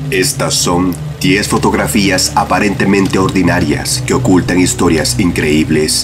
Estas son 10 fotografías aparentemente ordinarias que ocultan historias increíbles.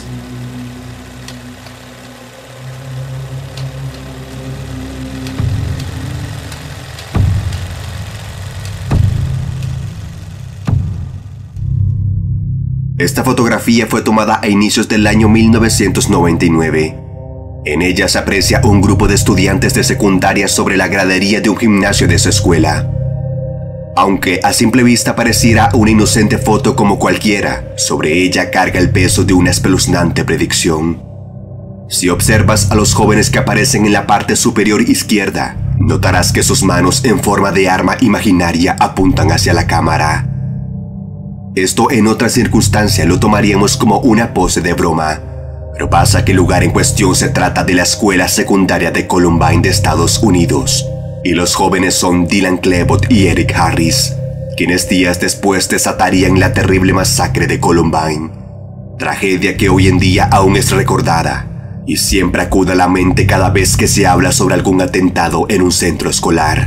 Esta fotografía fue tomada a inicios del año 1999. En ella se aprecia un grupo de estudiantes de secundaria sobre la gradería de un gimnasio de su escuela. Aunque a simple vista pareciera una inocente foto como cualquiera, sobre ella carga el peso de una espeluznante predicción. Si observas a los jóvenes que aparecen en la parte superior izquierda, notarás que sus manos en forma de arma imaginaria apuntan hacia la cámara. Esto en otra circunstancia lo tomaríamos como una pose de broma, pero pasa que el lugar en cuestión se trata de la escuela secundaria de Columbine de Estados Unidos, y los jóvenes son Dylan Klebold y Eric Harris, quienes días después desatarían la terrible masacre de Columbine, tragedia que hoy en día aún es recordada y siempre acude a la mente cada vez que se habla sobre algún atentado en un centro escolar.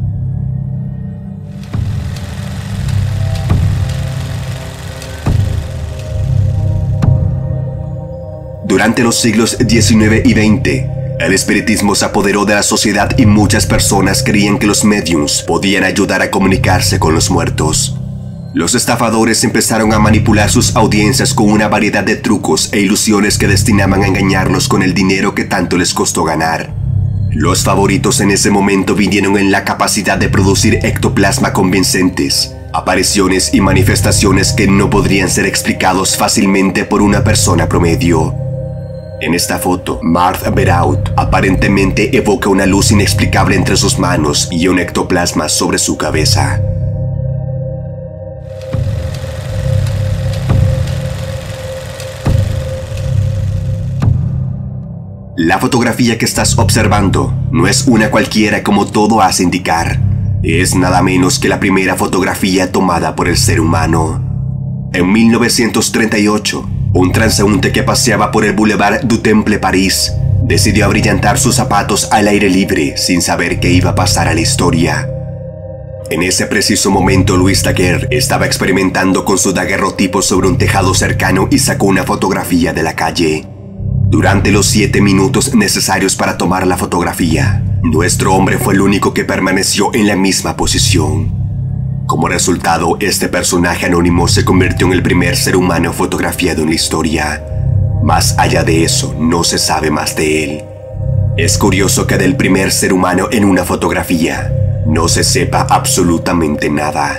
Durante los siglos XIX y XX, el espiritismo se apoderó de la sociedad y muchas personas creían que los mediums podían ayudar a comunicarse con los muertos. Los estafadores empezaron a manipular sus audiencias con una variedad de trucos e ilusiones que destinaban a engañarlos con el dinero que tanto les costó ganar. Los favoritos en ese momento vinieron en la capacidad de producir ectoplasma convincentes, apariciones y manifestaciones que no podrían ser explicados fácilmente por una persona promedio. En esta foto, Martha Beraut aparentemente evoca una luz inexplicable entre sus manos y un ectoplasma sobre su cabeza. La fotografía que estás observando no es una cualquiera como todo hace indicar. Es nada menos que la primera fotografía tomada por el ser humano. En 1938, un transeúnte que paseaba por el Boulevard du Temple París decidió abrillantar sus zapatos al aire libre sin saber qué iba a pasar a la historia. En ese preciso momento, Louis Daguerre estaba experimentando con su daguerrotipo sobre un tejado cercano y sacó una fotografía de la calle. Durante los 7 minutos necesarios para tomar la fotografía, nuestro hombre fue el único que permaneció en la misma posición. Como resultado, este personaje anónimo se convirtió en el primer ser humano fotografiado en la historia. Más allá de eso, no se sabe más de él. Es curioso que del primer ser humano en una fotografía no se sepa absolutamente nada.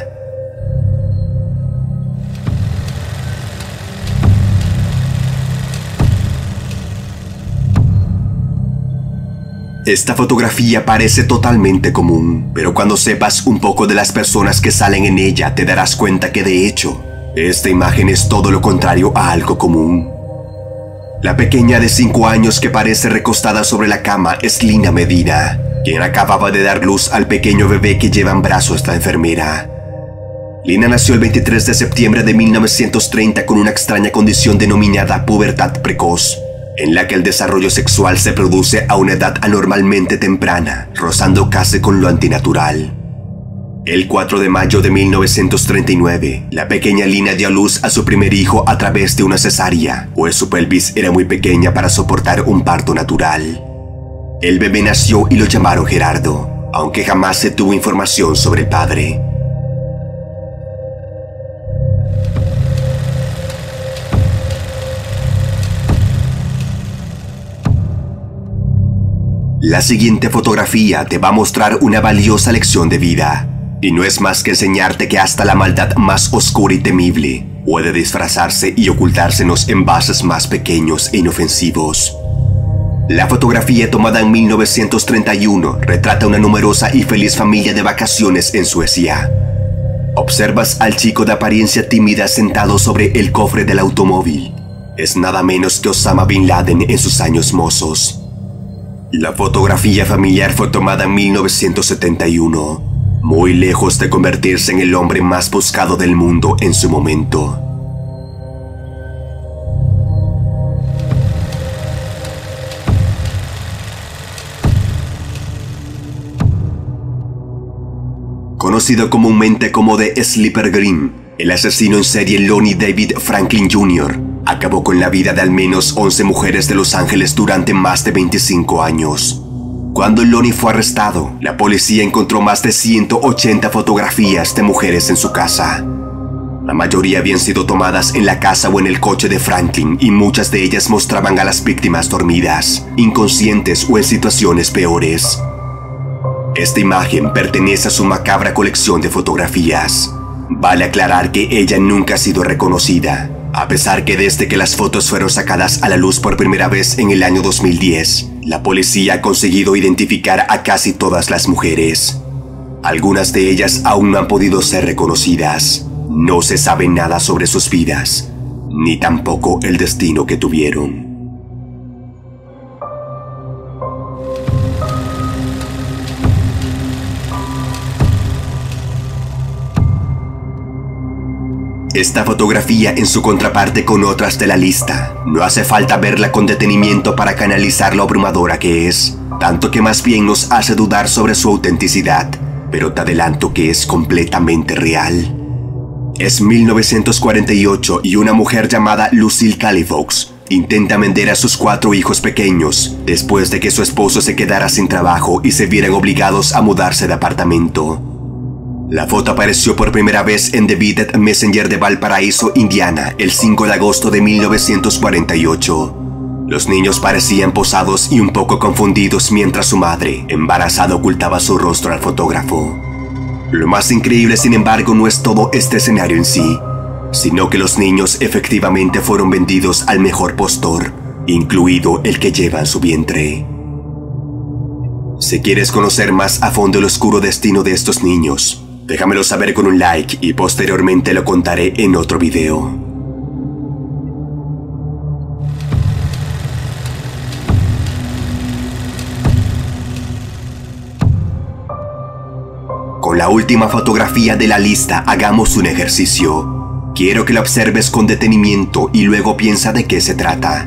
Esta fotografía parece totalmente común, pero cuando sepas un poco de las personas que salen en ella te darás cuenta que de hecho, esta imagen es todo lo contrario a algo común. La pequeña de 5 años que parece recostada sobre la cama es Lina Medina, quien acababa de dar luz al pequeño bebé que lleva en brazos la enfermera. Lina nació el 23 de septiembre de 1930 con una extraña condición denominada pubertad precoz, en la que el desarrollo sexual se produce a una edad anormalmente temprana, rozando casi con lo antinatural. El 4 de mayo de 1939, la pequeña Lina dio a luz a su primer hijo a través de una cesárea, pues su pelvis era muy pequeña para soportar un parto natural. El bebé nació y lo llamaron Gerardo, aunque jamás se tuvo información sobre el padre. La siguiente fotografía te va a mostrar una valiosa lección de vida, y no es más que enseñarte que hasta la maldad más oscura y temible puede disfrazarse y ocultarse en los envases más pequeños e inofensivos. La fotografía tomada en 1931 retrata una numerosa y feliz familia de vacaciones en Suecia. Observas al chico de apariencia tímida sentado sobre el cofre del automóvil. Es nada menos que Osama Bin Laden en sus años mozos. La fotografía familiar fue tomada en 1971, muy lejos de convertirse en el hombre más buscado del mundo en su momento. Conocido comúnmente como The Sleeper Green, el asesino en serie Lonnie David Franklin Jr. acabó con la vida de al menos 11 mujeres de Los Ángeles durante más de 25 años. Cuando Lonnie fue arrestado, la policía encontró más de 180 fotografías de mujeres en su casa. La mayoría habían sido tomadas en la casa o en el coche de Franklin y muchas de ellas mostraban a las víctimas dormidas, inconscientes o en situaciones peores. Esta imagen pertenece a su macabra colección de fotografías. Vale aclarar que ella nunca ha sido reconocida, a pesar que desde que las fotos fueron sacadas a la luz por primera vez en el año 2010, la policía ha conseguido identificar a casi todas las mujeres. Algunas de ellas aún no han podido ser reconocidas. No se sabe nada sobre sus vidas, ni tampoco el destino que tuvieron. Esta fotografía en su contraparte con otras de la lista, no hace falta verla con detenimiento para canalizar lo abrumadora que es, tanto que más bien nos hace dudar sobre su autenticidad, pero te adelanto que es completamente real. Es 1948 y una mujer llamada Lucille Califox intenta vender a sus 4 hijos pequeños después de que su esposo se quedara sin trabajo y se vieran obligados a mudarse de apartamento. La foto apareció por primera vez en The Beaded Messenger de Valparaíso, Indiana, el 5 de agosto de 1948. Los niños parecían posados y un poco confundidos mientras su madre, embarazada, ocultaba su rostro al fotógrafo. Lo más increíble, sin embargo, no es todo este escenario en sí, sino que los niños efectivamente fueron vendidos al mejor postor, incluido el que lleva en su vientre. Si quieres conocer más a fondo el oscuro destino de estos niños, déjamelo saber con un like y posteriormente lo contaré en otro video. Con la última fotografía de la lista hagamos un ejercicio. Quiero que la observes con detenimiento y luego piensa de qué se trata.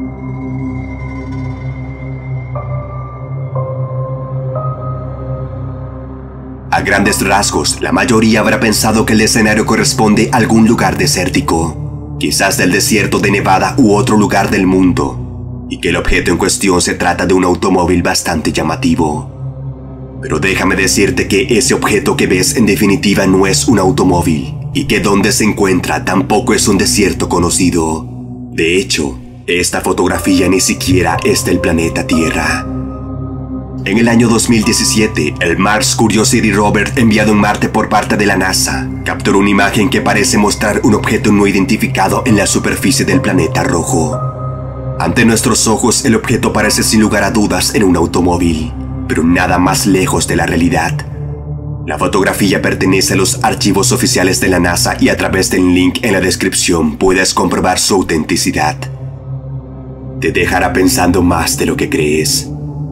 A grandes rasgos, la mayoría habrá pensado que el escenario corresponde a algún lugar desértico, quizás del desierto de Nevada u otro lugar del mundo, y que el objeto en cuestión se trata de un automóvil bastante llamativo. Pero déjame decirte que ese objeto que ves en definitiva no es un automóvil, y que donde se encuentra tampoco es un desierto conocido. De hecho, esta fotografía ni siquiera es del planeta Tierra. En el año 2017, el Mars Curiosity Rover enviado en Marte por parte de la NASA capturó una imagen que parece mostrar un objeto no identificado en la superficie del planeta rojo. Ante nuestros ojos, el objeto parece sin lugar a dudas en un automóvil, pero nada más lejos de la realidad. La fotografía pertenece a los archivos oficiales de la NASA y a través del link en la descripción puedes comprobar su autenticidad. Te dejará pensando más de lo que crees.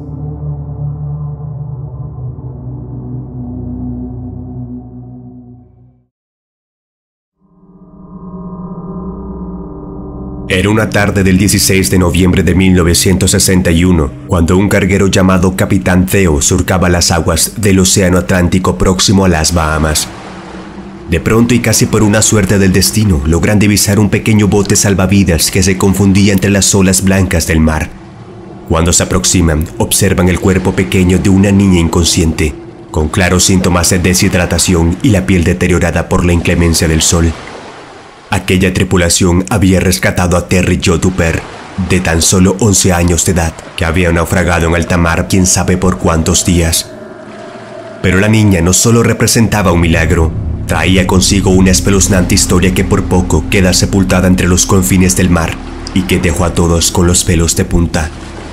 Era una tarde del 16 de noviembre de 1961, cuando un carguero llamado Capitán Theo surcaba las aguas del Océano Atlántico próximo a las Bahamas. De pronto y casi por una suerte del destino, logran divisar un pequeño bote salvavidas que se confundía entre las olas blancas del mar. Cuando se aproximan, observan el cuerpo pequeño de una niña inconsciente, con claros síntomas de deshidratación y la piel deteriorada por la inclemencia del sol. Aquella tripulación había rescatado a Terry Jo Duper, de tan solo 11 años de edad, que había naufragado en alta mar quién sabe por cuántos días. Pero la niña no solo representaba un milagro, traía consigo una espeluznante historia que por poco queda sepultada entre los confines del mar y que dejó a todos con los pelos de punta.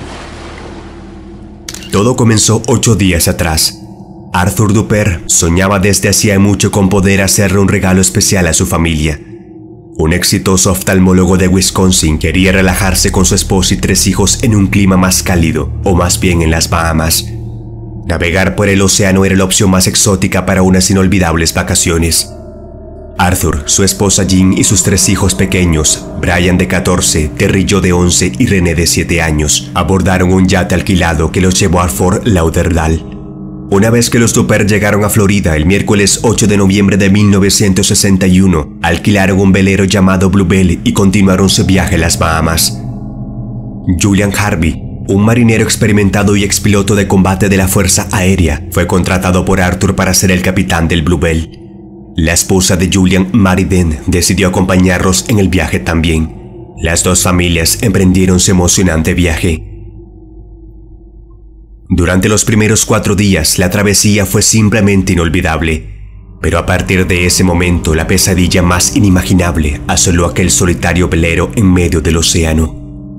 Todo comenzó 8 días atrás. Arthur Duper soñaba desde hacía mucho con poder hacerle un regalo especial a su familia. Un exitoso oftalmólogo de Wisconsin quería relajarse con su esposa y 3 hijos en un clima más cálido, o más bien en las Bahamas. Navegar por el océano era la opción más exótica para unas inolvidables vacaciones. Arthur, su esposa Jean y sus 3 hijos pequeños, Brian de 14, Terry Jo de 11 y René de 7 años, abordaron un yate alquilado que los llevó a Fort Lauderdale. Una vez que los Dupert llegaron a Florida el miércoles 8 de noviembre de 1961, alquilaron un velero llamado Bluebell y continuaron su viaje a las Bahamas. Julian Harvey, un marinero experimentado y expiloto de combate de la Fuerza Aérea, fue contratado por Arthur para ser el capitán del Bluebell. La esposa de Julian, Mary Den, decidió acompañarlos en el viaje también. Las dos familias emprendieron su emocionante viaje. Durante los primeros 4 días, la travesía fue simplemente inolvidable, pero a partir de ese momento, la pesadilla más inimaginable asoló aquel solitario velero en medio del océano.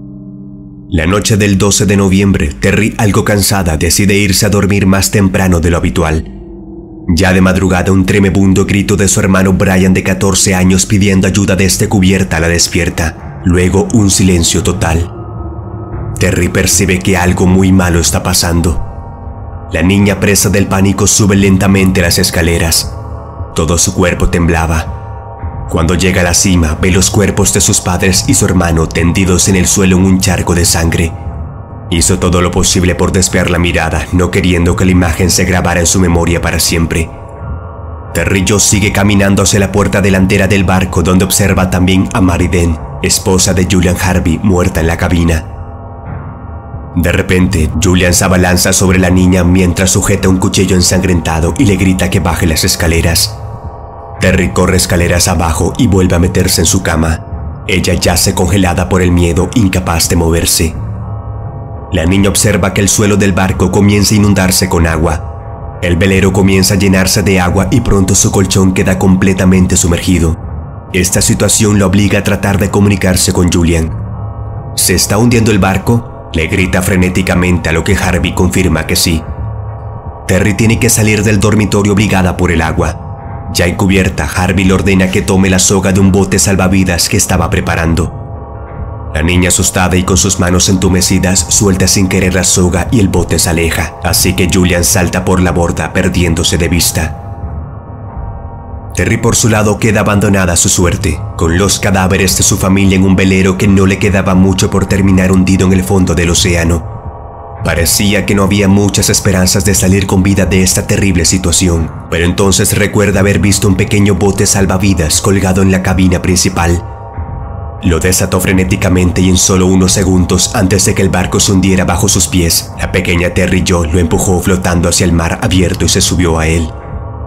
La noche del 12 de noviembre, Terry, algo cansada, decide irse a dormir más temprano de lo habitual. Ya de madrugada, un tremebundo grito de su hermano Brian de 14 años pidiendo ayuda desde cubierta la despierta. Luego, un silencio total. Terry percibe que algo muy malo está pasando. La niña, presa del pánico, sube lentamente las escaleras. Todo su cuerpo temblaba. Cuando llega a la cima, ve los cuerpos de sus padres y su hermano tendidos en el suelo en un charco de sangre. Hizo todo lo posible por desviar la mirada, no queriendo que la imagen se grabara en su memoria para siempre. Terry Joe sigue caminando hacia la puerta delantera del barco, donde observa también a Mary Den, esposa de Julian Harvey, muerta en la cabina. De repente, Julian se abalanza sobre la niña mientras sujeta un cuchillo ensangrentado y le grita que baje las escaleras. Terry corre escaleras abajo y vuelve a meterse en su cama. Ella yace congelada por el miedo, incapaz de moverse. La niña observa que el suelo del barco comienza a inundarse con agua. El velero comienza a llenarse de agua y pronto su colchón queda completamente sumergido. Esta situación la obliga a tratar de comunicarse con Julian. ¿Se está hundiendo el barco?, le grita frenéticamente, a lo que Harvey confirma que sí. Terry tiene que salir del dormitorio obligada por el agua. Ya en cubierta, Harvey le ordena que tome la soga de un bote salvavidas que estaba preparando. La niña, asustada y con sus manos entumecidas, suelta sin querer la soga y el bote se aleja, así que Julian salta por la borda, perdiéndose de vista. Terry, por su lado, queda abandonada a su suerte, con los cadáveres de su familia en un velero que no le quedaba mucho por terminar hundido en el fondo del océano. Parecía que no había muchas esperanzas de salir con vida de esta terrible situación, pero entonces recuerda haber visto un pequeño bote salvavidas colgado en la cabina principal. Lo desató frenéticamente y en solo unos segundos, antes de que el barco se hundiera bajo sus pies, la pequeña Terry Joe lo empujó flotando hacia el mar abierto y se subió a él.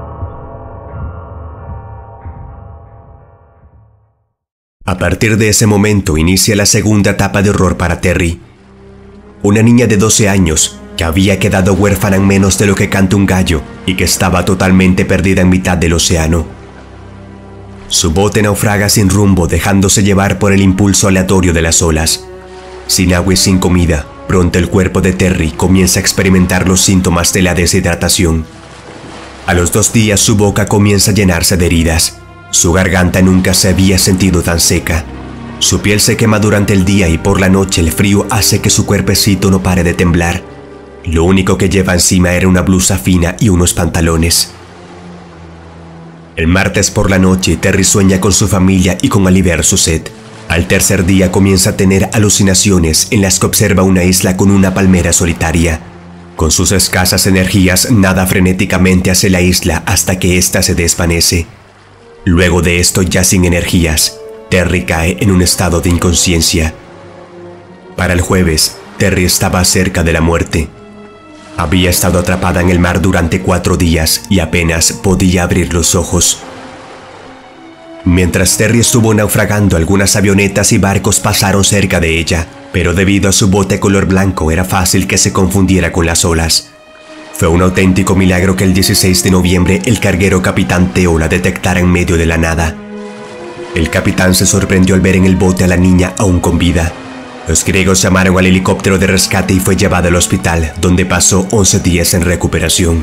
A partir de ese momento inicia la segunda etapa de horror para Terry. Una niña de 12 años, que había quedado huérfana en menos de lo que canta un gallo y que estaba totalmente perdida en mitad del océano. Su bote naufraga sin rumbo, dejándose llevar por el impulso aleatorio de las olas. Sin agua y sin comida, pronto el cuerpo de Terry comienza a experimentar los síntomas de la deshidratación. A los 2 días su boca comienza a llenarse de heridas. Su garganta nunca se había sentido tan seca. Su piel se quema durante el día y por la noche el frío hace que su cuerpecito no pare de temblar. Lo único que lleva encima era una blusa fina y unos pantalones. El martes por la noche, Terry sueña con su familia y con aliviar su sed. Al tercer día comienza a tener alucinaciones en las que observa una isla con una palmera solitaria. Con sus escasas energías, nada frenéticamente hacia la isla hasta que ésta se desvanece. Luego de esto, ya sin energías, Terry cae en un estado de inconsciencia. Para el jueves, Terry estaba cerca de la muerte. Había estado atrapada en el mar durante 4 días y apenas podía abrir los ojos. Mientras Terry estuvo naufragando, algunas avionetas y barcos pasaron cerca de ella, pero debido a su bote color blanco era fácil que se confundiera con las olas. Fue un auténtico milagro que el 16 de noviembre el carguero Capitán Theo la detectara en medio de la nada. El capitán se sorprendió al ver en el bote a la niña aún con vida. Los griegos llamaron al helicóptero de rescate y fue llevada al hospital, donde pasó 11 días en recuperación.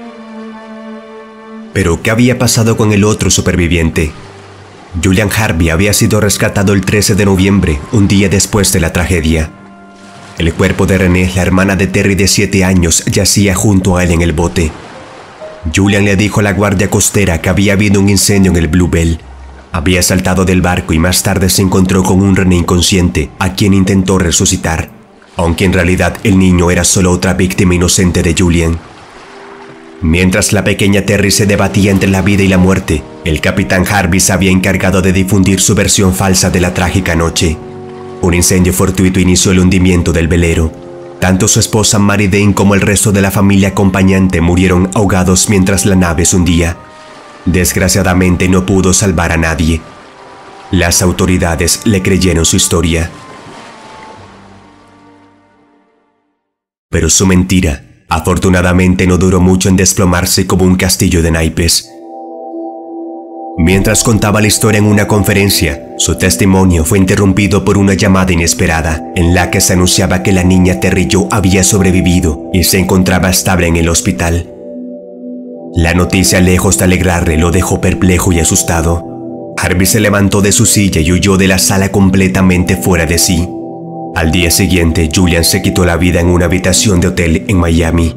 Pero, ¿qué había pasado con el otro superviviente? Julian Harvey había sido rescatado el 13 de noviembre, un día después de la tragedia. El cuerpo de Renée, la hermana de Terry de 7 años, yacía junto a él en el bote. Julian le dijo a la guardia costera que había habido un incendio en el Bluebell. Había saltado del barco y más tarde se encontró con un Renée inconsciente, a quien intentó resucitar, aunque en realidad el niño era solo otra víctima inocente de Julian. Mientras la pequeña Terry se debatía entre la vida y la muerte, el capitán Harvey se había encargado de difundir su versión falsa de la trágica noche. Un incendio fortuito inició el hundimiento del velero. Tanto su esposa Mary Dane como el resto de la familia acompañante murieron ahogados mientras la nave se hundía. Desgraciadamente no pudo salvar a nadie. Las autoridades le creyeron su historia. Pero su mentira, afortunadamente, no duró mucho en desplomarse como un castillo de naipes. Mientras contaba la historia en una conferencia, su testimonio fue interrumpido por una llamada inesperada, en la que se anunciaba que la niña Terry Jo había sobrevivido y se encontraba estable en el hospital. La noticia, lejos de alegrarle, lo dejó perplejo y asustado. Harvey se levantó de su silla y huyó de la sala completamente fuera de sí. Al día siguiente, Julian se quitó la vida en una habitación de hotel en Miami.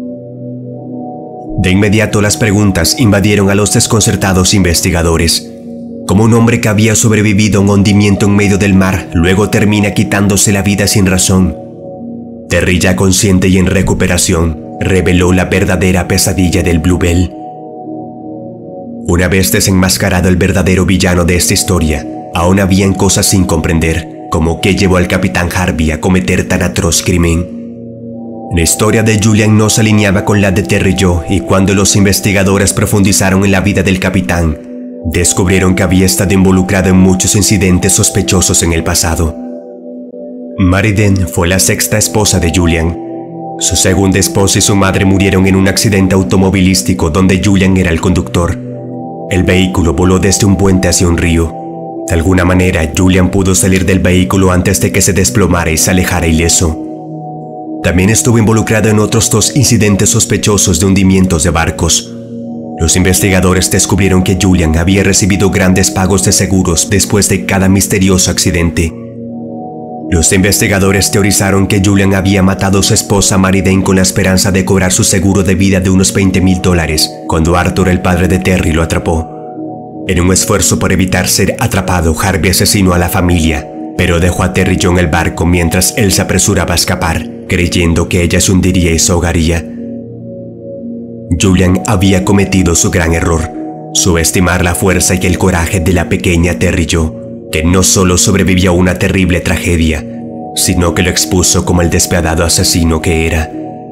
De inmediato, las preguntas invadieron a los desconcertados investigadores. ¿Cómo un hombre que había sobrevivido a un hundimiento en medio del mar luego termina quitándose la vida sin razón? Terry, ya consciente y en recuperación, reveló la verdadera pesadilla del Bluebell. Una vez desenmascarado el verdadero villano de esta historia, aún habían cosas sin comprender, como qué llevó al capitán Harvey a cometer tan atroz crimen. La historia de Julian no se alineaba con la de Terry Jo, y cuando los investigadores profundizaron en la vida del capitán, descubrieron que había estado involucrado en muchos incidentes sospechosos en el pasado. Mary Dane fue la sexta esposa de Julian. Su segunda esposa y su madre murieron en un accidente automovilístico donde Julian era el conductor. El vehículo voló desde un puente hacia un río. De alguna manera, Julian pudo salir del vehículo antes de que se desplomara y se alejara ileso. También estuvo involucrado en otros 2 incidentes sospechosos de hundimientos de barcos. Los investigadores descubrieron que Julian había recibido grandes pagos de seguros después de cada misterioso accidente. Los investigadores teorizaron que Julian había matado a su esposa Mary Dane con la esperanza de cobrar su seguro de vida de unos $20,000 cuando Arthur, el padre de Terry, lo atrapó. En un esfuerzo por evitar ser atrapado, Harvey asesinó a la familia, pero dejó a Terry Jo en el barco mientras él se apresuraba a escapar, creyendo que ella se hundiría y se ahogaría. Julian había cometido su gran error, subestimar la fuerza y el coraje de la pequeña Terry Jo, que no solo sobrevivió a una terrible tragedia, sino que lo expuso como el despiadado asesino que era.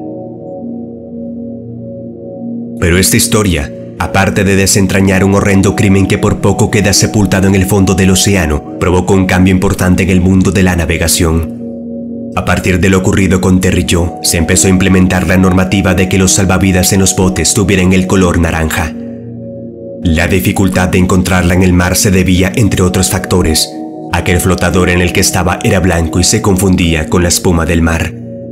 Pero esta historia, aparte de desentrañar un horrendo crimen que por poco queda sepultado en el fondo del océano, provocó un cambio importante en el mundo de la navegación. A partir de lo ocurrido con Terry Jo, se empezó a implementar la normativa de que los salvavidas en los botes tuvieran el color naranja. La dificultad de encontrarla en el mar se debía, entre otros factores, a que el flotador en el que estaba era blanco y se confundía con la espuma del mar.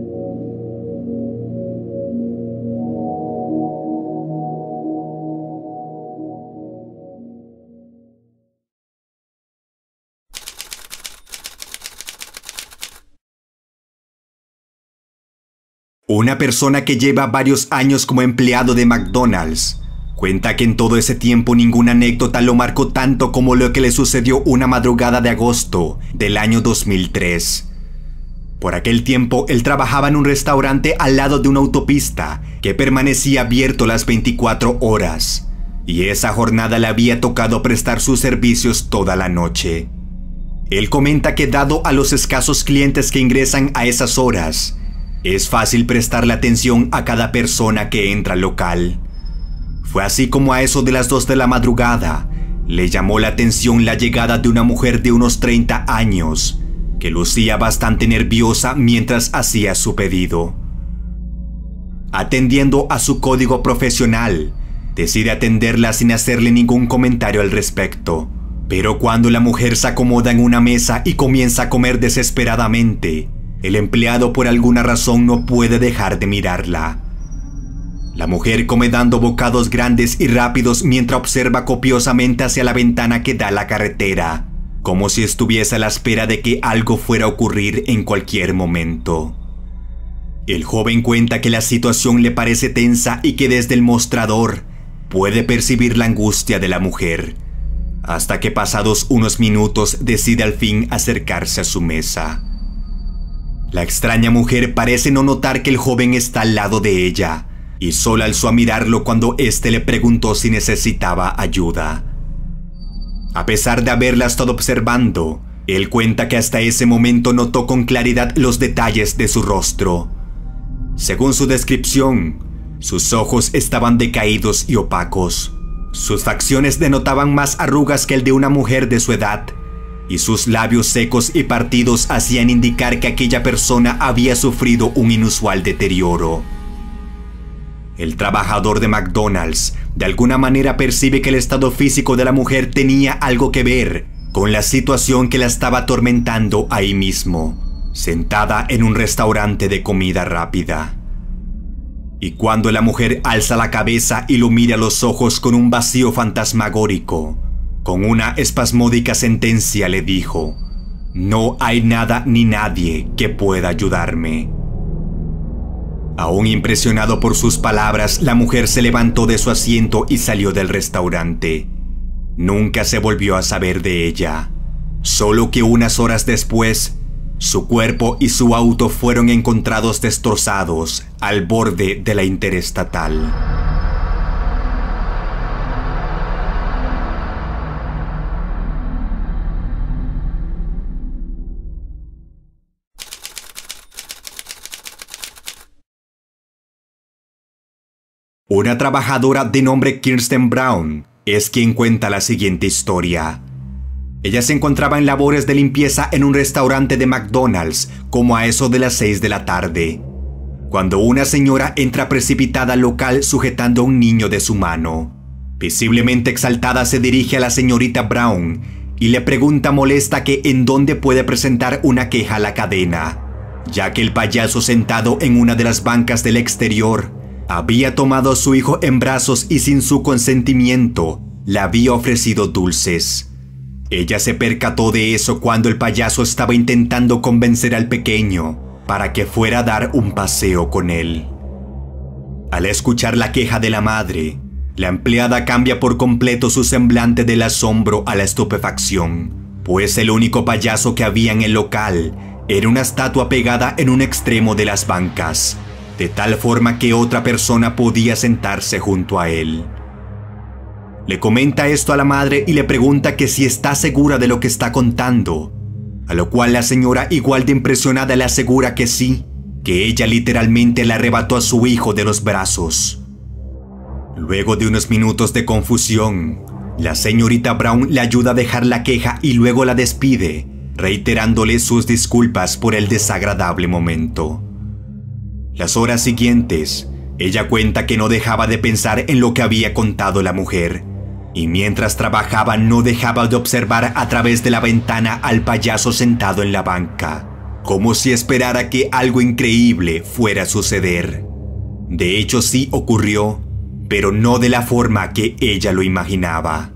Una persona que lleva varios años como empleado de McDonald's cuenta que en todo ese tiempo ninguna anécdota lo marcó tanto como lo que le sucedió una madrugada de agosto del año 2003. Por aquel tiempo, él trabajaba en un restaurante al lado de una autopista que permanecía abierto las 24 horas, y esa jornada le había tocado prestar sus servicios toda la noche. Él comenta que dado a los escasos clientes que ingresan a esas horas, es fácil prestarle atención a cada persona que entra al local. Fue así como a eso de las 2 de la madrugada, le llamó la atención la llegada de una mujer de unos 30 años, que lucía bastante nerviosa mientras hacía su pedido. Atendiendo a su código profesional, decide atenderla sin hacerle ningún comentario al respecto. Pero cuando la mujer se acomoda en una mesa y comienza a comer desesperadamente, el empleado por alguna razón no puede dejar de mirarla. La mujer come dando bocados grandes y rápidos mientras observa copiosamente hacia la ventana que da a la carretera, como si estuviese a la espera de que algo fuera a ocurrir en cualquier momento. El joven cuenta que la situación le parece tensa y que desde el mostrador puede percibir la angustia de la mujer, hasta que pasados unos minutos decide al fin acercarse a su mesa. La extraña mujer parece no notar que el joven está al lado de ella, y solo alzó a mirarlo cuando éste le preguntó si necesitaba ayuda. A pesar de haberla estado observando, él cuenta que hasta ese momento notó con claridad los detalles de su rostro. Según su descripción, sus ojos estaban decaídos y opacos. Sus facciones denotaban más arrugas que el de una mujer de su edad, y sus labios secos y partidos hacían indicar que aquella persona había sufrido un inusual deterioro. El trabajador de McDonald's de alguna manera percibe que el estado físico de la mujer tenía algo que ver con la situación que la estaba atormentando ahí mismo, sentada en un restaurante de comida rápida. Y cuando la mujer alza la cabeza y lo mira a los ojos con un vacío fantasmagórico, con una espasmódica sentencia le dijo: «No hay nada ni nadie que pueda ayudarme». Aún impresionado por sus palabras, la mujer se levantó de su asiento y salió del restaurante. Nunca se volvió a saber de ella, solo que unas horas después, su cuerpo y su auto fueron encontrados destrozados al borde de la interestatal. Una trabajadora de nombre Kirsten Brown es quien cuenta la siguiente historia. Ella se encontraba en labores de limpieza en un restaurante de McDonald's como a eso de las 6 de la tarde, cuando una señora entra precipitada al local sujetando a un niño de su mano. Visiblemente exaltada se dirige a la señorita Brown y le pregunta molesta que en dónde puede presentar una queja a la cadena, ya que el payaso sentado en una de las bancas del exterior había tomado a su hijo en brazos y sin su consentimiento le había ofrecido dulces. Ella se percató de eso cuando el payaso estaba intentando convencer al pequeño para que fuera a dar un paseo con él. Al escuchar la queja de la madre, la empleada cambia por completo su semblante del asombro a la estupefacción, pues el único payaso que había en el local era una estatua pegada en un extremo de las bancas, de tal forma que otra persona podía sentarse junto a él. Le comenta esto a la madre y le pregunta que si está segura de lo que está contando, a lo cual la señora, igual de impresionada, le asegura que sí, que ella literalmente le arrebató a su hijo de los brazos. Luego de unos minutos de confusión, la señorita Brown le ayuda a dejar la queja y luego la despide, reiterándole sus disculpas por el desagradable momento. Las horas siguientes, ella cuenta que no dejaba de pensar en lo que había contado la mujer, y mientras trabajaba no dejaba de observar a través de la ventana al payaso sentado en la banca, como si esperara que algo increíble fuera a suceder. De hecho, sí ocurrió, pero no de la forma que ella lo imaginaba.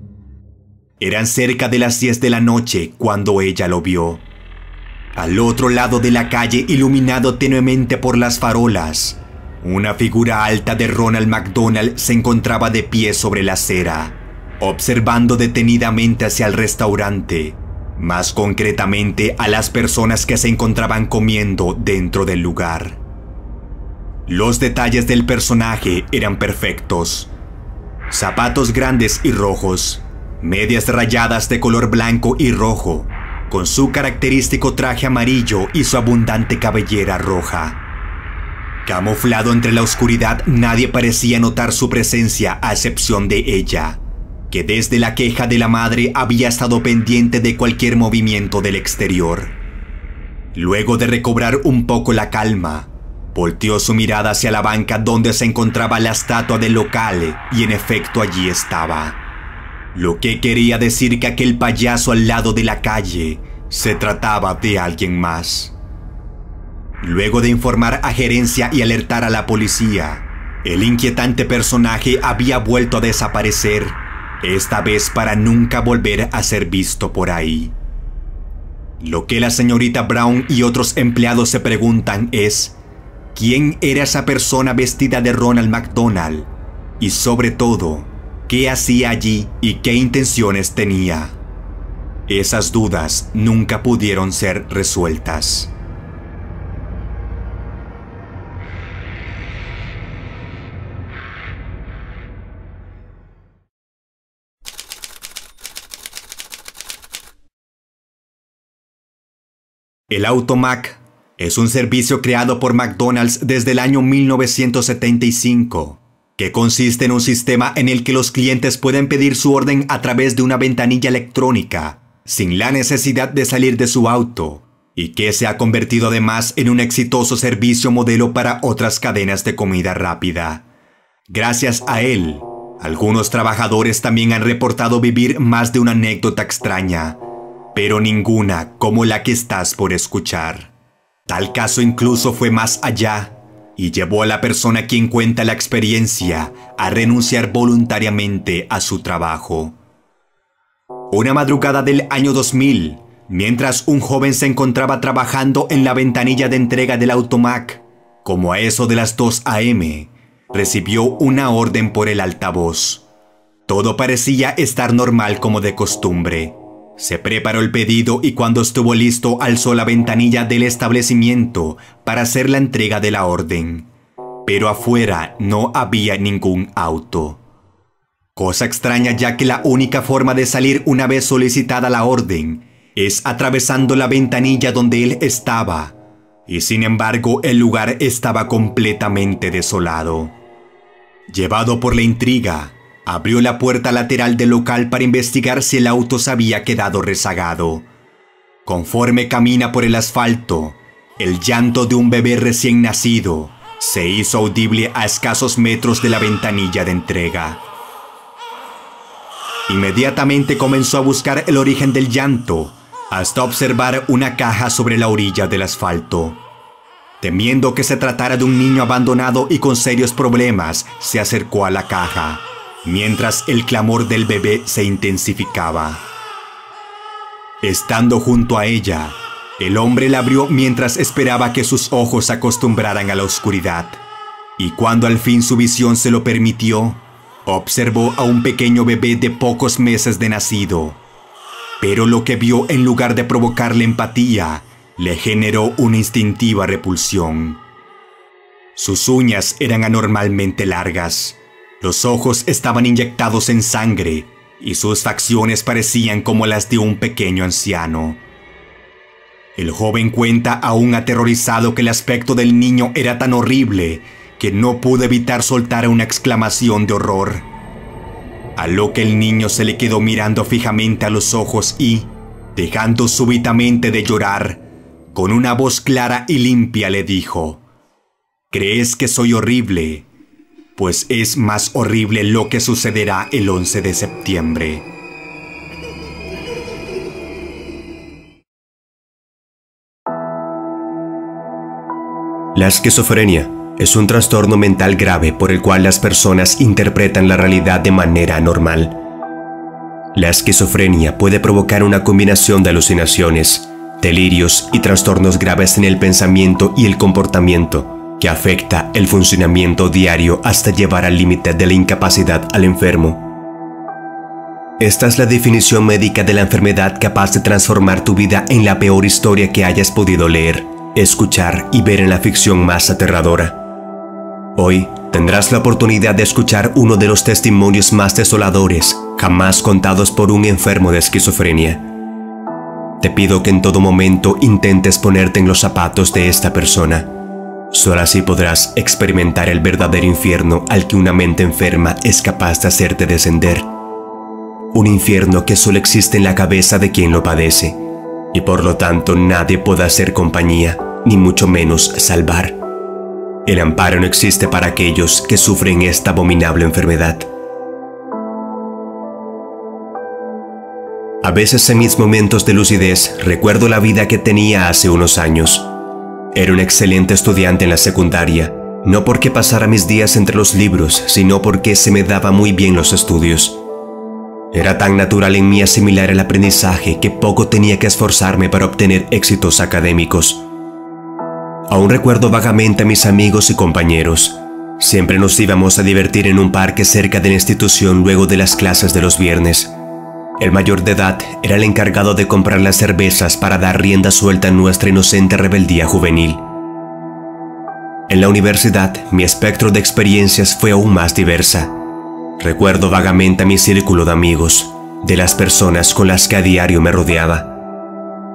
Eran cerca de las 10 de la noche cuando ella lo vio. Al otro lado de la calle, iluminado tenuemente por las farolas, una figura alta de Ronald McDonald se encontraba de pie sobre la acera, observando detenidamente hacia el restaurante, más concretamente a las personas que se encontraban comiendo dentro del lugar. Los detalles del personaje eran perfectos: zapatos grandes y rojos, medias rayadas de color blanco y rojo, con su característico traje amarillo y su abundante cabellera roja. Camuflado entre la oscuridad, nadie parecía notar su presencia a excepción de ella, que desde la queja de la madre había estado pendiente de cualquier movimiento del exterior. Luego de recobrar un poco la calma, volteó su mirada hacia la banca donde se encontraba la estatua del local y en efecto allí estaba. Lo que quería decir que aquel payaso al lado de la calle se trataba de alguien más. Luego de informar a gerencia y alertar a la policía, el inquietante personaje había vuelto a desaparecer, esta vez para nunca volver a ser visto por ahí. Lo que la señorita Brown y otros empleados se preguntan es: ¿quién era esa persona vestida de Ronald McDonald? Y sobre todo, ¿qué hacía allí y qué intenciones tenía? Esas dudas nunca pudieron ser resueltas. El Automac es un servicio creado por McDonald's desde el año 1975, que consiste en un sistema en el que los clientes pueden pedir su orden a través de una ventanilla electrónica, sin la necesidad de salir de su auto, y que se ha convertido además en un exitoso servicio modelo para otras cadenas de comida rápida. Gracias a él, algunos trabajadores también han reportado vivir más de una anécdota extraña, pero ninguna como la que estás por escuchar. Tal caso incluso fue más allá y llevó a la persona quien cuenta la experiencia a renunciar voluntariamente a su trabajo. Una madrugada del año 2000, mientras un joven se encontraba trabajando en la ventanilla de entrega del Automac, como a eso de las 2 a.m., recibió una orden por el altavoz. Todo parecía estar normal como de costumbre. Se preparó el pedido y cuando estuvo listo alzó la ventanilla del establecimiento para hacer la entrega de la orden. Pero afuera no había ningún auto. Cosa extraña, ya que la única forma de salir una vez solicitada la orden es atravesando la ventanilla donde él estaba. Y sin embargo el lugar estaba completamente desolado. Llevado por la intriga, abrió la puerta lateral del local para investigar si el auto se había quedado rezagado. Conforme camina por el asfalto, el llanto de un bebé recién nacido se hizo audible a escasos metros de la ventanilla de entrega. Inmediatamente comenzó a buscar el origen del llanto, hasta observar una caja sobre la orilla del asfalto. Temiendo que se tratara de un niño abandonado y con serios problemas, se acercó a la caja, mientras el clamor del bebé se intensificaba. Estando junto a ella, el hombre la abrió mientras esperaba que sus ojos se acostumbraran a la oscuridad, y cuando al fin su visión se lo permitió, observó a un pequeño bebé de pocos meses de nacido. Pero lo que vio, en lugar de provocarle empatía, le generó una instintiva repulsión. Sus uñas eran anormalmente largas. Los ojos estaban inyectados en sangre y sus facciones parecían como las de un pequeño anciano. El joven cuenta, aún aterrorizado, que el aspecto del niño era tan horrible que no pudo evitar soltar una exclamación de horror. A lo que el niño se le quedó mirando fijamente a los ojos y, dejando súbitamente de llorar, con una voz clara y limpia le dijo: «¿Crees que soy horrible? Pues es más horrible lo que sucederá el 11 de septiembre. La esquizofrenia es un trastorno mental grave por el cual las personas interpretan la realidad de manera anormal. La esquizofrenia puede provocar una combinación de alucinaciones, delirios y trastornos graves en el pensamiento y el comportamiento, que afecta el funcionamiento diario hasta llevar al límite de la incapacidad al enfermo. Esta es la definición médica de la enfermedad, capaz de transformar tu vida en la peor historia que hayas podido leer, escuchar y ver en la ficción más aterradora. Hoy tendrás la oportunidad de escuchar uno de los testimonios más desoladores jamás contados por un enfermo de esquizofrenia. Te pido que en todo momento intentes ponerte en los zapatos de esta persona. Solo así podrás experimentar el verdadero infierno al que una mente enferma es capaz de hacerte descender. Un infierno que solo existe en la cabeza de quien lo padece, y por lo tanto nadie puede hacer compañía, ni mucho menos salvar. El amparo no existe para aquellos que sufren esta abominable enfermedad. A veces, en mis momentos de lucidez, recuerdo la vida que tenía hace unos años. Era un excelente estudiante en la secundaria, no porque pasara mis días entre los libros, sino porque se me daba muy bien los estudios. Era tan natural en mí asimilar el aprendizaje que poco tenía que esforzarme para obtener éxitos académicos. Aún recuerdo vagamente a mis amigos y compañeros. Siempre nos íbamos a divertir en un parque cerca de la institución luego de las clases de los viernes. El mayor de edad era el encargado de comprar las cervezas para dar rienda suelta a nuestra inocente rebeldía juvenil. En la universidad, mi espectro de experiencias fue aún más diversa. Recuerdo vagamente a mi círculo de amigos, de las personas con las que a diario me rodeaba.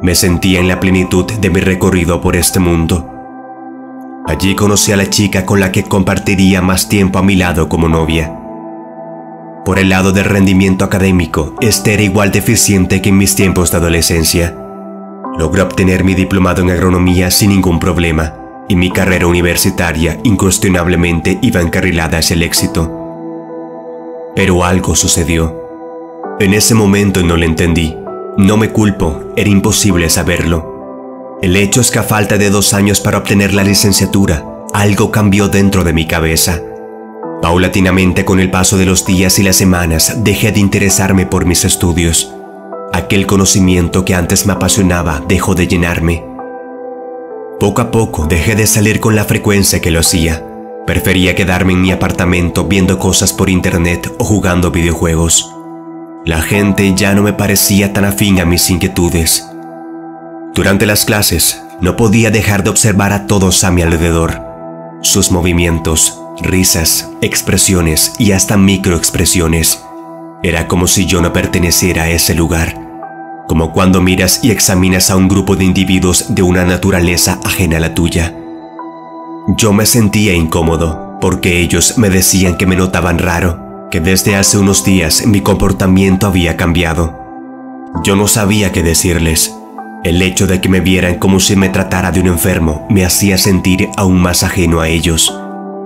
Me sentía en la plenitud de mi recorrido por este mundo. Allí conocí a la chica con la que compartiría más tiempo a mi lado como novia. Por el lado del rendimiento académico, este era igual de eficiente que en mis tiempos de adolescencia. Logré obtener mi diplomado en agronomía sin ningún problema, y mi carrera universitaria incuestionablemente iba encarrilada hacia el éxito. Pero algo sucedió. En ese momento no lo entendí. No me culpo, era imposible saberlo. El hecho es que a falta de 2 años para obtener la licenciatura, algo cambió dentro de mi cabeza. Paulatinamente, con el paso de los días y las semanas, dejé de interesarme por mis estudios. Aquel conocimiento que antes me apasionaba dejó de llenarme. Poco a poco dejé de salir con la frecuencia que lo hacía. Prefería quedarme en mi apartamento viendo cosas por internet o jugando videojuegos. La gente ya no me parecía tan afín a mis inquietudes. Durante las clases, no podía dejar de observar a todos a mi alrededor. Sus movimientos, risas, expresiones y hasta microexpresiones. Era como si yo no perteneciera a ese lugar. Como cuando miras y examinas a un grupo de individuos de una naturaleza ajena a la tuya. Yo me sentía incómodo, porque ellos me decían que me notaban raro, que desde hace unos días mi comportamiento había cambiado. Yo no sabía qué decirles. El hecho de que me vieran como si me tratara de un enfermo me hacía sentir aún más ajeno a ellos.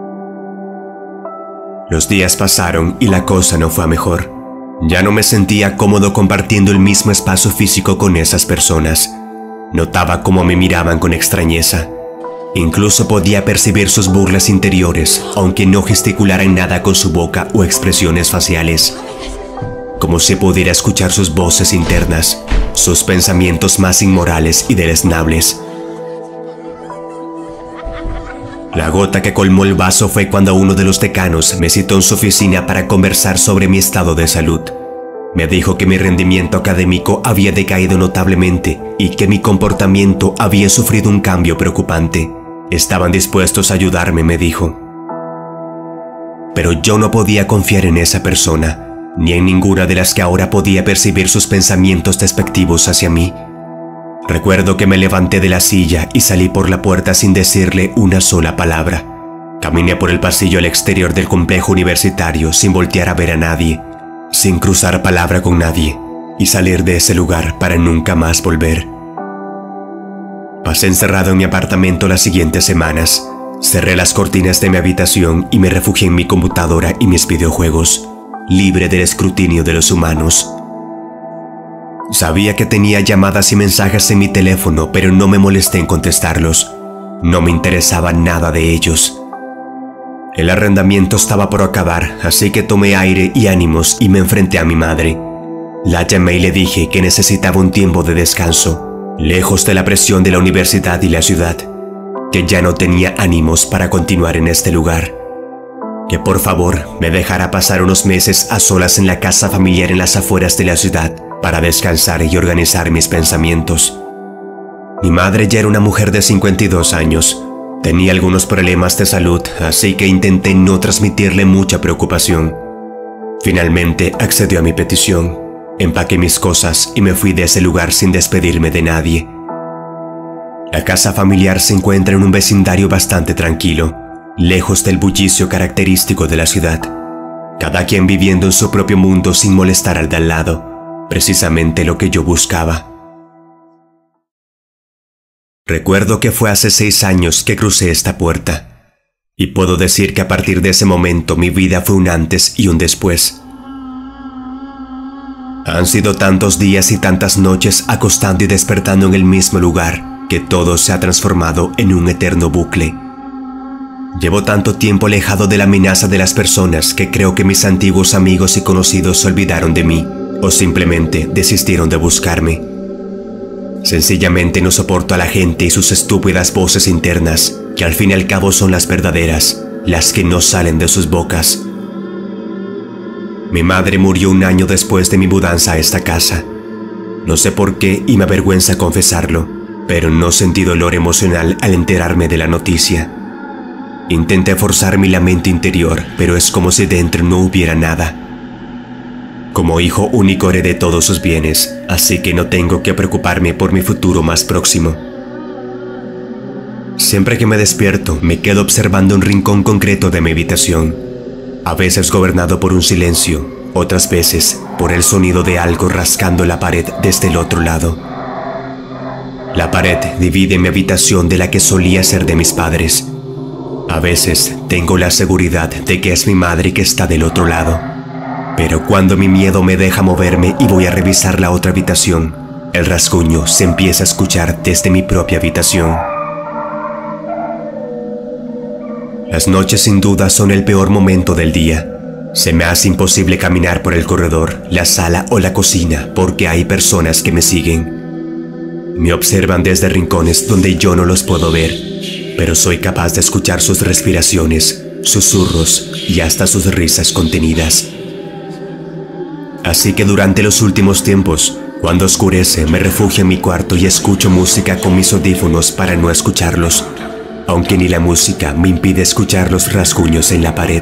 Los días pasaron y la cosa no fue a mejor. Ya no me sentía cómodo compartiendo el mismo espacio físico con esas personas. Notaba cómo me miraban con extrañeza. Incluso podía percibir sus burlas interiores, aunque no gesticularan nada con su boca o expresiones faciales. Como si pudiera escuchar sus voces internas, sus pensamientos más inmorales y deleznables. La gota que colmó el vaso fue cuando uno de los decanos me citó en su oficina para conversar sobre mi estado de salud. Me dijo que mi rendimiento académico había decaído notablemente y que mi comportamiento había sufrido un cambio preocupante. Estaban dispuestos a ayudarme, me dijo. Pero yo no podía confiar en esa persona, ni en ninguna de las que ahora podía percibir sus pensamientos despectivos hacia mí. Recuerdo que me levanté de la silla y salí por la puerta sin decirle una sola palabra. Caminé por el pasillo al exterior del complejo universitario sin voltear a ver a nadie, sin cruzar palabra con nadie, y salir de ese lugar para nunca más volver. Pasé encerrado en mi apartamento las siguientes semanas. Cerré las cortinas de mi habitación y me refugié en mi computadora y mis videojuegos, libre del escrutinio de los humanos. Sabía que tenía llamadas y mensajes en mi teléfono, pero no me molesté en contestarlos. No me interesaba nada de ellos. El arrendamiento estaba por acabar, así que tomé aire y ánimos y me enfrenté a mi madre. La llamé y le dije que necesitaba un tiempo de descanso, lejos de la presión de la universidad y la ciudad, que ya no tenía ánimos para continuar en este lugar. Que por favor me dejara pasar unos meses a solas en la casa familiar en las afueras de la ciudad para descansar y organizar mis pensamientos. Mi madre ya era una mujer de 52 años. Tenía algunos problemas de salud, así que intenté no transmitirle mucha preocupación. Finalmente accedió a mi petición. Empaqué mis cosas y me fui de ese lugar sin despedirme de nadie. La casa familiar se encuentra en un vecindario bastante tranquilo, lejos del bullicio característico de la ciudad. Cada quien viviendo en su propio mundo sin molestar al de al lado, precisamente lo que yo buscaba. Recuerdo que fue hace 6 años que crucé esta puerta, y puedo decir que a partir de ese momento mi vida fue un antes y un después. Han sido tantos días y tantas noches acostando y despertando en el mismo lugar que todo se ha transformado en un eterno bucle. Llevo tanto tiempo alejado de la amenaza de las personas que creo que mis antiguos amigos y conocidos se olvidaron de mí o simplemente desistieron de buscarme. Sencillamente no soporto a la gente y sus estúpidas voces internas, que al fin y al cabo son las verdaderas, las que no salen de sus bocas. Mi madre murió 1 año después de mi mudanza a esta casa. No sé por qué y me avergüenza confesarlo, pero no sentí dolor emocional al enterarme de la noticia. Intenté forzar mi lamento interior, pero es como si dentro no hubiera nada. Como hijo único heredé todos sus bienes, así que no tengo que preocuparme por mi futuro más próximo. Siempre que me despierto, me quedo observando un rincón concreto de mi habitación, a veces gobernado por un silencio, otras veces por el sonido de algo rascando la pared desde el otro lado. La pared divide mi habitación de la que solía ser de mis padres. A veces tengo la seguridad de que es mi madre que está del otro lado. Pero cuando mi miedo me deja moverme y voy a revisar la otra habitación, el rasguño se empieza a escuchar desde mi propia habitación. Las noches sin duda son el peor momento del día. Se me hace imposible caminar por el corredor, la sala o la cocina porque hay personas que me siguen. Me observan desde rincones donde yo no los puedo ver, pero soy capaz de escuchar sus respiraciones, susurros y hasta sus risas contenidas. Así que durante los últimos tiempos, cuando oscurece, me refugio en mi cuarto y escucho música con mis audífonos para no escucharlos, aunque ni la música me impide escuchar los rasguños en la pared.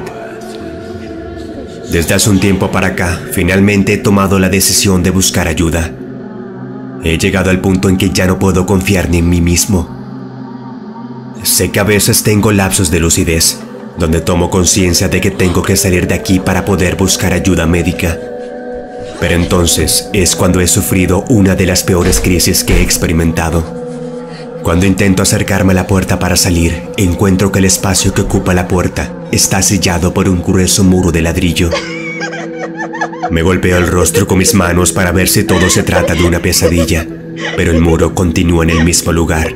Desde hace un tiempo para acá, finalmente he tomado la decisión de buscar ayuda. He llegado al punto en que ya no puedo confiar ni en mí mismo. Sé que a veces tengo lapsos de lucidez, donde tomo conciencia de que tengo que salir de aquí para poder buscar ayuda médica. Pero entonces es cuando he sufrido una de las peores crisis que he experimentado. Cuando intento acercarme a la puerta para salir, encuentro que el espacio que ocupa la puerta está sellado por un grueso muro de ladrillo. Me golpeo el rostro con mis manos para ver si todo se trata de una pesadilla, pero el muro continúa en el mismo lugar.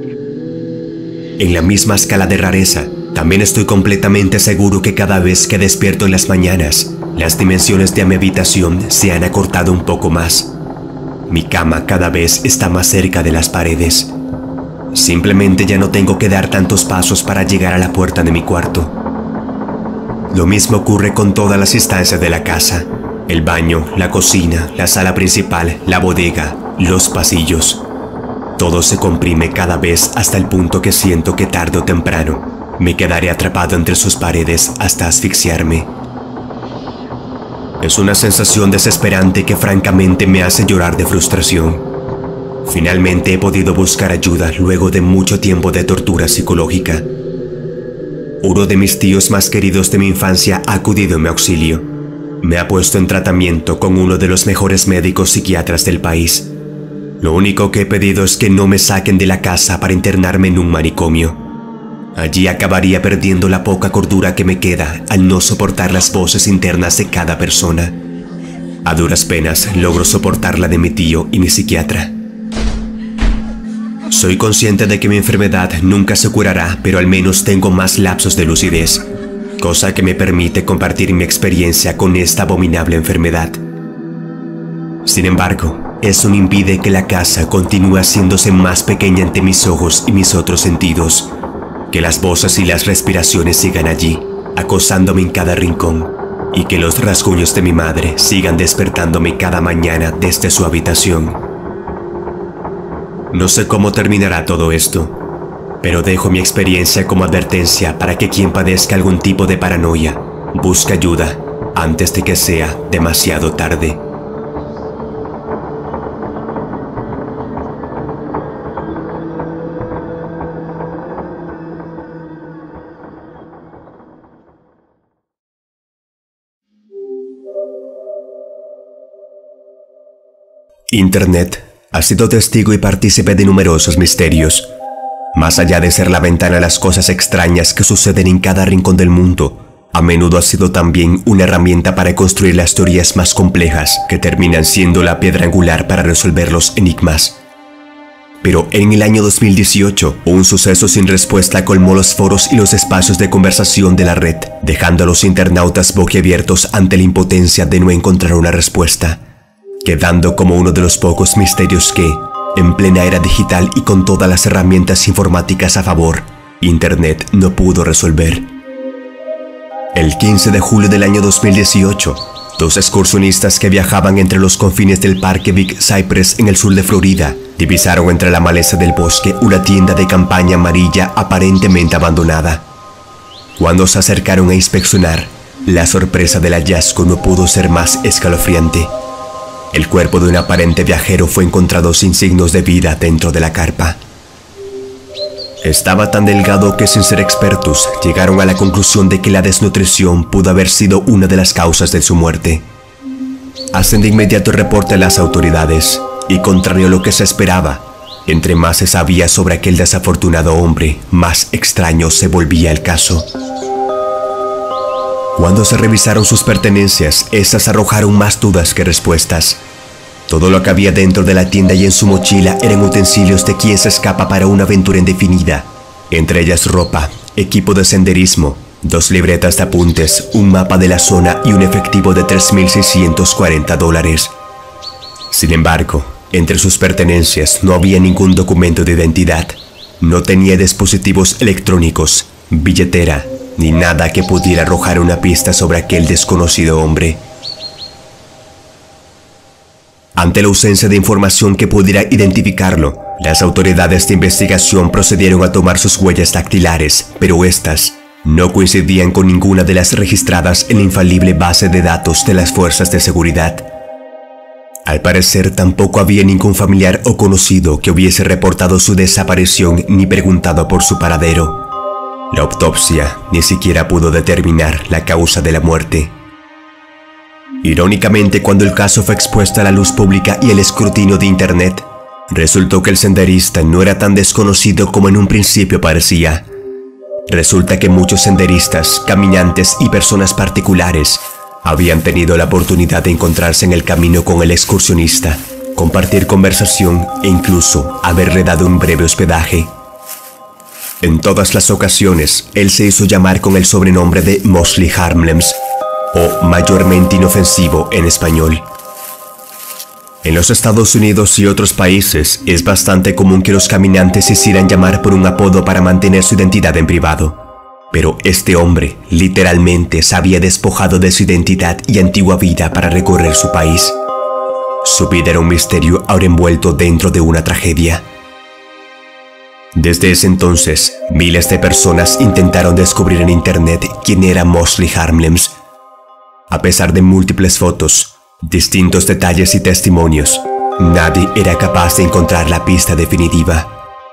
En la misma escala de rareza, también estoy completamente seguro que cada vez que despierto en las mañanas, las dimensiones de mi habitación se han acortado un poco más. Mi cama cada vez está más cerca de las paredes. Simplemente ya no tengo que dar tantos pasos para llegar a la puerta de mi cuarto. Lo mismo ocurre con todas las instancias de la casa: el baño, la cocina, la sala principal, la bodega, los pasillos. Todo se comprime cada vez hasta el punto que siento que tarde o temprano me quedaré atrapado entre sus paredes hasta asfixiarme. Es una sensación desesperante que francamente me hace llorar de frustración. Finalmente he podido buscar ayuda luego de mucho tiempo de tortura psicológica. Uno de mis tíos más queridos de mi infancia ha acudido en mi auxilio. Me ha puesto en tratamiento con uno de los mejores médicos psiquiatras del país. Lo único que he pedido es que no me saquen de la casa para internarme en un manicomio. Allí acabaría perdiendo la poca cordura que me queda al no soportar las voces internas de cada persona. A duras penas logro soportar la de mi tío y mi psiquiatra. Soy consciente de que mi enfermedad nunca se curará, pero al menos tengo más lapsos de lucidez, cosa que me permite compartir mi experiencia con esta abominable enfermedad. Sin embargo, eso no impide que la casa continúe haciéndose más pequeña ante mis ojos y mis otros sentidos, que las voces y las respiraciones sigan allí, acosándome en cada rincón, y que los rasguños de mi madre sigan despertándome cada mañana desde su habitación. No sé cómo terminará todo esto, pero dejo mi experiencia como advertencia para que quien padezca algún tipo de paranoia busque ayuda antes de que sea demasiado tarde. Internet ha sido testigo y partícipe de numerosos misterios. Más allá de ser la ventana a las cosas extrañas que suceden en cada rincón del mundo, a menudo ha sido también una herramienta para construir las teorías más complejas que terminan siendo la piedra angular para resolver los enigmas. Pero en el año 2018, un suceso sin respuesta colmó los foros y los espacios de conversación de la red, dejando a los internautas boquiabiertos ante la impotencia de no encontrar una respuesta, quedando como uno de los pocos misterios que, en plena era digital y con todas las herramientas informáticas a favor, Internet no pudo resolver. El 15 de julio del año 2018, dos excursionistas que viajaban entre los confines del parque Big Cypress en el sur de Florida, divisaron entre la maleza del bosque una tienda de campaña amarilla aparentemente abandonada. Cuando se acercaron a inspeccionar, La sorpresa del hallazgo no pudo ser más escalofriante. El cuerpo de un aparente viajero fue encontrado sin signos de vida dentro de la carpa. Estaba tan delgado que, sin ser expertos, llegaron a la conclusión de que la desnutrición pudo haber sido una de las causas de su muerte. Hacen de inmediato reporte a las autoridades, y contrario a lo que se esperaba, entre más se sabía sobre aquel desafortunado hombre, más extraño se volvía el caso. Cuando se revisaron sus pertenencias, estas arrojaron más dudas que respuestas. Todo lo que había dentro de la tienda y en su mochila eran utensilios de quien se escapa para una aventura indefinida, entre ellas ropa, equipo de senderismo, 2 libretas de apuntes, un mapa de la zona y un efectivo de $3,640. Sin embargo, entre sus pertenencias no había ningún documento de identidad. No tenía dispositivos electrónicos, billetera, ni nada que pudiera arrojar una pista sobre aquel desconocido hombre. Ante la ausencia de información que pudiera identificarlo, las autoridades de investigación procedieron a tomar sus huellas dactilares, pero estas no coincidían con ninguna de las registradas en la infalible base de datos de las fuerzas de seguridad. Al parecer, tampoco había ningún familiar o conocido que hubiese reportado su desaparición ni preguntado por su paradero. La autopsia ni siquiera pudo determinar la causa de la muerte. Irónicamente, cuando el caso fue expuesto a la luz pública y el escrutinio de Internet, resultó que el senderista no era tan desconocido como en un principio parecía. Resulta que muchos senderistas, caminantes y personas particulares habían tenido la oportunidad de encontrarse en el camino con el excursionista, compartir conversación e incluso haberle dado un breve hospedaje. En todas las ocasiones, él se hizo llamar con el sobrenombre de Mosley Harmlems, o mayormente inofensivo en español. En los Estados Unidos y otros países es bastante común que los caminantes se hicieran llamar por un apodo para mantener su identidad en privado. Pero este hombre literalmente se había despojado de su identidad y antigua vida para recorrer su país. Su vida era un misterio ahora envuelto dentro de una tragedia. Desde ese entonces, miles de personas intentaron descubrir en Internet quién era Mosley Harmlems. A pesar de múltiples fotos, distintos detalles y testimonios, nadie era capaz de encontrar la pista definitiva.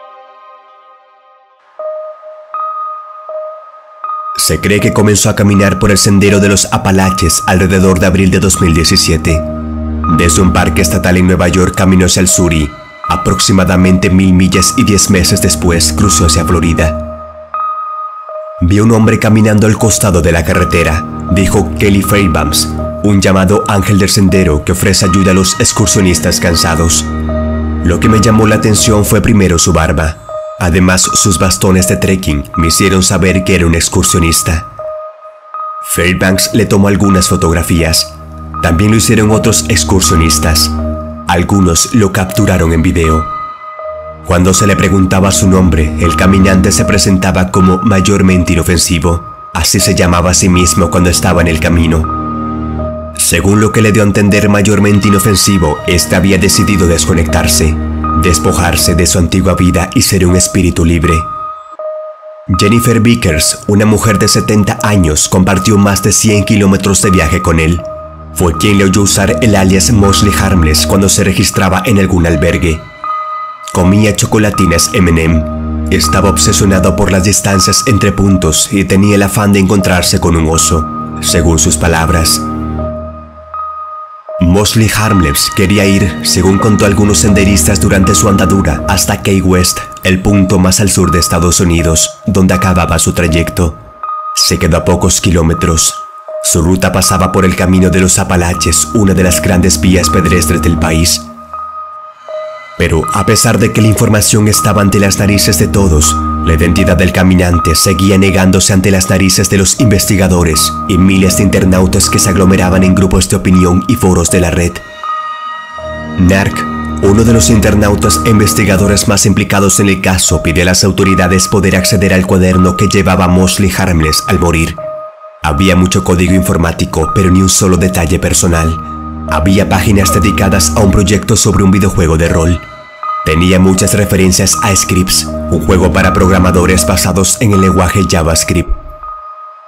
Se cree que comenzó a caminar por el sendero de los Apalaches alrededor de abril de 2017. Desde un parque estatal en Nueva York caminó hacia el sur y, aproximadamente 1000 millas y 10 meses después, cruzó hacia Florida. Vio un hombre caminando al costado de la carretera, dijo Kelly Fairbanks, un llamado ángel del sendero que ofrece ayuda a los excursionistas cansados. Lo que me llamó la atención fue primero su barba. Además, sus bastones de trekking me hicieron saber que era un excursionista. Fairbanks le tomó algunas fotografías. También lo hicieron otros excursionistas. Algunos lo capturaron en video. Cuando se le preguntaba su nombre, el caminante se presentaba como mayormente inofensivo. Así se llamaba a sí mismo cuando estaba en el camino. Según lo que le dio a entender mayormente inofensivo, este había decidido desconectarse, despojarse de su antigua vida y ser un espíritu libre. Jennifer Vickers, una mujer de 70 años, compartió más de 100 kilómetros de viaje con él. Fue quien le oyó usar el alias Mosley Harmless cuando se registraba en algún albergue. Comía chocolatinas M&M. Estaba obsesionado por las distancias entre puntos y tenía el afán de encontrarse con un oso, según sus palabras. Mosley Harmless quería ir, según contó algunos senderistas durante su andadura, hasta Key West, el punto más al sur de Estados Unidos, donde acababa su trayecto. Se quedó a pocos kilómetros. Su ruta pasaba por el camino de los Apalaches, una de las grandes vías pedestres del país. Pero a pesar de que la información estaba ante las narices de todos, la identidad del caminante seguía negándose ante las narices de los investigadores y miles de internautas que se aglomeraban en grupos de opinión y foros de la red. Narc, uno de los internautas e investigadores más implicados en el caso, pidió a las autoridades poder acceder al cuaderno que llevaba Mosley Harmless al morir. Había mucho código informático, pero ni un solo detalle personal. Había páginas dedicadas a un proyecto sobre un videojuego de rol. Tenía muchas referencias a Scripts, un juego para programadores basados en el lenguaje JavaScript.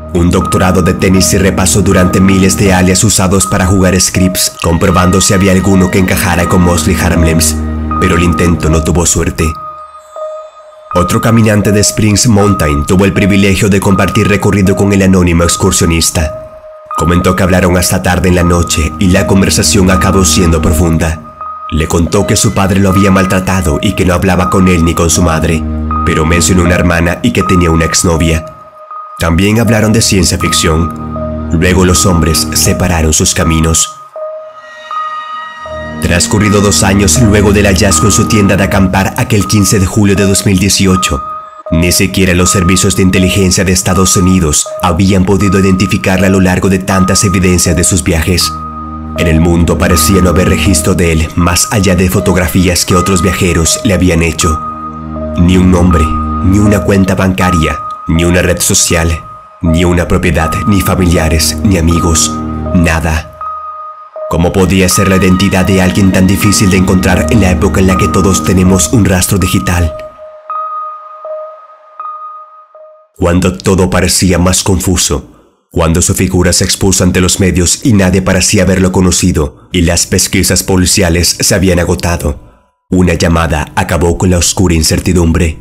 un doctorado de tenis y repasó durante miles de alias usados para jugar scripts, comprobando si había alguno que encajara con Mosley Harmlems, pero el intento no tuvo suerte. Otro caminante de Springs Mountain tuvo el privilegio de compartir recorrido con el anónimo excursionista. Comentó que hablaron hasta tarde en la noche y la conversación acabó siendo profunda. Le contó que su padre lo había maltratado y que no hablaba con él ni con su madre, pero mencionó una hermana y que tenía una exnovia. También hablaron de ciencia ficción. Luego los hombres separaron sus caminos. Transcurrido 2 años luego del hallazgo en su tienda de acampar aquel 15 de julio de 2018, ni siquiera los servicios de inteligencia de Estados Unidos habían podido identificarla a lo largo de tantas evidencias de sus viajes. En el mundo parecía no haber registro de él más allá de fotografías que otros viajeros le habían hecho. Ni un nombre, ni una cuenta bancaria, ni una red social, ni una propiedad, ni familiares, ni amigos, nada. ¿Cómo podía ser la identidad de alguien tan difícil de encontrar en la época en la que todos tenemos un rastro digital? Cuando todo parecía más confuso, cuando su figura se expuso ante los medios y nadie parecía haberlo conocido y las pesquisas policiales se habían agotado, una llamada acabó con la oscura incertidumbre.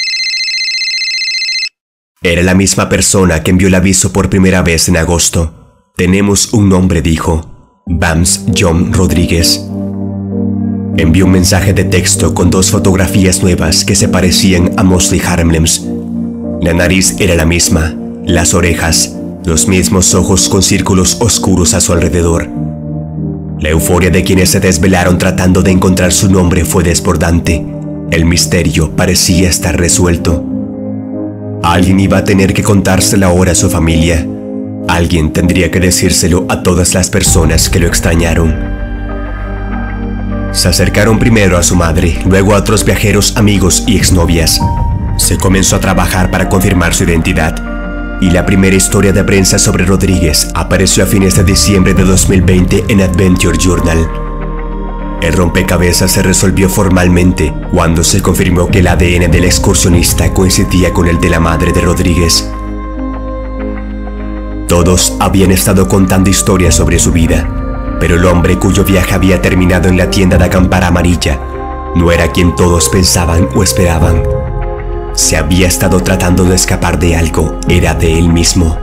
Era la misma persona que envió el aviso por primera vez en agosto. Tenemos un nombre, dijo. Bams John Rodríguez. Envió un mensaje de texto con 2 fotografías nuevas que se parecían a Mosley Harmlems. La nariz era la misma, las orejas, los mismos ojos con círculos oscuros a su alrededor. La euforia de quienes se desvelaron tratando de encontrar su nombre fue desbordante. El misterio parecía estar resuelto. Alguien iba a tener que contárselo ahora a su familia. Alguien tendría que decírselo a todas las personas que lo extrañaron. Se acercaron primero a su madre, luego a otros viajeros, amigos y exnovias. Se comenzó a trabajar para confirmar su identidad, y la primera historia de prensa sobre Rodríguez apareció a fines de diciembre de 2020 en Adventure Journal. El rompecabezas se resolvió formalmente cuando se confirmó que el ADN del excursionista coincidía con el de la madre de Rodríguez. Todos habían estado contando historias sobre su vida, pero el hombre cuyo viaje había terminado en la tienda de acampar amarilla no era quien todos pensaban o esperaban. Si había estado tratando de escapar de algo, era de él mismo.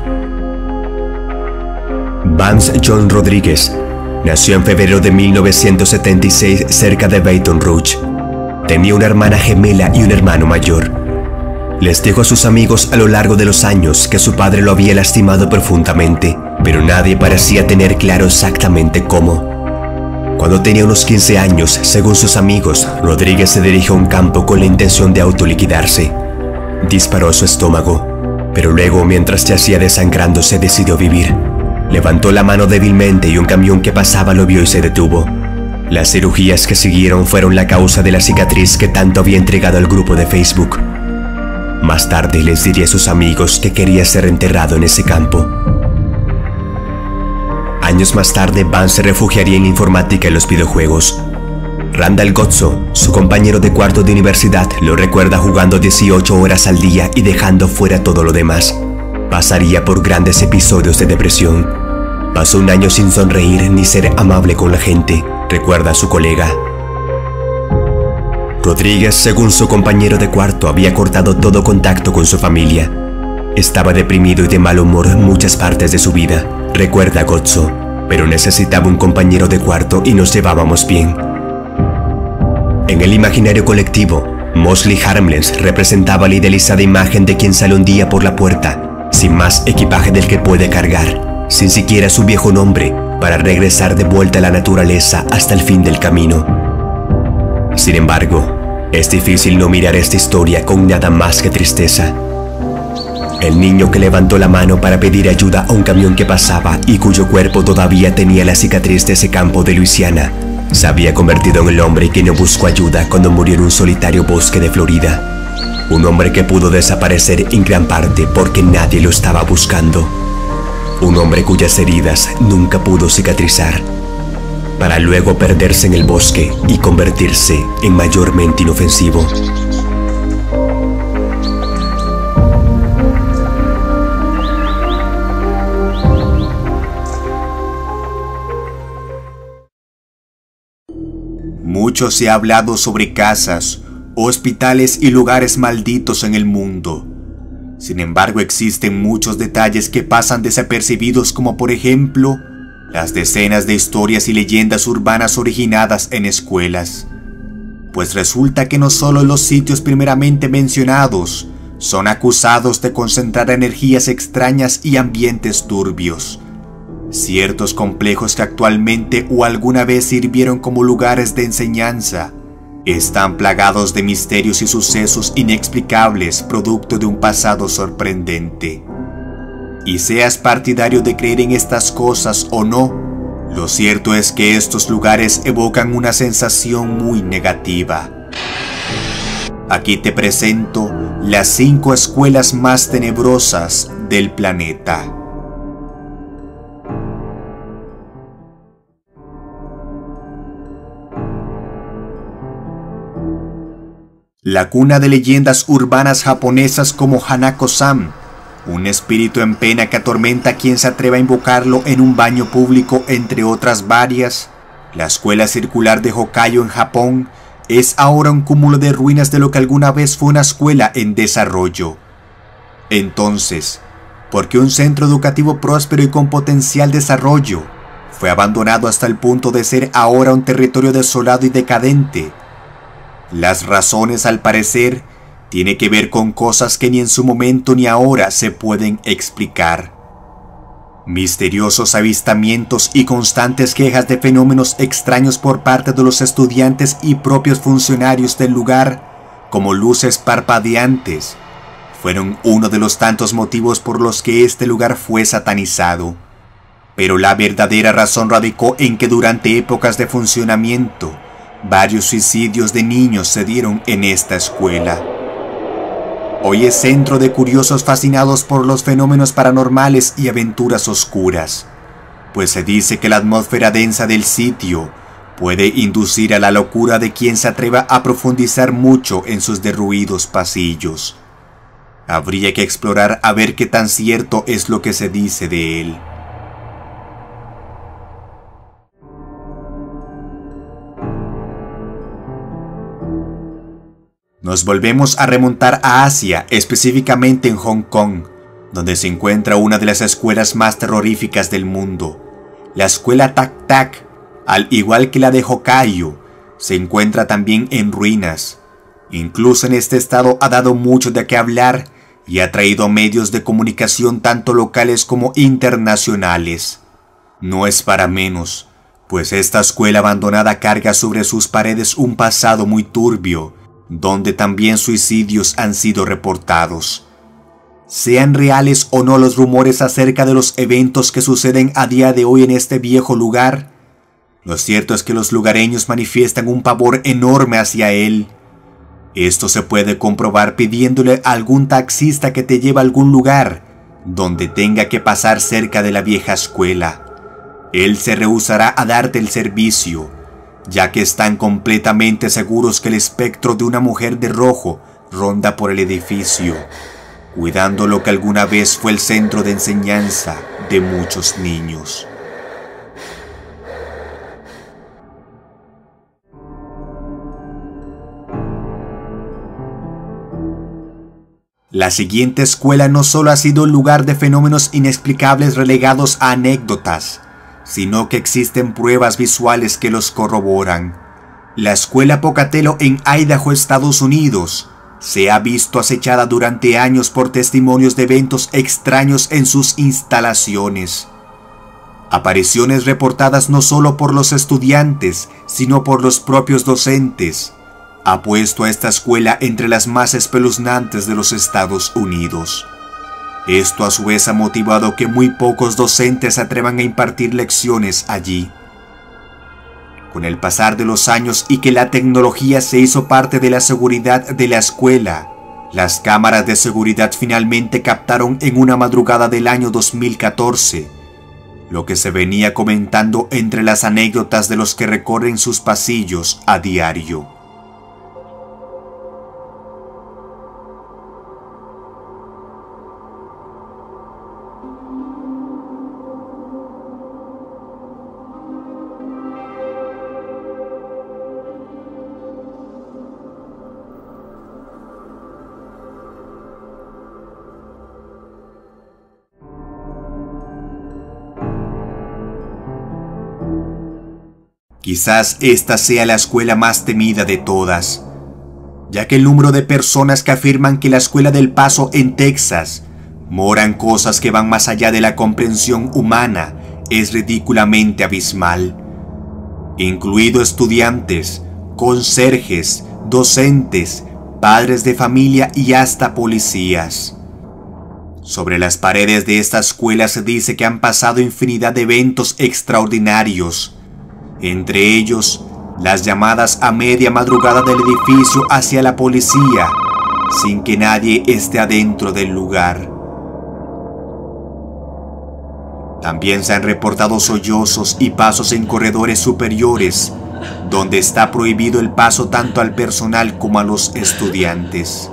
Bams John Rodríguez nació en febrero de 1976 cerca de Baton Rouge. Tenía una hermana gemela y un hermano mayor. Les dijo a sus amigos a lo largo de los años que su padre lo había lastimado profundamente, pero nadie parecía tener claro exactamente cómo. Cuando tenía unos 15 años, según sus amigos, Rodríguez se dirigió a un campo con la intención de autoliquidarse. Disparó a su estómago, pero luego, mientras yacía desangrándose, decidió vivir. Levantó la mano débilmente y un camión que pasaba lo vio y se detuvo. Las cirugías que siguieron fueron la causa de la cicatriz que tanto había entregado al grupo de Facebook. Más tarde les diría a sus amigos que quería ser enterrado en ese campo. Años más tarde, Bams se refugiaría en informática y los videojuegos. Randall Gotzo, su compañero de cuarto de universidad, lo recuerda jugando 18 horas al día y dejando fuera todo lo demás. Pasaría por grandes episodios de depresión. Pasó un año sin sonreír ni ser amable con la gente, recuerda a su colega. Rodríguez, según su compañero de cuarto, había cortado todo contacto con su familia. Estaba deprimido y de mal humor muchas partes de su vida, recuerda Gotzo, pero necesitaba un compañero de cuarto y nos llevábamos bien. En el imaginario colectivo, Mosley Harmlems representaba la idealizada imagen de quien sale un día por la puerta, sin más equipaje del que puede cargar, sin siquiera su viejo nombre, para regresar de vuelta a la naturaleza hasta el fin del camino. Sin embargo, es difícil no mirar esta historia con nada más que tristeza. El niño que levantó la mano para pedir ayuda a un camión que pasaba y cuyo cuerpo todavía tenía la cicatriz de ese campo de Luisiana, se había convertido en el hombre que no buscó ayuda cuando murió en un solitario bosque de Florida. Un hombre que pudo desaparecer en gran parte porque nadie lo estaba buscando. Un hombre cuyas heridas nunca pudo cicatrizar, para luego perderse en el bosque y convertirse en mayormente inofensivo. Mucho se ha hablado sobre casas, hospitales y lugares malditos en el mundo. Sin embargo, existen muchos detalles que pasan desapercibidos, como por ejemplo, las decenas de historias y leyendas urbanas originadas en escuelas. Pues resulta que no solo los sitios primeramente mencionados son acusados de concentrar energías extrañas y ambientes turbios. Ciertos complejos que actualmente o alguna vez sirvieron como lugares de enseñanza están plagados de misterios y sucesos inexplicables producto de un pasado sorprendente. Y seas partidario de creer en estas cosas o no, lo cierto es que estos lugares evocan una sensación muy negativa. Aquí te presento las 5 escuelas más tenebrosas del planeta. La cuna de leyendas urbanas japonesas como Hanako-san, un espíritu en pena que atormenta a quien se atreva a invocarlo en un baño público, entre otras varias. La escuela circular de Hokkaido en Japón es ahora un cúmulo de ruinas de lo que alguna vez fue una escuela en desarrollo. Entonces, ¿por qué un centro educativo próspero y con potencial desarrollo fue abandonado hasta el punto de ser ahora un territorio desolado y decadente? Las razones, al parecer, tienen que ver con cosas que ni en su momento ni ahora se pueden explicar. Misteriosos avistamientos y constantes quejas de fenómenos extraños por parte de los estudiantes y propios funcionarios del lugar, como luces parpadeantes, fueron uno de los tantos motivos por los que este lugar fue satanizado. Pero la verdadera razón radicó en que durante épocas de funcionamiento, varios suicidios de niños se dieron en esta escuela. Hoy es centro de curiosos fascinados por los fenómenos paranormales y aventuras oscuras, pues se dice que la atmósfera densa del sitio puede inducir a la locura de quien se atreva a profundizar mucho en sus derruidos pasillos. Habría que explorar a ver qué tan cierto es lo que se dice de él. Nos volvemos a remontar a Asia, específicamente en Hong Kong, donde se encuentra una de las escuelas más terroríficas del mundo. La escuela Tak Tak, al igual que la de Hokkaido, se encuentra también en ruinas. Incluso en este estado ha dado mucho de qué hablar y ha traído medios de comunicación tanto locales como internacionales. No es para menos, pues esta escuela abandonada carga sobre sus paredes un pasado muy turbio, donde también suicidios han sido reportados. Sean reales o no los rumores acerca de los eventos que suceden a día de hoy en este viejo lugar, lo cierto es que los lugareños manifiestan un pavor enorme hacia él. Esto se puede comprobar pidiéndole a algún taxista que te lleve a algún lugar donde tenga que pasar cerca de la vieja escuela. Él se rehusará a darte el servicio, ya que están completamente seguros que el espectro de una mujer de rojo ronda por el edificio, cuidando lo que alguna vez fue el centro de enseñanza de muchos niños. La siguiente escuela no solo ha sido un lugar de fenómenos inexplicables relegados a anécdotas, sino que existen pruebas visuales que los corroboran. La escuela Pocatello en Idaho, Estados Unidos, se ha visto acechada durante años por testimonios de eventos extraños en sus instalaciones. Apariciones reportadas no solo por los estudiantes, sino por los propios docentes, ha puesto a esta escuela entre las más espeluznantes de los Estados Unidos. Esto a su vez ha motivado que muy pocos docentes se atrevan a impartir lecciones allí. Con el pasar de los años y que la tecnología se hizo parte de la seguridad de la escuela, las cámaras de seguridad finalmente captaron en una madrugada del año 2014 lo que se venía comentando entre las anécdotas de los que recorren sus pasillos a diario. Quizás esta sea la escuela más temida de todas, ya que el número de personas que afirman que la Escuela del Paso en Texas moran cosas que van más allá de la comprensión humana es ridículamente abismal, incluido estudiantes, conserjes, docentes, padres de familia y hasta policías. Sobre las paredes de esta escuela se dice que han pasado infinidad de eventos extraordinarios, entre ellos las llamadas a media madrugada del edificio hacia la policía, sin que nadie esté adentro del lugar. También se han reportado sollozos y pasos en corredores superiores, donde está prohibido el paso tanto al personal como a los estudiantes.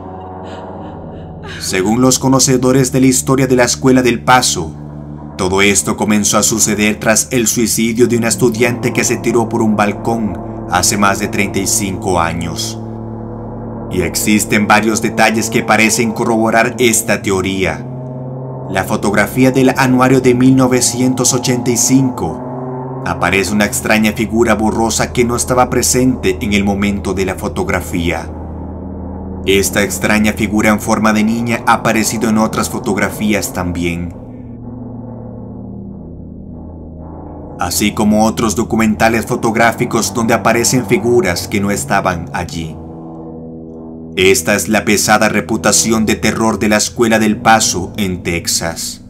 Según los conocedores de la historia de la Escuela del Paso, todo esto comenzó a suceder tras el suicidio de una estudiante que se tiró por un balcón hace más de 35 años. Y existen varios detalles que parecen corroborar esta teoría. La fotografía del anuario de 1985 aparece una extraña figura borrosa que no estaba presente en el momento de la fotografía. Esta extraña figura en forma de niña ha aparecido en otras fotografías también, así como otros documentales fotográficos donde aparecen figuras que no estaban allí. Esta es la pesada reputación de terror de la Escuela del Paso en Texas.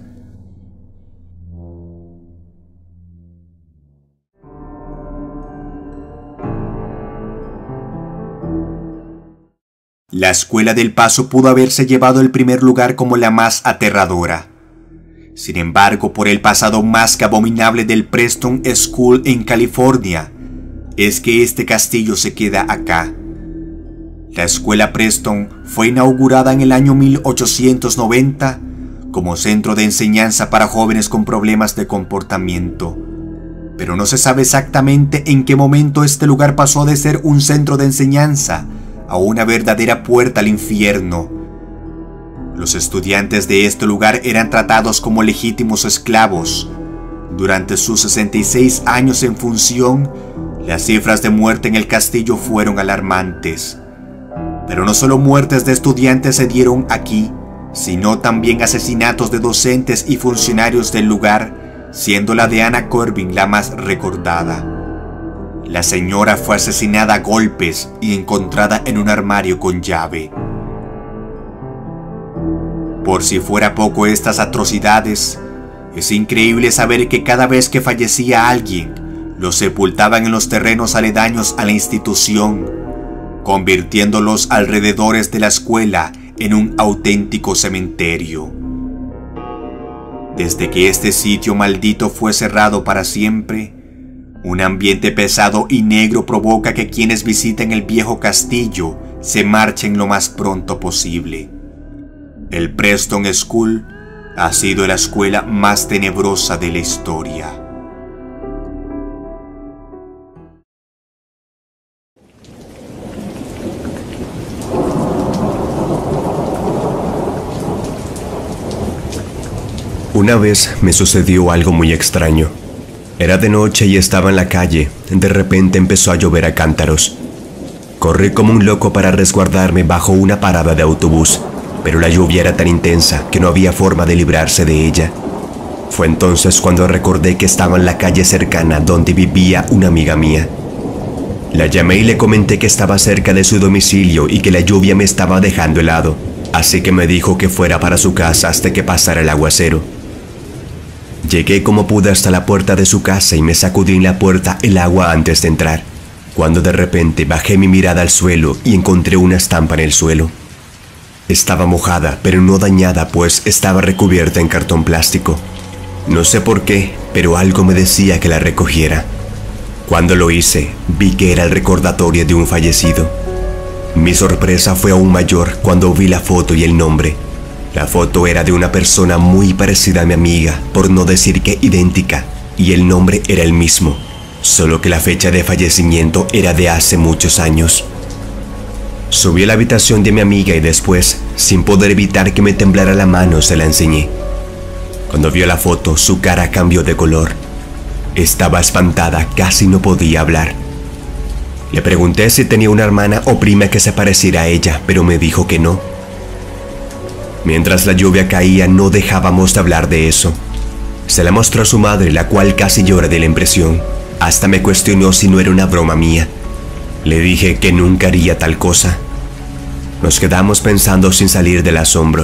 La Escuela del Paso pudo haberse llevado el primer lugar como la más aterradora. Sin embargo, por el pasado más que abominable del Preston School en California, es que este castillo se queda acá. La escuela Preston fue inaugurada en el año 1890 como centro de enseñanza para jóvenes con problemas de comportamiento, pero no se sabe exactamente en qué momento este lugar pasó de ser un centro de enseñanza a una verdadera puerta al infierno. Los estudiantes de este lugar eran tratados como legítimos esclavos. Durante sus 66 años en función, las cifras de muerte en el castillo fueron alarmantes. Pero no solo muertes de estudiantes se dieron aquí, sino también asesinatos de docentes y funcionarios del lugar, siendo la de Anna Corbin la más recordada. La señora fue asesinada a golpes y encontrada en un armario con llave. Por si fuera poco estas atrocidades, es increíble saber que cada vez que fallecía alguien, lo sepultaban en los terrenos aledaños a la institución, convirtiendo los alrededores de la escuela en un auténtico cementerio. Desde que este sitio maldito fue cerrado para siempre, un ambiente pesado y negro provoca que quienes visiten el viejo castillo se marchen lo más pronto posible. El Preston School ha sido la escuela más tenebrosa de la historia. Una vez me sucedió algo muy extraño. Era de noche y estaba en la calle. De repente empezó a llover a cántaros. Corrí como un loco para resguardarme bajo una parada de autobús, pero la lluvia era tan intensa que no había forma de librarse de ella. Fue entonces cuando recordé que estaba en la calle cercana donde vivía una amiga mía. La llamé y le comenté que estaba cerca de su domicilio y que la lluvia me estaba dejando helado, así que me dijo que fuera para su casa hasta que pasara el aguacero. Llegué como pude hasta la puerta de su casa y me sacudí en la puerta el agua antes de entrar, cuando de repente bajé mi mirada al suelo y encontré una estampa en el suelo. Estaba mojada, pero no dañada, pues estaba recubierta en cartón plástico. No sé por qué, pero algo me decía que la recogiera. Cuando lo hice, vi que era el recordatorio de un fallecido. Mi sorpresa fue aún mayor cuando vi la foto y el nombre. La foto era de una persona muy parecida a mi amiga, por no decir que idéntica, y el nombre era el mismo, solo que la fecha de fallecimiento era de hace muchos años. Subí a la habitación de mi amiga y después, sin poder evitar que me temblara la mano, se la enseñé. Cuando vio la foto, su cara cambió de color. Estaba espantada, casi no podía hablar. Le pregunté si tenía una hermana o prima que se pareciera a ella, pero me dijo que no. Mientras la lluvia caía, no dejábamos de hablar de eso. Se la mostró a su madre, la cual casi llora de la impresión. Hasta me cuestionó si no era una broma mía. Le dije que nunca haría tal cosa. Nos quedamos pensando sin salir del asombro.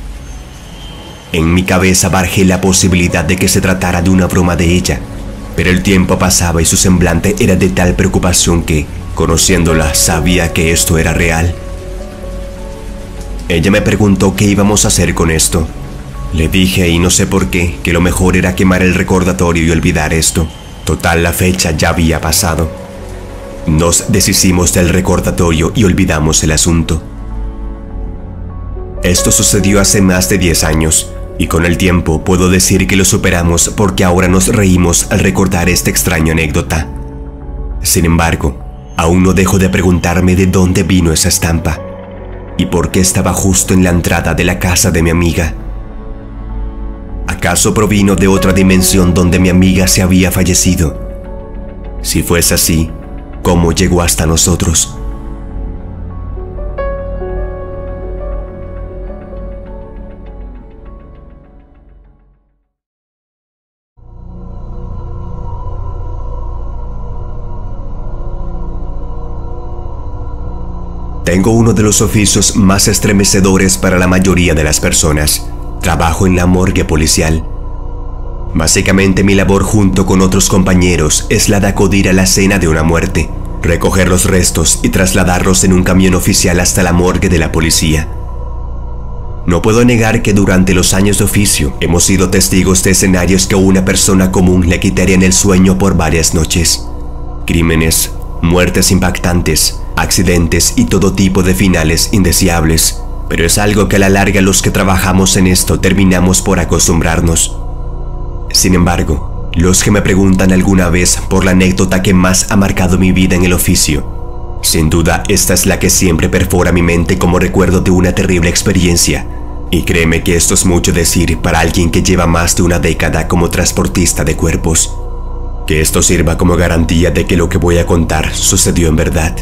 En mi cabeza barajé la posibilidad de que se tratara de una broma de ella, pero el tiempo pasaba y su semblante era de tal preocupación que, conociéndola, sabía que esto era real. Ella me preguntó qué íbamos a hacer con esto. Le dije, y no sé por qué, que lo mejor era quemar el recordatorio y olvidar esto. Total, la fecha ya había pasado. Nos deshicimos del recordatorio y olvidamos el asunto. Esto sucedió hace más de 10 años, y con el tiempo puedo decir que lo superamos porque ahora nos reímos al recordar esta extraña anécdota. Sin embargo, aún no dejo de preguntarme de dónde vino esa estampa y por qué estaba justo en la entrada de la casa de mi amiga. ¿Acaso provino de otra dimensión donde mi amiga se había fallecido? Si fuese así, ¿cómo llegó hasta nosotros? Tengo uno de los oficios más estremecedores para la mayoría de las personas. Trabajo en la morgue policial. Básicamente mi labor junto con otros compañeros es la de acudir a la escena de una muerte, recoger los restos y trasladarlos en un camión oficial hasta la morgue de la policía. No puedo negar que durante los años de oficio hemos sido testigos de escenarios que a una persona común le quitarían el sueño por varias noches. Crímenes, muertes impactantes, accidentes y todo tipo de finales indeseables, pero es algo que a la larga los que trabajamos en esto terminamos por acostumbrarnos. Sin embargo, los que me preguntan alguna vez por la anécdota que más ha marcado mi vida en el oficio, sin duda esta es la que siempre perfora mi mente como recuerdo de una terrible experiencia, y créeme que esto es mucho decir para alguien que lleva más de una década como transportista de cuerpos. Que esto sirva como garantía de que lo que voy a contar sucedió en verdad.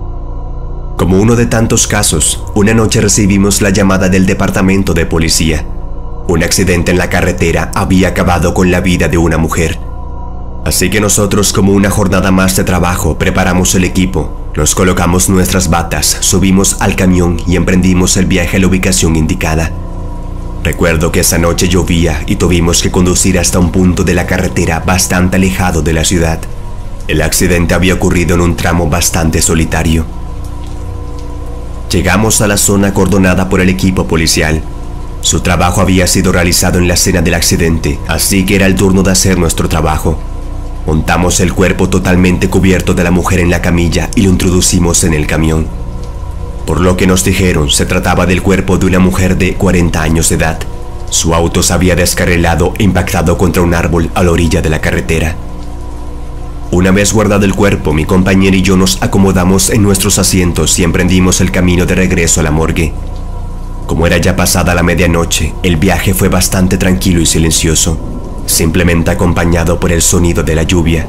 Como uno de tantos casos, una noche recibimos la llamada del departamento de policía. Un accidente en la carretera había acabado con la vida de una mujer. Así que nosotros, como una jornada más de trabajo, preparamos el equipo, nos colocamos nuestras batas, subimos al camión y emprendimos el viaje a la ubicación indicada. Recuerdo que esa noche llovía y tuvimos que conducir hasta un punto de la carretera bastante alejado de la ciudad. El accidente había ocurrido en un tramo bastante solitario. Llegamos a la zona acordonada por el equipo policial. Su trabajo había sido realizado en la escena del accidente, así que era el turno de hacer nuestro trabajo. Montamos el cuerpo totalmente cubierto de la mujer en la camilla y lo introducimos en el camión. Por lo que nos dijeron, se trataba del cuerpo de una mujer de 40 años de edad. Su auto se había descarrilado e impactado contra un árbol a la orilla de la carretera. Una vez guardado el cuerpo, mi compañero y yo nos acomodamos en nuestros asientos y emprendimos el camino de regreso a la morgue. Como era ya pasada la medianoche, el viaje fue bastante tranquilo y silencioso, simplemente acompañado por el sonido de la lluvia.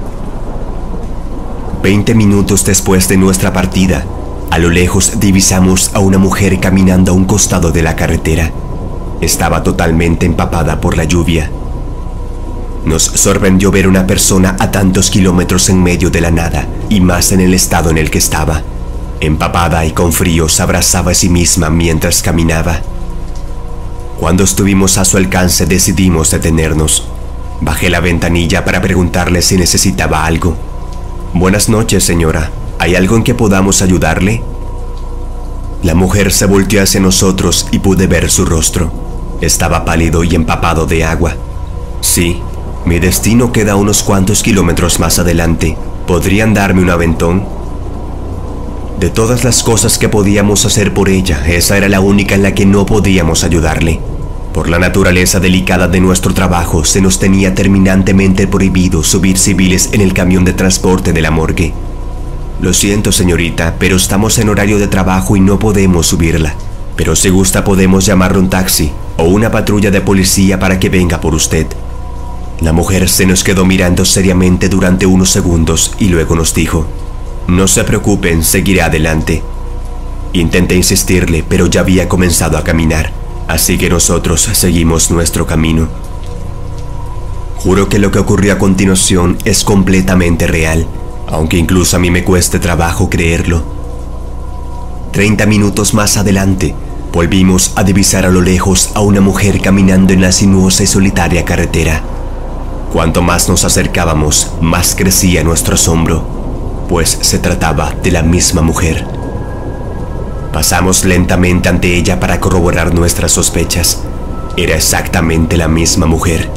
20 minutos después de nuestra partida, a lo lejos divisamos a una mujer caminando a un costado de la carretera. Estaba totalmente empapada por la lluvia. Nos sorprendió ver una persona a tantos kilómetros en medio de la nada, y más en el estado en el que estaba. Empapada y con frío, se abrazaba a sí misma mientras caminaba. Cuando estuvimos a su alcance, decidimos detenernos. Bajé la ventanilla para preguntarle si necesitaba algo. «Buenas noches, señora. ¿Hay algo en que podamos ayudarle?» La mujer se volteó hacia nosotros y pude ver su rostro. Estaba pálido y empapado de agua. «Sí, mi destino queda a unos cuantos kilómetros más adelante. ¿Podrían darme un aventón?» De todas las cosas que podíamos hacer por ella, esa era la única en la que no podíamos ayudarle. Por la naturaleza delicada de nuestro trabajo, se nos tenía terminantemente prohibido subir civiles en el camión de transporte de la morgue. «Lo siento, señorita, pero estamos en horario de trabajo y no podemos subirla. Pero si gusta podemos llamarle un taxi o una patrulla de policía para que venga por usted». La mujer se nos quedó mirando seriamente durante unos segundos y luego nos dijo: «No se preocupen, seguiré adelante». Intenté insistirle, pero ya había comenzado a caminar, así que nosotros seguimos nuestro camino. Juro que lo que ocurrió a continuación es completamente real, aunque incluso a mí me cueste trabajo creerlo. 30 minutos más adelante, volvimos a divisar a lo lejos a una mujer caminando en la sinuosa y solitaria carretera. Cuanto más nos acercábamos, más crecía nuestro asombro, pues se trataba de la misma mujer. Pasamos lentamente ante ella para corroborar nuestras sospechas. Era exactamente la misma mujer.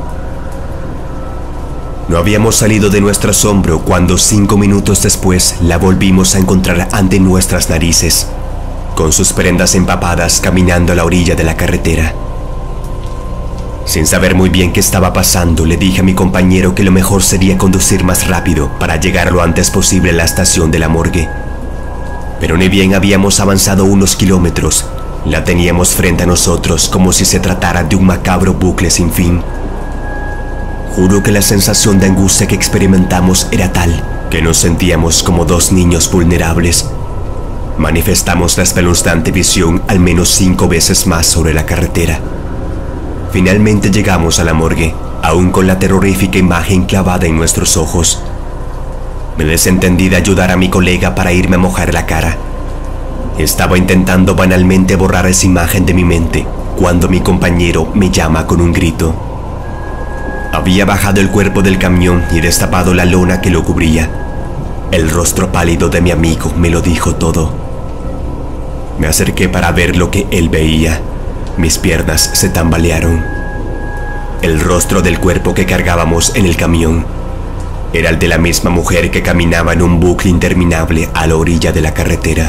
No habíamos salido de nuestro asombro cuando 5 minutos después la volvimos a encontrar ante nuestras narices, con sus prendas empapadas caminando a la orilla de la carretera. Sin saber muy bien qué estaba pasando, le dije a mi compañero que lo mejor sería conducir más rápido para llegar lo antes posible a la estación de la morgue. Pero ni bien habíamos avanzado unos kilómetros, la teníamos frente a nosotros como si se tratara de un macabro bucle sin fin. Juro que la sensación de angustia que experimentamos era tal que nos sentíamos como dos niños vulnerables. Manifestamos la espeluznante visión al menos 5 veces más sobre la carretera. Finalmente llegamos a la morgue, aún con la terrorífica imagen clavada en nuestros ojos. Me desentendí de ayudar a mi colega para irme a mojar la cara. Estaba intentando banalmente borrar esa imagen de mi mente cuando mi compañero me llama con un grito. Había bajado el cuerpo del camión y destapado la lona que lo cubría. El rostro pálido de mi amigo me lo dijo todo. Me acerqué para ver lo que él veía. Mis piernas se tambalearon. El rostro del cuerpo que cargábamos en el camión era el de la misma mujer que caminaba en un bucle interminable a la orilla de la carretera.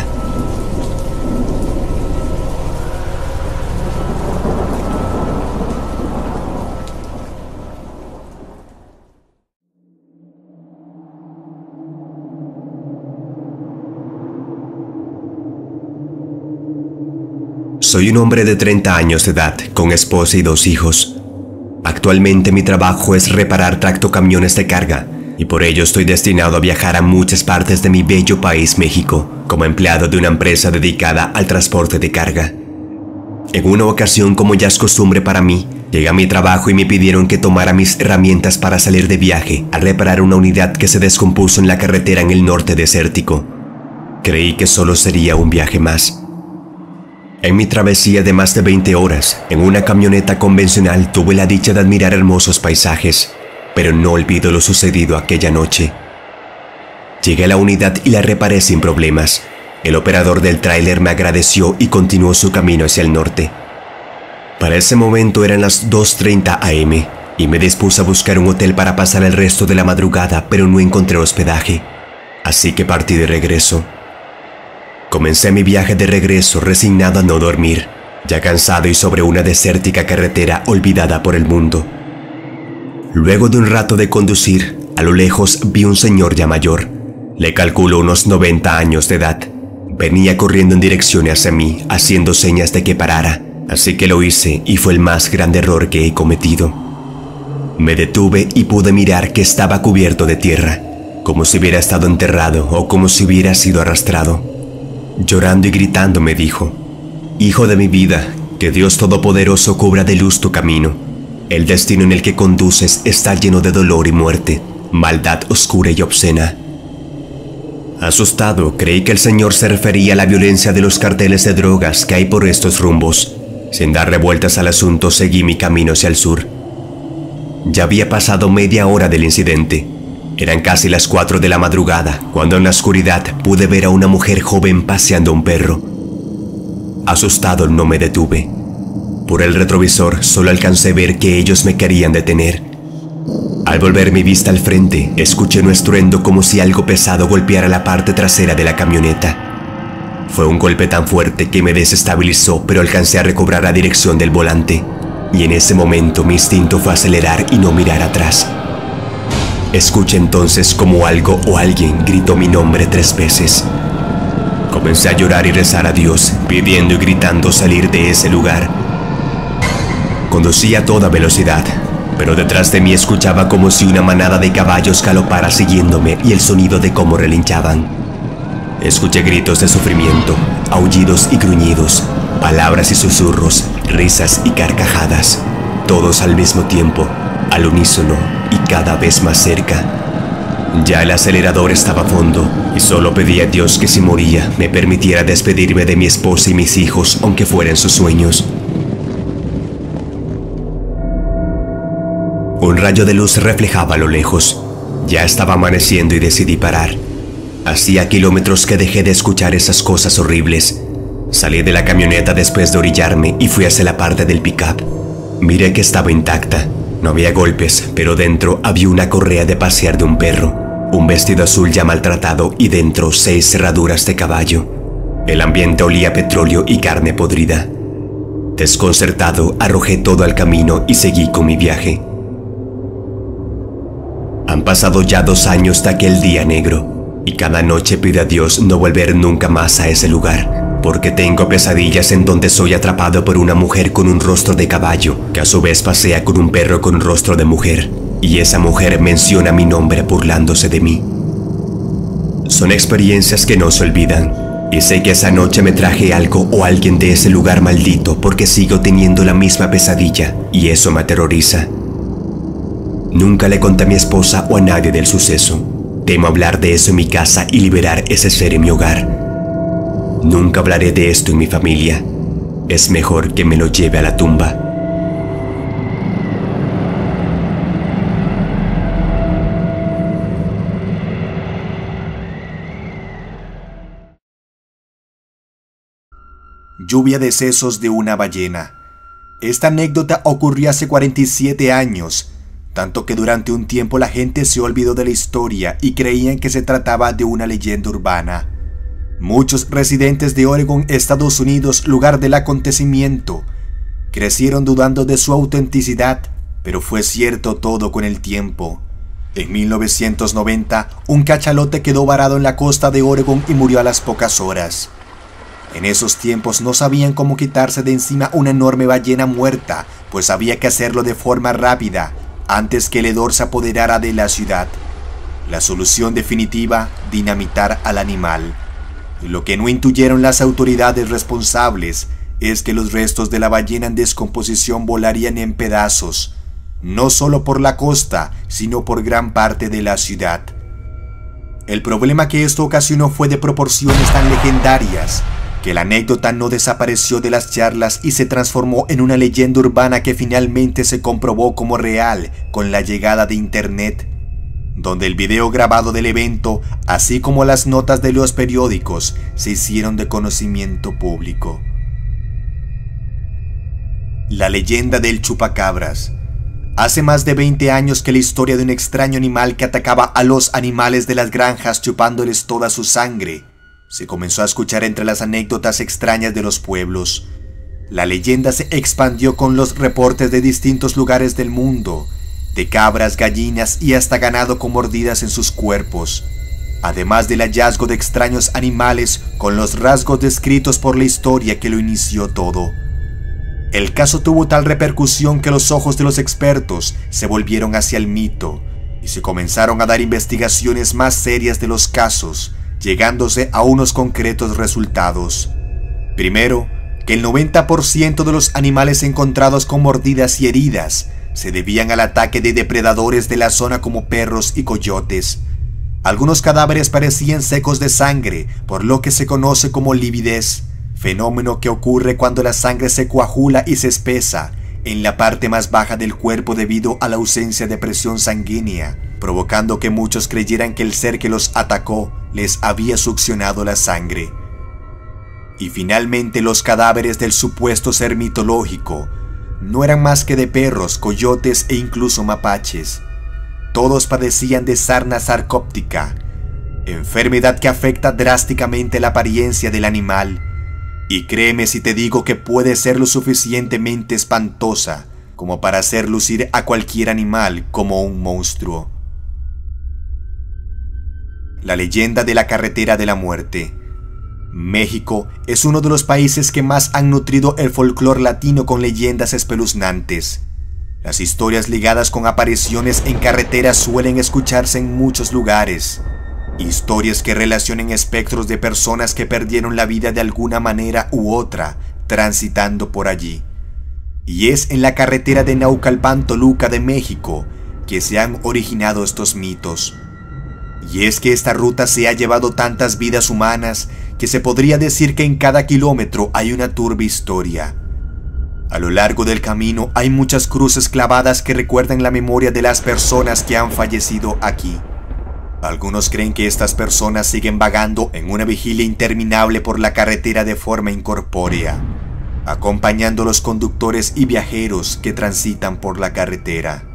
Soy un hombre de 30 años de edad, con esposa y 2 hijos. Actualmente mi trabajo es reparar tractocamiones de carga, y por ello estoy destinado a viajar a muchas partes de mi bello país México, como empleado de una empresa dedicada al transporte de carga. En una ocasión, como ya es costumbre para mí, llegué a mi trabajo y me pidieron que tomara mis herramientas para salir de viaje a reparar una unidad que se descompuso en la carretera en el norte desértico. Creí que solo sería un viaje más. En mi travesía de más de 20 horas, en una camioneta convencional tuve la dicha de admirar hermosos paisajes, pero no olvido lo sucedido aquella noche. Llegué a la unidad y la reparé sin problemas. El operador del tráiler me agradeció y continuó su camino hacia el norte. Para ese momento eran las 2:30 am y me dispuse a buscar un hotel para pasar el resto de la madrugada, pero no encontré hospedaje, así que partí de regreso. Comencé mi viaje de regreso resignado a no dormir, ya cansado y sobre una desértica carretera olvidada por el mundo. Luego de un rato de conducir, a lo lejos vi un señor ya mayor. Le calculo unos 90 años de edad. Venía corriendo en dirección hacia mí, haciendo señas de que parara, así que lo hice y fue el más grande error que he cometido. Me detuve y pude mirar que estaba cubierto de tierra, como si hubiera estado enterrado o como si hubiera sido arrastrado. Llorando y gritando me dijo: «Hijo de mi vida, que Dios Todopoderoso cubra de luz tu camino. El destino en el que conduces está lleno de dolor y muerte, maldad oscura y obscena». Asustado, creí que el señor se refería a la violencia de los carteles de drogas que hay por estos rumbos. Sin darle vueltas al asunto, seguí mi camino hacia el sur. Ya había pasado media hora del incidente. Eran casi las 4 de la madrugada, cuando en la oscuridad pude ver a una mujer joven paseando a un perro. Asustado no me detuve. Por el retrovisor solo alcancé a ver que ellos me querían detener. Al volver mi vista al frente, escuché un estruendo como si algo pesado golpeara la parte trasera de la camioneta. Fue un golpe tan fuerte que me desestabilizó, pero alcancé a recobrar la dirección del volante, y en ese momento mi instinto fue acelerar y no mirar atrás. Escuché entonces como algo o alguien gritó mi nombre 3 veces. Comencé a llorar y rezar a Dios, pidiendo y gritando salir de ese lugar. Conducí a toda velocidad. pero detrás de mí escuchaba como si una manada de caballos galopara siguiéndome y el sonido de cómo relinchaban. Escuché gritos de sufrimiento, aullidos y gruñidos, palabras y susurros, risas y carcajadas, todos al mismo tiempo, al unísono y cada vez más cerca. Ya el acelerador estaba a fondo y solo pedí a Dios que si moría me permitiera despedirme de mi esposa y mis hijos, aunque fuera en sus sueños. Un rayo de luz reflejaba a lo lejos. Ya estaba amaneciendo y decidí parar. Hacía kilómetros que dejé de escuchar esas cosas horribles. Salí de la camioneta después de orillarme y fui hacia la parte del pick-up. Miré que estaba intacta. No había golpes, pero dentro había una correa de pasear de un perro, un vestido azul ya maltratado y dentro 6 cerraduras de caballo. El ambiente olía a petróleo y carne podrida. Desconcertado, arrojé todo al camino y seguí con mi viaje. Han pasado ya 2 años de aquel día negro, y cada noche pido a Dios no volver nunca más a ese lugar, porque tengo pesadillas en donde soy atrapado por una mujer con un rostro de caballo, que a su vez pasea con un perro con un rostro de mujer, y esa mujer menciona mi nombre burlándose de mí. Son experiencias que no se olvidan, y sé que esa noche me traje algo o alguien de ese lugar maldito porque sigo teniendo la misma pesadilla, y eso me aterroriza. Nunca le conté a mi esposa o a nadie del suceso. Temo hablar de eso en mi casa y liberar ese ser en mi hogar. Nunca hablaré de esto en mi familia. Es mejor que me lo lleve a la tumba. Lluvia de sesos de una ballena. Esta anécdota ocurrió hace 47 años, tanto que durante un tiempo la gente se olvidó de la historia y creían que se trataba de una leyenda urbana. Muchos residentes de Oregon, Estados Unidos, lugar del acontecimiento, crecieron dudando de su autenticidad, pero fue cierto todo con el tiempo. En 1990, un cachalote quedó varado en la costa de Oregon y murió a las pocas horas. En esos tiempos no sabían cómo quitarse de encima una enorme ballena muerta, pues había que hacerlo de forma rápida, antes que el hedor se apoderara de la ciudad. La solución definitiva, dinamitar al animal. Lo que no intuyeron las autoridades responsables es que los restos de la ballena en descomposición volarían en pedazos, no solo por la costa, sino por gran parte de la ciudad. El problema que esto ocasionó fue de proporciones tan legendarias que la anécdota no desapareció de las charlas y se transformó en una leyenda urbana que finalmente se comprobó como real con la llegada de Internet, donde el video grabado del evento, así como las notas de los periódicos, se hicieron de conocimiento público. La leyenda del chupacabras. Hace más de 20 años que la historia de un extraño animal que atacaba a los animales de las granjas chupándoles toda su sangre se comenzó a escuchar entre las anécdotas extrañas de los pueblos. La leyenda se expandió con los reportes de distintos lugares del mundo, de cabras, gallinas y hasta ganado con mordidas en sus cuerpos, además del hallazgo de extraños animales con los rasgos descritos por la historia que lo inició todo. El caso tuvo tal repercusión que los ojos de los expertos se volvieron hacia el mito y se comenzaron a dar investigaciones más serias de los casos, llegándose a unos concretos resultados. Primero, que el 90% de los animales encontrados con mordidas y heridas se debían al ataque de depredadores de la zona como perros y coyotes. Algunos cadáveres parecían secos de sangre, por lo que se conoce como lividez, fenómeno que ocurre cuando la sangre se coagula y se espesa en la parte más baja del cuerpo debido a la ausencia de presión sanguínea, provocando que muchos creyeran que el ser que los atacó les había succionado la sangre. Y finalmente los cadáveres del supuesto ser mitológico no eran más que de perros, coyotes e incluso mapaches. Todos padecían de sarna sarcóptica, enfermedad que afecta drásticamente la apariencia del animal, y créeme si te digo que puede ser lo suficientemente espantosa como para hacer lucir a cualquier animal como un monstruo. La leyenda de la carretera de la muerte. México es uno de los países que más han nutrido el folclore latino con leyendas espeluznantes. Las historias ligadas con apariciones en carreteras suelen escucharse en muchos lugares. Historias que relacionen espectros de personas que perdieron la vida de alguna manera u otra transitando por allí. Y es en la carretera de Naucalpan, Toluca de México, que se han originado estos mitos. Y es que esta ruta se ha llevado tantas vidas humanas que se podría decir que en cada kilómetro hay una turbia historia. A lo largo del camino hay muchas cruces clavadas que recuerdan la memoria de las personas que han fallecido aquí. Algunos creen que estas personas siguen vagando en una vigilia interminable por la carretera de forma incorpórea, acompañando a los conductores y viajeros que transitan por la carretera.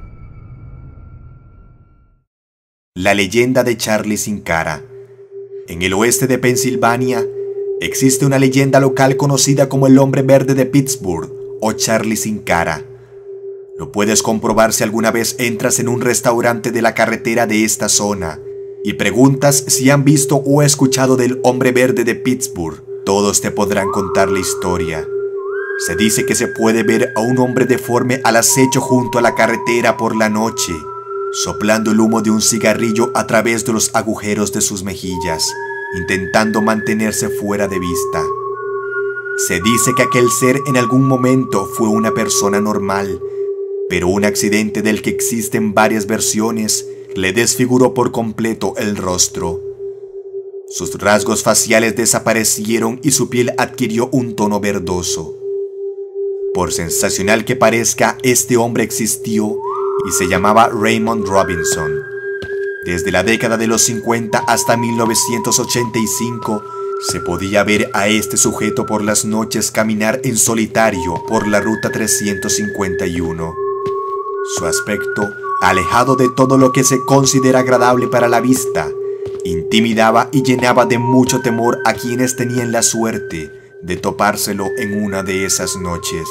La leyenda de Charlie Sin Cara. En el oeste de Pensilvania, existe una leyenda local conocida como el Hombre Verde de Pittsburgh o Charlie Sin Cara. Lo puedes comprobar si alguna vez entras en un restaurante de la carretera de esta zona y preguntas si han visto o escuchado del Hombre Verde de Pittsburgh. Todos te podrán contar la historia. Se dice que se puede ver a un hombre deforme al acecho junto a la carretera por la noche, soplando el humo de un cigarrillo a través de los agujeros de sus mejillas, intentando mantenerse fuera de vista. Se dice que aquel ser en algún momento fue una persona normal, pero un accidente del que existen varias versiones le desfiguró por completo el rostro. Sus rasgos faciales desaparecieron y su piel adquirió un tono verdoso. Por sensacional que parezca, este hombre existió y se llamaba Raymond Robinson. Desde la década de los 50 hasta 1985, se podía ver a este sujeto por las noches caminar en solitario por la ruta 351. Su aspecto, alejado de todo lo que se considera agradable para la vista, intimidaba y llenaba de mucho temor a quienes tenían la suerte de topárselo en una de esas noches.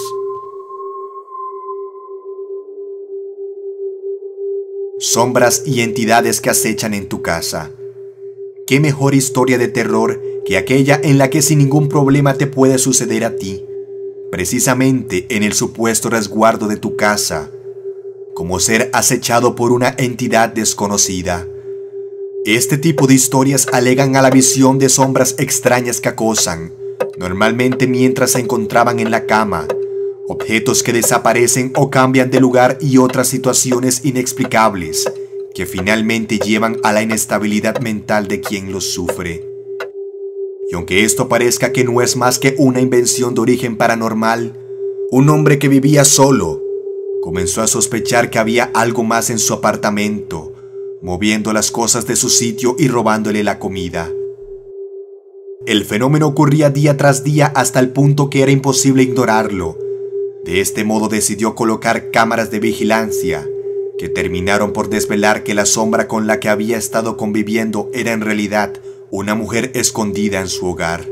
Sombras y entidades que acechan en tu casa. ¿Qué mejor historia de terror que aquella en la que sin ningún problema te puede suceder a ti, precisamente en el supuesto resguardo de tu casa, como ser acechado por una entidad desconocida? Este tipo de historias alegan a la visión de sombras extrañas que acosan, normalmente mientras se encontraban en la cama, objetos que desaparecen o cambian de lugar y otras situaciones inexplicables que finalmente llevan a la inestabilidad mental de quien los sufre. Y aunque esto parezca que no es más que una invención de origen paranormal, un hombre que vivía solo comenzó a sospechar que había algo más en su apartamento, moviendo las cosas de su sitio y robándole la comida. El fenómeno ocurría día tras día hasta el punto que era imposible ignorarlo. De este modo decidió colocar cámaras de vigilancia, que terminaron por desvelar que la sombra con la que había estado conviviendo era en realidad una mujer escondida en su hogar.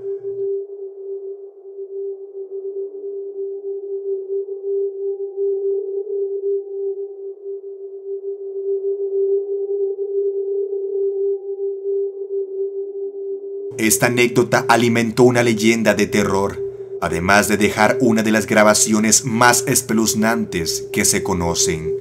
Esta anécdota alimentó una leyenda de terror, además de dejar una de las grabaciones más espeluznantes que se conocen.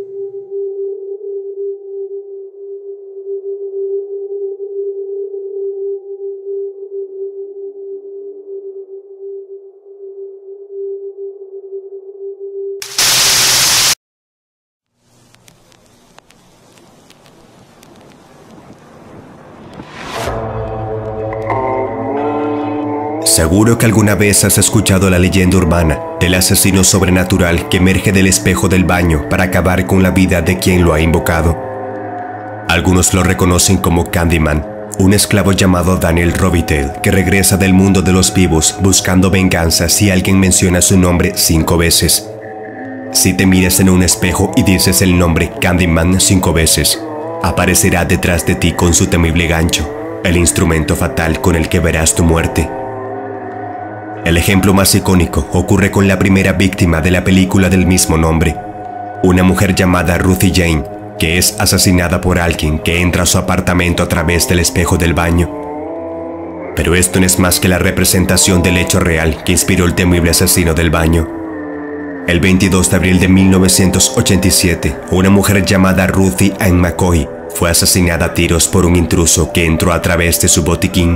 Seguro que alguna vez has escuchado la leyenda urbana del asesino sobrenatural que emerge del espejo del baño para acabar con la vida de quien lo ha invocado. Algunos lo reconocen como Candyman, un esclavo llamado Daniel Robitaille que regresa del mundo de los vivos buscando venganza si alguien menciona su nombre 5 veces. Si te miras en un espejo y dices el nombre Candyman 5 veces, aparecerá detrás de ti con su temible gancho, el instrumento fatal con el que verás tu muerte. El ejemplo más icónico ocurre con la primera víctima de la película del mismo nombre, una mujer llamada Ruthie Jane, que es asesinada por alguien que entra a su apartamento a través del espejo del baño. Pero esto no es más que la representación del hecho real que inspiró el temible asesino del baño. El 22 de abril de 1987, una mujer llamada Ruthie Ann McCoy fue asesinada a tiros por un intruso que entró a través de su botiquín.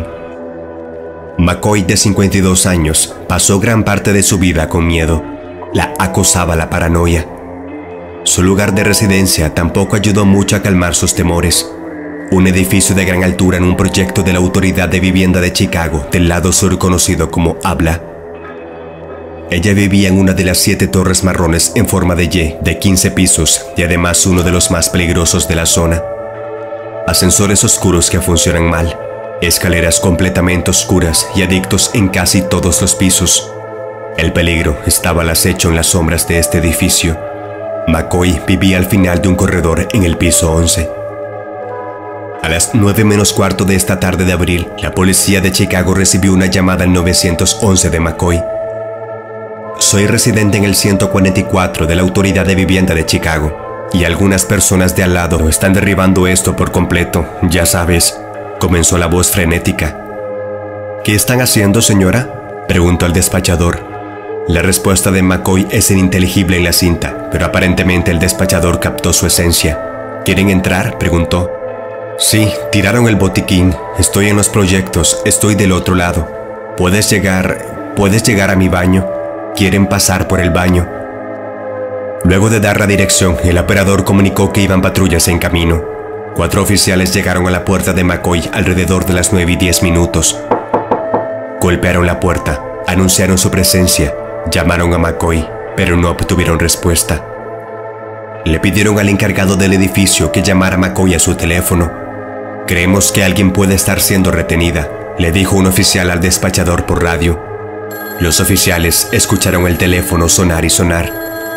McCoy, de 52 años, pasó gran parte de su vida con miedo. La acosaba la paranoia. Su lugar de residencia tampoco ayudó mucho a calmar sus temores. Un edificio de gran altura en un proyecto de la Autoridad de Vivienda de Chicago, del lado sur conocido como Habla. Ella vivía en una de las 7 torres marrones en forma de Y, de 15 pisos, y además uno de los más peligrosos de la zona. Ascensores oscuros que funcionan mal, escaleras completamente oscuras y adictos en casi todos los pisos. El peligro estaba al acecho en las sombras de este edificio. McCoy vivía al final de un corredor en el piso 11. A las 9 menos cuarto de esta tarde de abril, la policía de Chicago recibió una llamada al 911 de McCoy. Soy residente en el 144 de la Autoridad de Vivienda de Chicago, y algunas personas de al lado están derribando esto por completo, ya sabes, comenzó la voz frenética. ¿Qué están haciendo, señora?, preguntó el despachador. La respuesta de McCoy es ininteligible en la cinta, pero aparentemente el despachador captó su esencia. ¿Quieren entrar?, preguntó. Sí, tiraron el botiquín, estoy en los proyectos, estoy del otro lado. ¿Puedes llegar a mi baño? Quieren pasar por el baño. Luego de dar la dirección, el operador comunicó que iban patrullas en camino. 4 oficiales llegaron a la puerta de McCoy alrededor de las 9:10. Golpearon la puerta, anunciaron su presencia, llamaron a McCoy, pero no obtuvieron respuesta. Le pidieron al encargado del edificio que llamara a McCoy a su teléfono. Creemos que alguien puede estar siendo retenida, le dijo un oficial al despachador por radio. Los oficiales escucharon el teléfono sonar y sonar.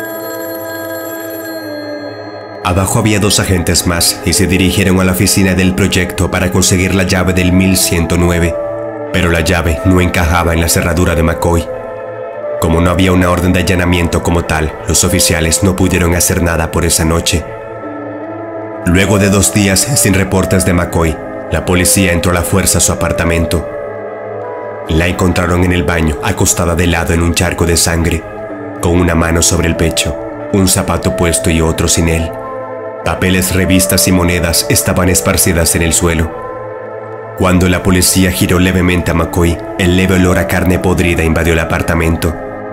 Abajo había 2 agentes más y se dirigieron a la oficina del proyecto para conseguir la llave del 1109, pero la llave no encajaba en la cerradura de McCoy. Como no había una orden de allanamiento como tal, los oficiales no pudieron hacer nada por esa noche. Luego de 2 días sin reportes de McCoy, la policía entró a la fuerza a su apartamento. La encontraron en el baño, acostada de lado en un charco de sangre, con una mano sobre el pecho, un zapato puesto y otro sin él. Papeles, revistas y monedas estaban esparcidas en el suelo. Cuando la policía giró levemente a McCoy, el leve olor a carne podrida invadió el apartamento.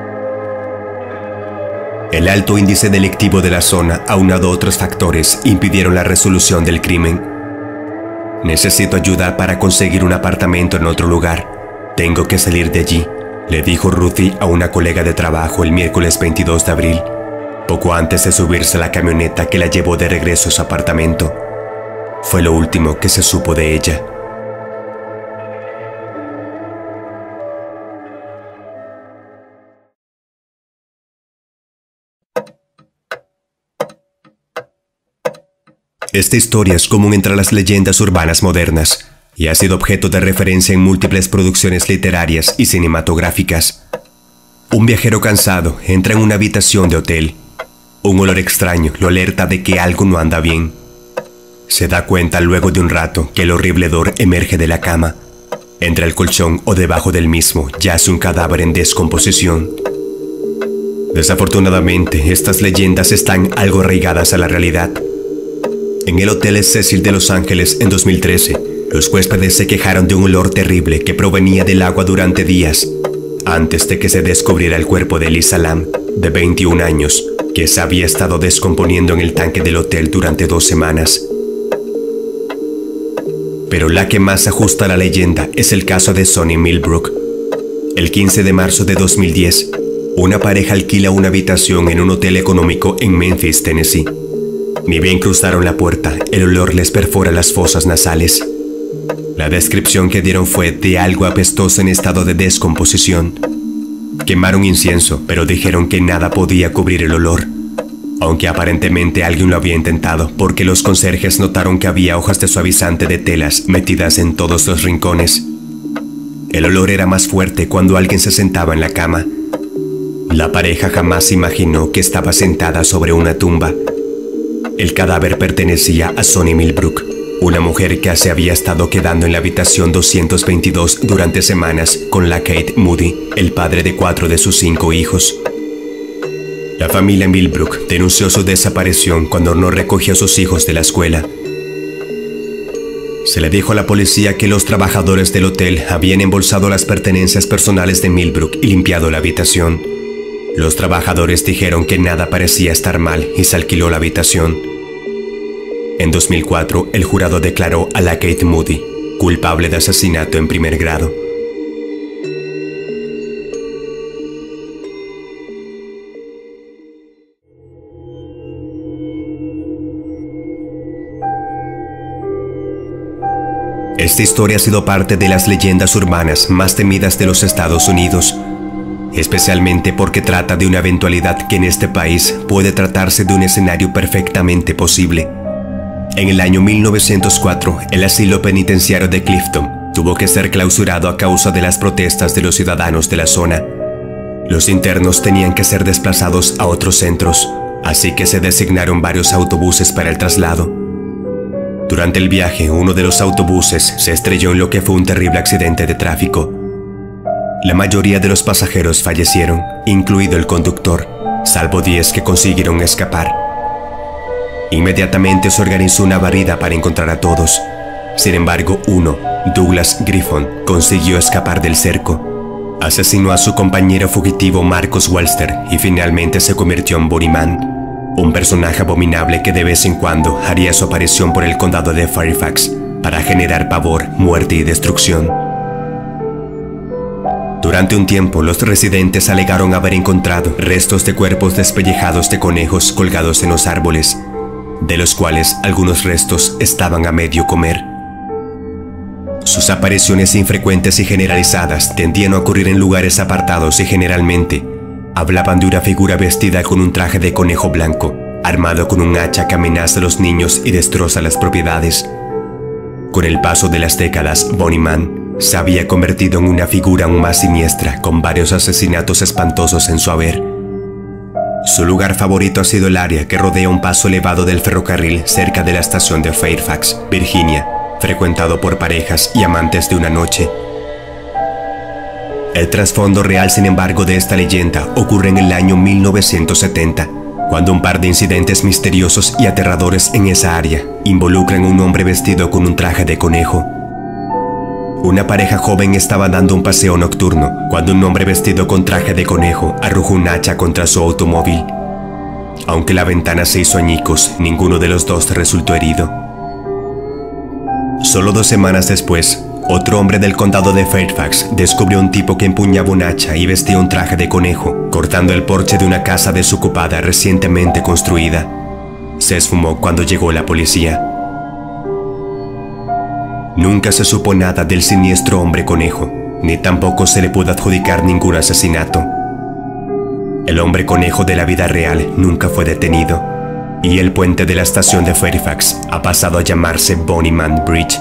El alto índice delictivo de la zona, aunado a otros factores, impidieron la resolución del crimen. Necesito ayuda para conseguir un apartamento en otro lugar. Tengo que salir de allí, le dijo Ruthie a una colega de trabajo el miércoles 22 de abril, poco antes de subirse a la camioneta que la llevó de regreso a su apartamento. Fue lo último que se supo de ella. Esta historia es común entre las leyendas urbanas modernas y ha sido objeto de referencia en múltiples producciones literarias y cinematográficas. Un viajero cansado entra en una habitación de hotel. Un olor extraño lo alerta de que algo no anda bien. Se da cuenta luego de un rato que el horrible hedor emerge de la cama. Entre el colchón o debajo del mismo yace un cadáver en descomposición. Desafortunadamente, estas leyendas están algo arraigadas a la realidad. En el Hotel Cecil de Los Ángeles en 2013, los huéspedes se quejaron de un olor terrible que provenía del agua durante días, antes de que se descubriera el cuerpo de Lisa Lam, de 21 años, que se había estado descomponiendo en el tanque del hotel durante 2 semanas. Pero la que más ajusta a la leyenda es el caso de Sonny Millbrook. El 15 de marzo de 2010, una pareja alquila una habitación en un hotel económico en Memphis, Tennessee. Ni bien cruzaron la puerta, el olor les perfora las fosas nasales. La descripción que dieron fue de algo apestoso en estado de descomposición. Quemaron incienso, pero dijeron que nada podía cubrir el olor, aunque aparentemente alguien lo había intentado, porque los conserjes notaron que había hojas de suavizante de telas metidas en todos los rincones. El olor era más fuerte cuando alguien se sentaba en la cama. La pareja jamás imaginó que estaba sentada sobre una tumba. El cadáver pertenecía a Sonny Millbrook, una mujer que se había estado quedando en la habitación 222 durante semanas con la Kate Moody, el padre de 4 de sus 5 hijos. La familia Millbrook denunció su desaparición cuando no recogió a sus hijos de la escuela. Se le dijo a la policía que los trabajadores del hotel habían embolsado las pertenencias personales de Millbrook y limpiado la habitación. Los trabajadores dijeron que nada parecía estar mal y se alquiló la habitación. En 2004, el jurado declaró a la Keith Moody culpable de asesinato en primer grado. Esta historia ha sido parte de las leyendas urbanas más temidas de los Estados Unidos, especialmente porque trata de una eventualidad que en este país puede tratarse de un escenario perfectamente posible. En el año 1904, el asilo penitenciario de Clifton tuvo que ser clausurado a causa de las protestas de los ciudadanos de la zona. Los internos tenían que ser desplazados a otros centros, así que se designaron varios autobuses para el traslado. Durante el viaje, uno de los autobuses se estrelló en lo que fue un terrible accidente de tráfico. La mayoría de los pasajeros fallecieron, incluido el conductor, salvo 10 que consiguieron escapar. Inmediatamente se organizó una barrida para encontrar a todos. Sin embargo, uno, Douglas Griffon, consiguió escapar del cerco. Asesinó a su compañero fugitivo Marcus Webster y finalmente se convirtió en Bunny Man, un personaje abominable que de vez en cuando haría su aparición por el condado de Fairfax para generar pavor, muerte y destrucción. Durante un tiempo, los residentes alegaron haber encontrado restos de cuerpos despellejados de conejos colgados en los árboles, de los cuales algunos restos estaban a medio comer. Sus apariciones infrecuentes y generalizadas tendían a ocurrir en lugares apartados y generalmente hablaban de una figura vestida con un traje de conejo blanco, armado con un hacha que amenaza a los niños y destroza las propiedades. Con el paso de las décadas, Bunny Man se había convertido en una figura aún más siniestra, con varios asesinatos espantosos en su haber. Su lugar favorito ha sido el área que rodea un paso elevado del ferrocarril cerca de la estación de Fairfax, Virginia, frecuentado por parejas y amantes de una noche. El trasfondo real, sin embargo, de esta leyenda ocurre en el año 1970, cuando un par de incidentes misteriosos y aterradores en esa área involucran a un hombre vestido con un traje de conejo. Una pareja joven estaba dando un paseo nocturno cuando un hombre vestido con traje de conejo arrojó un hacha contra su automóvil. Aunque la ventana se hizo añicos, ninguno de los dos resultó herido. Solo 2 semanas después, otro hombre del condado de Fairfax descubrió un tipo que empuñaba un hacha y vestía un traje de conejo, cortando el porche de una casa desocupada recientemente construida. Se esfumó cuando llegó la policía. Nunca se supo nada del siniestro hombre conejo, ni tampoco se le pudo adjudicar ningún asesinato. El hombre conejo de la vida real nunca fue detenido, y el puente de la estación de Fairfax ha pasado a llamarse Bunny Man Bridge.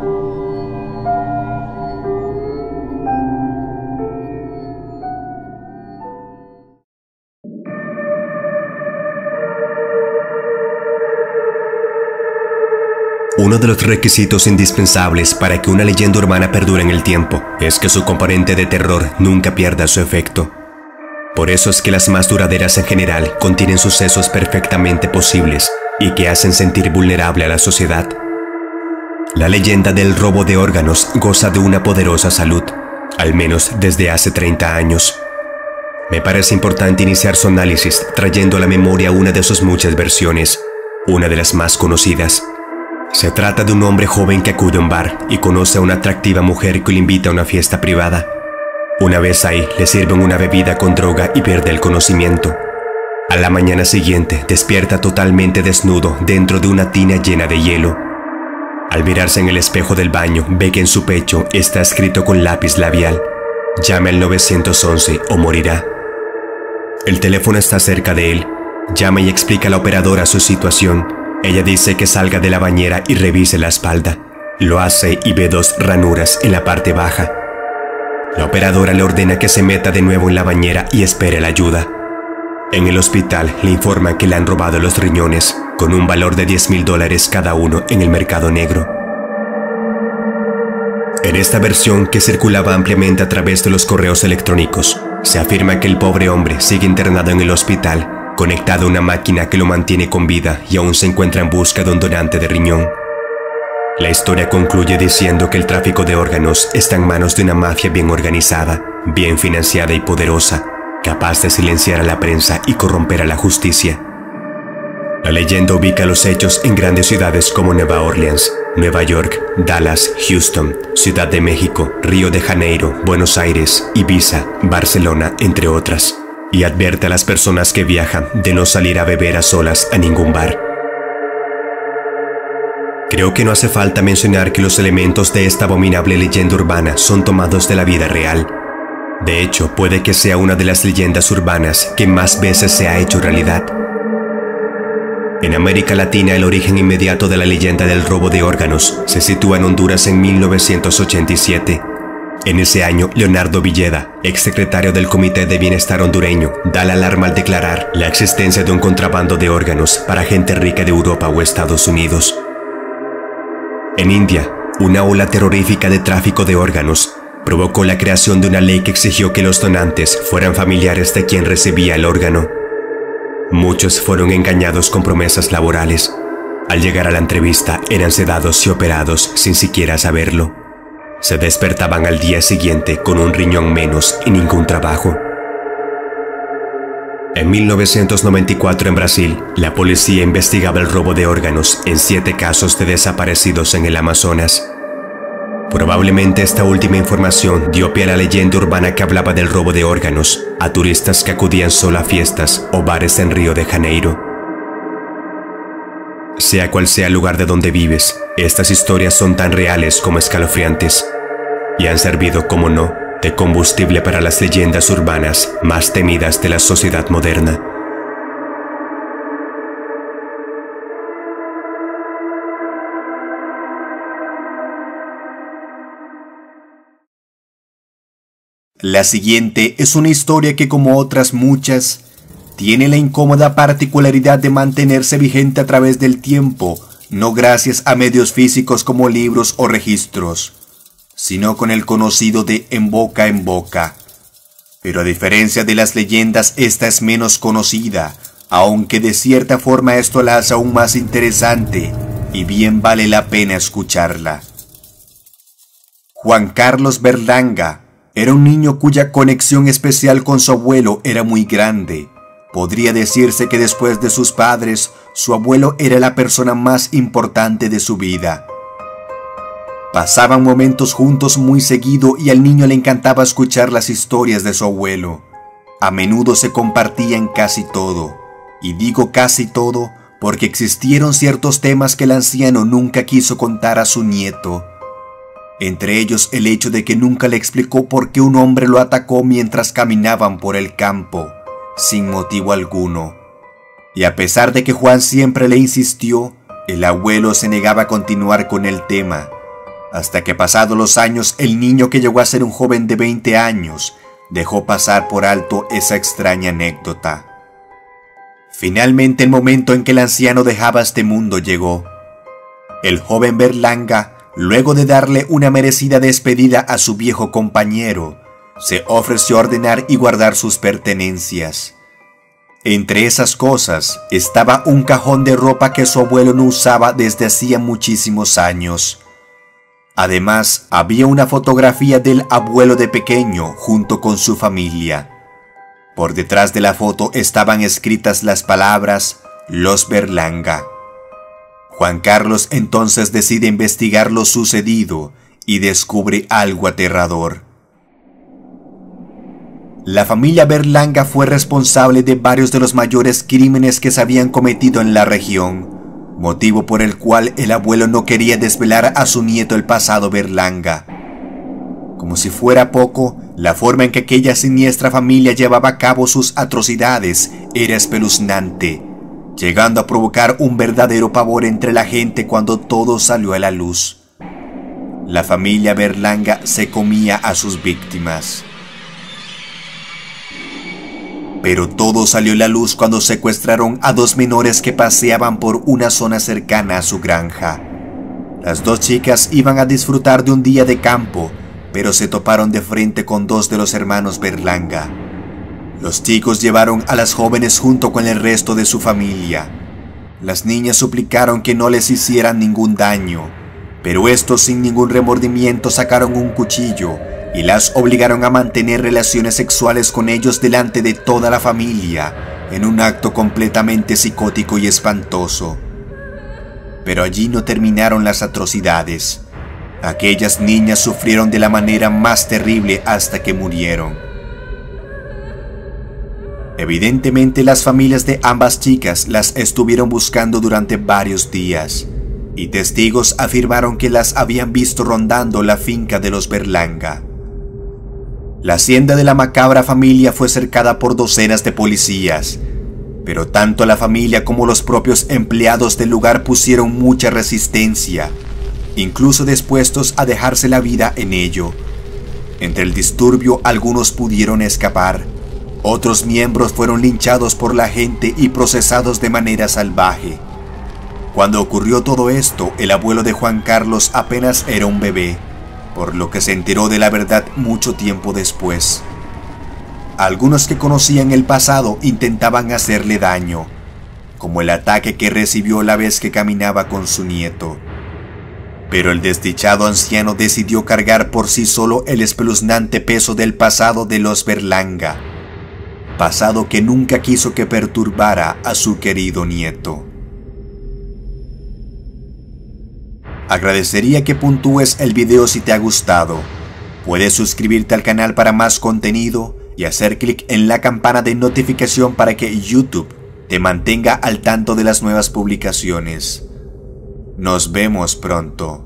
Uno de los requisitos indispensables para que una leyenda urbana perdure en el tiempo es que su componente de terror nunca pierda su efecto. Por eso es que las más duraderas en general contienen sucesos perfectamente posibles y que hacen sentir vulnerable a la sociedad. La leyenda del robo de órganos goza de una poderosa salud, al menos desde hace 30 años. Me parece importante iniciar su análisis trayendo a la memoria una de sus muchas versiones, una de las más conocidas. Se trata de un hombre joven que acude a un bar y conoce a una atractiva mujer que le invita a una fiesta privada. Una vez ahí, le sirven una bebida con droga y pierde el conocimiento. A la mañana siguiente, despierta totalmente desnudo dentro de una tina llena de hielo. Al mirarse en el espejo del baño, ve que en su pecho está escrito con lápiz labial: llame al 911 o morirá. El teléfono está cerca de él. Llama y explica a la operadora su situación. Ella dice que salga de la bañera y revise la espalda. Lo hace y ve 2 ranuras en la parte baja. La operadora le ordena que se meta de nuevo en la bañera y espere la ayuda. En el hospital le informan que le han robado los riñones, con un valor de $10,000 cada uno en el mercado negro. En esta versión, que circulaba ampliamente a través de los correos electrónicos, se afirma que el pobre hombre sigue internado en el hospital conectado a una máquina que lo mantiene con vida y aún se encuentra en busca de un donante de riñón. La historia concluye diciendo que el tráfico de órganos está en manos de una mafia bien organizada, bien financiada y poderosa, capaz de silenciar a la prensa y corromper a la justicia. La leyenda ubica los hechos en grandes ciudades como Nueva Orleans, Nueva York, Dallas, Houston, Ciudad de México, Río de Janeiro, Buenos Aires, Ibiza, Barcelona, entre otras, y advierte a las personas que viajan de no salir a beber a solas a ningún bar. Creo que no hace falta mencionar que los elementos de esta abominable leyenda urbana son tomados de la vida real. De hecho, puede que sea una de las leyendas urbanas que más veces se ha hecho realidad. En América Latina, el origen inmediato de la leyenda del robo de órganos se sitúa en Honduras en 1987. En ese año, Leonardo Villeda, exsecretario del Comité de Bienestar hondureño, da la alarma al declarar la existencia de un contrabando de órganos para gente rica de Europa o Estados Unidos. En India, una ola terrorífica de tráfico de órganos provocó la creación de una ley que exigió que los donantes fueran familiares de quien recibía el órgano. Muchos fueron engañados con promesas laborales. Al llegar a la entrevista eran sedados y operados sin siquiera saberlo. Se despertaban al día siguiente con un riñón menos y ningún trabajo. En 1994 en Brasil, la policía investigaba el robo de órganos en 7 casos de desaparecidos en el Amazonas. Probablemente esta última información dio pie a la leyenda urbana que hablaba del robo de órganos a turistas que acudían solo a fiestas o bares en Río de Janeiro. Sea cual sea el lugar de donde vives, estas historias son tan reales como escalofriantes y han servido, como no, de combustible para las leyendas urbanas más temidas de la sociedad moderna. La siguiente es una historia que, como otras muchas, tiene la incómoda particularidad de mantenerse vigente a través del tiempo, no gracias a medios físicos como libros o registros, sino con el conocido de en boca. Pero a diferencia de las leyendas, esta es menos conocida, aunque de cierta forma esto la hace aún más interesante y bien vale la pena escucharla. Juan Carlos Berlanga era un niño cuya conexión especial con su abuelo era muy grande. Podría decirse que después de sus padres, su abuelo era la persona más importante de su vida. Pasaban momentos juntos muy seguido y al niño le encantaba escuchar las historias de su abuelo. A menudo se compartían casi todo. Y digo casi todo porque existieron ciertos temas que el anciano nunca quiso contar a su nieto. Entre ellos el hecho de que nunca le explicó por qué un hombre lo atacó mientras caminaban por el campo, sin motivo alguno. Y a pesar de que Juan siempre le insistió, el abuelo se negaba a continuar con el tema, hasta que pasados los años el niño, que llegó a ser un joven de 20 años, dejó pasar por alto esa extraña anécdota. Finalmente el momento en que el anciano dejaba este mundo llegó. El joven Berlanga, luego de darle una merecida despedida a su viejo compañero, se ofreció a ordenar y guardar sus pertenencias. Entre esas cosas estaba un cajón de ropa que su abuelo no usaba desde hacía muchísimos años. Además, había una fotografía del abuelo de pequeño junto con su familia. Por detrás de la foto estaban escritas las palabras Los Berlanga. Juan Carlos entonces decide investigar lo sucedido y descubre algo aterrador. La familia Berlanga fue responsable de varios de los mayores crímenes que se habían cometido en la región, motivo por el cual el abuelo no quería desvelar a su nieto el pasado Berlanga. Como si fuera poco, la forma en que aquella siniestra familia llevaba a cabo sus atrocidades era espeluznante, llegando a provocar un verdadero pavor entre la gente cuando todo salió a la luz. La familia Berlanga se comía a sus víctimas. Pero todo salió a la luz cuando secuestraron a 2 menores que paseaban por una zona cercana a su granja. Las 2 chicas iban a disfrutar de un día de campo, pero se toparon de frente con 2 de los hermanos Berlanga. Los chicos llevaron a las jóvenes junto con el resto de su familia. Las niñas suplicaron que no les hicieran ningún daño, pero estos sin ningún remordimiento sacaron un cuchillo y las obligaron a mantener relaciones sexuales con ellos delante de toda la familia, en un acto completamente psicótico y espantoso. Pero allí no terminaron las atrocidades. Aquellas niñas sufrieron de la manera más terrible hasta que murieron. Evidentemente las familias de ambas chicas las estuvieron buscando durante varios días, y testigos afirmaron que las habían visto rondando la finca de los Berlanga. La hacienda de la macabra familia fue cercada por docenas de policías, pero tanto la familia como los propios empleados del lugar pusieron mucha resistencia, incluso dispuestos a dejarse la vida en ello. Entre el disturbio algunos pudieron escapar, otros miembros fueron linchados por la gente y procesados de manera salvaje. Cuando ocurrió todo esto, el abuelo de Juan Carlos apenas era un bebé, por lo que se enteró de la verdad mucho tiempo después. Algunos que conocían el pasado intentaban hacerle daño, como el ataque que recibió la vez que caminaba con su nieto. Pero el desdichado anciano decidió cargar por sí solo el espeluznante peso del pasado de los Berlanga, pasado que nunca quiso que perturbara a su querido nieto. Agradecería que puntúes el video si te ha gustado. Puedes suscribirte al canal para más contenido y hacer clic en la campana de notificación para que YouTube te mantenga al tanto de las nuevas publicaciones. Nos vemos pronto.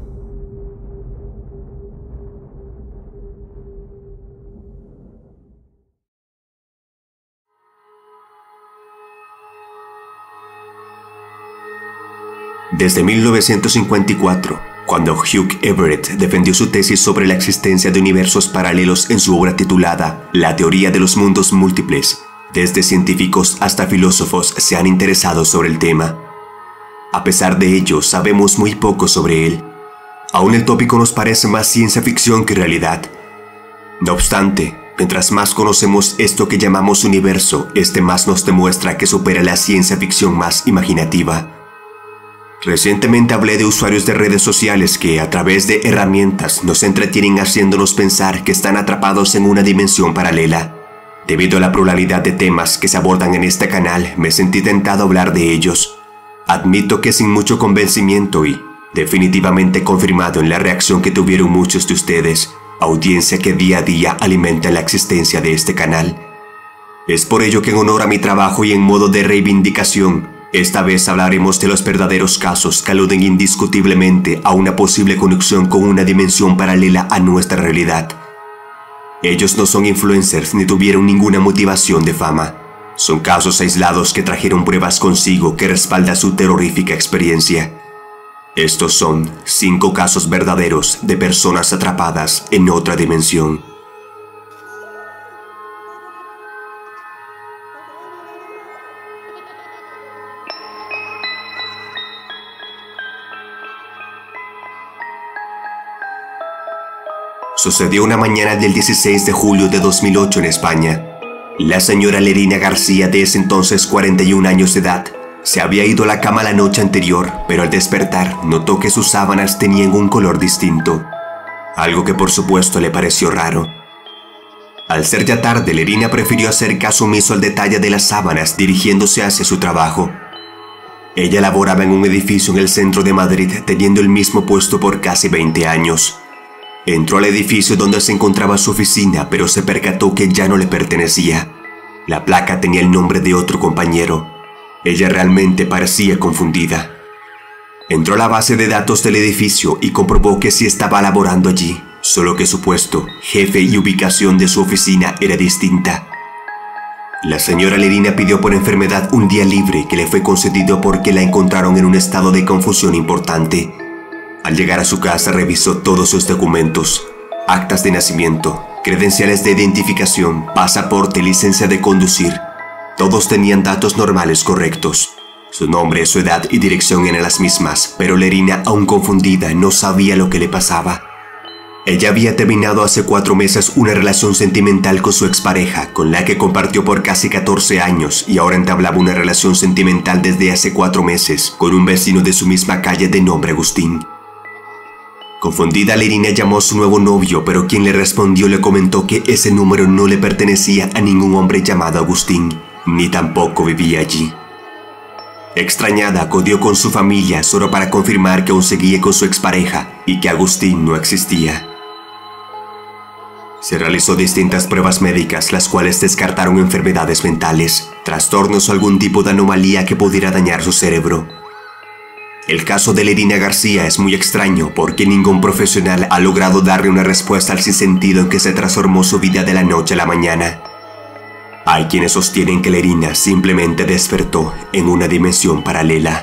Desde 1954, cuando Hugh Everett defendió su tesis sobre la existencia de universos paralelos en su obra titulada La teoría de los mundos múltiples, desde científicos hasta filósofos se han interesado sobre el tema. A pesar de ello, sabemos muy poco sobre él. Aún el tópico nos parece más ciencia ficción que realidad. No obstante, mientras más conocemos esto que llamamos universo, este más nos demuestra que supera la ciencia ficción más imaginativa. Recientemente hablé de usuarios de redes sociales que, a través de herramientas, nos entretienen haciéndonos pensar que están atrapados en una dimensión paralela. Debido a la pluralidad de temas que se abordan en este canal, me sentí tentado a hablar de ellos. Admito que sin mucho convencimiento y, definitivamente confirmado en la reacción que tuvieron muchos de ustedes, audiencia que día a día alimenta la existencia de este canal. Es por ello que en honor a mi trabajo y en modo de reivindicación, esta vez hablaremos de los verdaderos casos que aluden indiscutiblemente a una posible conexión con una dimensión paralela a nuestra realidad. Ellos no son influencers ni tuvieron ninguna motivación de fama. Son casos aislados que trajeron pruebas consigo que respaldan su terrorífica experiencia. Estos son 5 casos verdaderos de personas atrapadas en otra dimensión. Sucedió una mañana del 16 de julio de 2008 en España. La señora Lerina García, de ese entonces 41 años de edad, se había ido a la cama la noche anterior, pero al despertar notó que sus sábanas tenían un color distinto, algo que por supuesto le pareció raro. Al ser ya tarde, Lerina prefirió hacer caso omiso al detalle de las sábanas, dirigiéndose hacia su trabajo. Ella laboraba en un edificio en el centro de Madrid, teniendo el mismo puesto por casi 20 años. Entró al edificio donde se encontraba su oficina, pero se percató que ya no le pertenecía. La placa tenía el nombre de otro compañero. Ella realmente parecía confundida. Entró a la base de datos del edificio y comprobó que sí estaba laborando allí, solo que su puesto, jefe y ubicación de su oficina era distinta. La señora Lerina pidió por enfermedad un día libre que le fue concedido porque la encontraron en un estado de confusión importante. Al llegar a su casa revisó todos sus documentos, actas de nacimiento, credenciales de identificación, pasaporte, licencia de conducir. Todos tenían datos normales correctos. Su nombre, su edad y dirección eran las mismas, pero Lerina, aún confundida, no sabía lo que le pasaba. Ella había terminado hace 4 meses una relación sentimental con su expareja, con la que compartió por casi 14 años, y ahora entablaba una relación sentimental desde hace 4 meses con un vecino de su misma calle de nombre Agustín. Confundida, Lerina llamó a su nuevo novio, pero quien le respondió le comentó que ese número no le pertenecía a ningún hombre llamado Agustín, ni tampoco vivía allí. Extrañada, acudió con su familia solo para confirmar que aún seguía con su expareja y que Agustín no existía. Se realizó distintas pruebas médicas, las cuales descartaron enfermedades mentales, trastornos o algún tipo de anomalía que pudiera dañar su cerebro. El caso de Lerina García es muy extraño porque ningún profesional ha logrado darle una respuesta al sinsentido en que se transformó su vida de la noche a la mañana. Hay quienes sostienen que Lerina simplemente despertó en una dimensión paralela.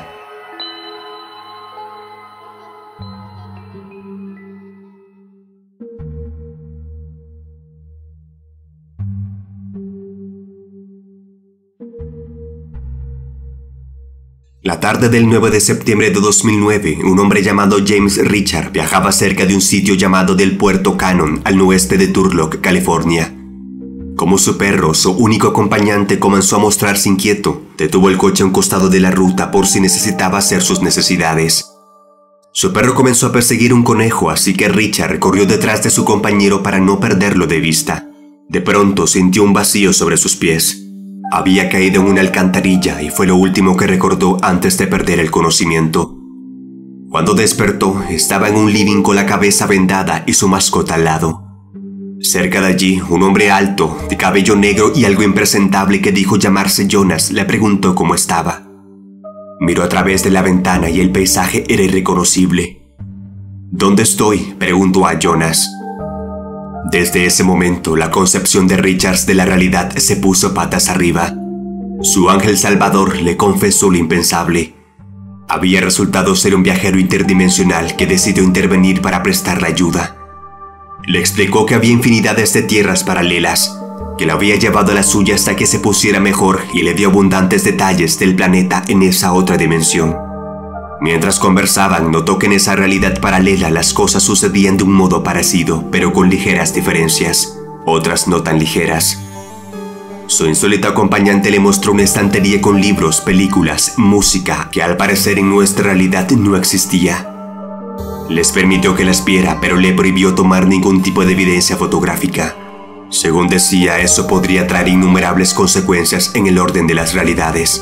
La tarde del 9 de septiembre de 2009, un hombre llamado James Richard viajaba cerca de un sitio llamado del Puerto Cannon, al oeste de Turlock, California. Como su perro, su único acompañante, comenzó a mostrarse inquieto, detuvo el coche a un costado de la ruta por si necesitaba hacer sus necesidades. Su perro comenzó a perseguir un conejo, así que Richard corrió detrás de su compañero para no perderlo de vista. De pronto sintió un vacío sobre sus pies. Había caído en una alcantarilla y fue lo último que recordó antes de perder el conocimiento. Cuando despertó, estaba en un living con la cabeza vendada y su mascota al lado. Cerca de allí, un hombre alto, de cabello negro y algo impresentable que dijo llamarse Jonas, le preguntó cómo estaba. Miró a través de la ventana y el paisaje era irreconocible. ¿Dónde estoy?, preguntó a Jonas. Desde ese momento, la concepción de Richards de la realidad se puso patas arriba. Su ángel salvador le confesó lo impensable. Había resultado ser un viajero interdimensional que decidió intervenir para prestarle ayuda. Le explicó que había infinidades de tierras paralelas, que la había llevado a la suya hasta que se pusiera mejor y le dio abundantes detalles del planeta en esa otra dimensión. Mientras conversaban, notó que en esa realidad paralela las cosas sucedían de un modo parecido, pero con ligeras diferencias, otras no tan ligeras. Su insólito acompañante le mostró una estantería con libros, películas, música, que al parecer en nuestra realidad no existía. Les permitió que las viera, pero le prohibió tomar ningún tipo de evidencia fotográfica. Según decía, eso podría traer innumerables consecuencias en el orden de las realidades.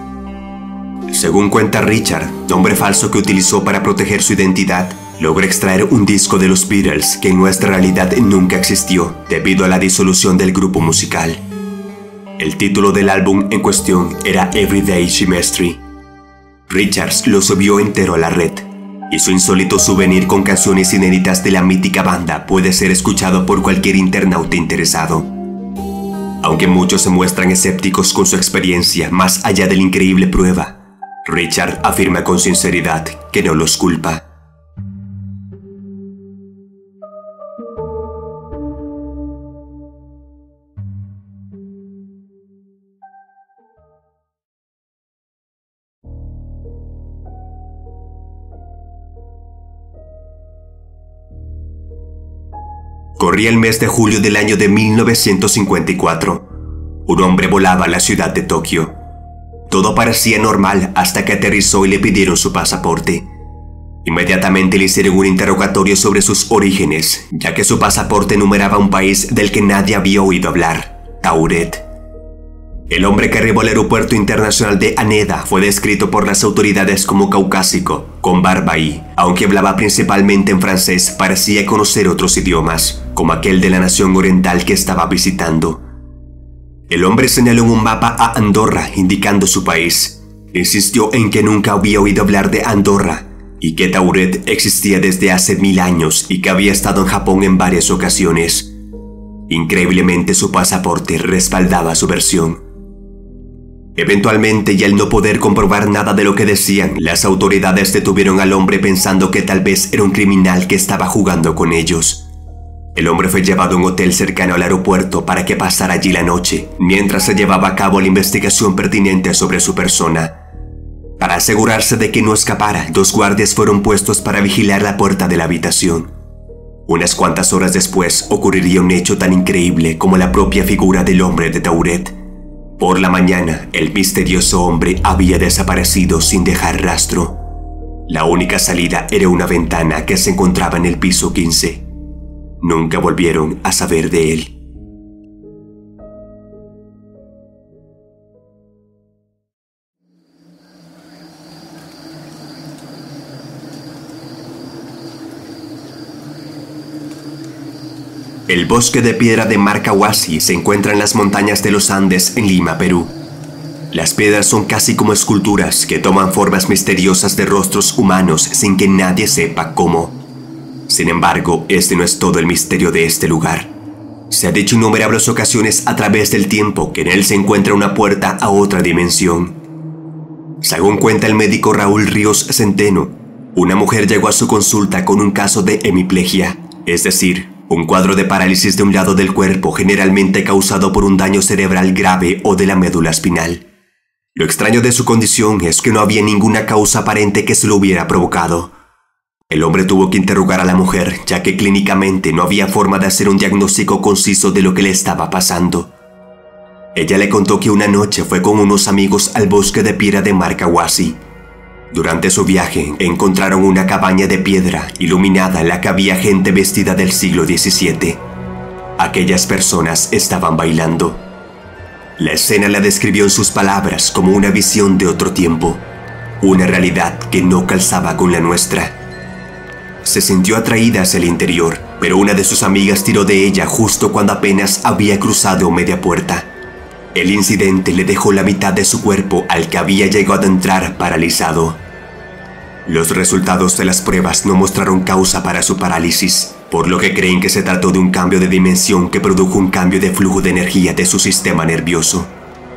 Según cuenta Richard, nombre falso que utilizó para proteger su identidad, logra extraer un disco de los Beatles que en nuestra realidad nunca existió debido a la disolución del grupo musical. El título del álbum en cuestión era Everyday Chemistry. Richards lo subió entero a la red, y su insólito souvenir con canciones inéditas de la mítica banda puede ser escuchado por cualquier internauta interesado. Aunque muchos se muestran escépticos con su experiencia más allá de la increíble prueba, Richard afirma con sinceridad que no los culpa. Corría el mes de julio del año de 1954. Un hombre volaba a la ciudad de Tokio. Todo parecía normal hasta que aterrizó y le pidieron su pasaporte. Inmediatamente le hicieron un interrogatorio sobre sus orígenes, ya que su pasaporte enumeraba un país del que nadie había oído hablar, Tauret. El hombre que arribó al aeropuerto internacional de Haneda fue descrito por las autoridades como caucásico, con barba y, aunque hablaba principalmente en francés, parecía conocer otros idiomas, como aquel de la nación oriental que estaba visitando. El hombre señaló en un mapa a Andorra, indicando su país. Insistió en que nunca había oído hablar de Andorra, y que Tauret existía desde hace 1000 años y que había estado en Japón en varias ocasiones. Increíblemente, su pasaporte respaldaba su versión. Eventualmente, y al no poder comprobar nada de lo que decían, las autoridades detuvieron al hombre pensando que tal vez era un criminal que estaba jugando con ellos. El hombre fue llevado a un hotel cercano al aeropuerto para que pasara allí la noche, mientras se llevaba a cabo la investigación pertinente sobre su persona. Para asegurarse de que no escapara, 2 guardias fueron puestos para vigilar la puerta de la habitación. Unas cuantas horas después ocurriría un hecho tan increíble como la propia figura del hombre de Tauret. Por la mañana, el misterioso hombre había desaparecido sin dejar rastro. La única salida era una ventana que se encontraba en el piso 15. Nunca volvieron a saber de él. El bosque de piedra de Marcahuasi se encuentra en las montañas de los Andes en Lima, Perú. Las piedras son casi como esculturas que toman formas misteriosas de rostros humanos sin que nadie sepa cómo. Sin embargo, este no es todo el misterio de este lugar. Se ha dicho innumerables ocasiones a través del tiempo que en él se encuentra una puerta a otra dimensión. Según cuenta el médico Raúl Ríos Centeno, una mujer llegó a su consulta con un caso de hemiplegia, es decir, un cuadro de parálisis de un lado del cuerpo generalmente causado por un daño cerebral grave o de la médula espinal. Lo extraño de su condición es que no había ninguna causa aparente que se lo hubiera provocado. El hombre tuvo que interrogar a la mujer, ya que clínicamente no había forma de hacer un diagnóstico conciso de lo que le estaba pasando. Ella le contó que una noche fue con unos amigos al bosque de piedra de Marcahuasi. Durante su viaje encontraron una cabaña de piedra iluminada en la que había gente vestida del siglo XVII. Aquellas personas estaban bailando. La escena la describió en sus palabras como una visión de otro tiempo, una realidad que no calzaba con la nuestra. Se sintió atraída hacia el interior, pero una de sus amigas tiró de ella justo cuando apenas había cruzado media puerta. El incidente le dejó la mitad de su cuerpo al que había llegado a entrar paralizado. Los resultados de las pruebas no mostraron causa para su parálisis, por lo que creen que se trató de un cambio de dimensión que produjo un cambio de flujo de energía de su sistema nervioso.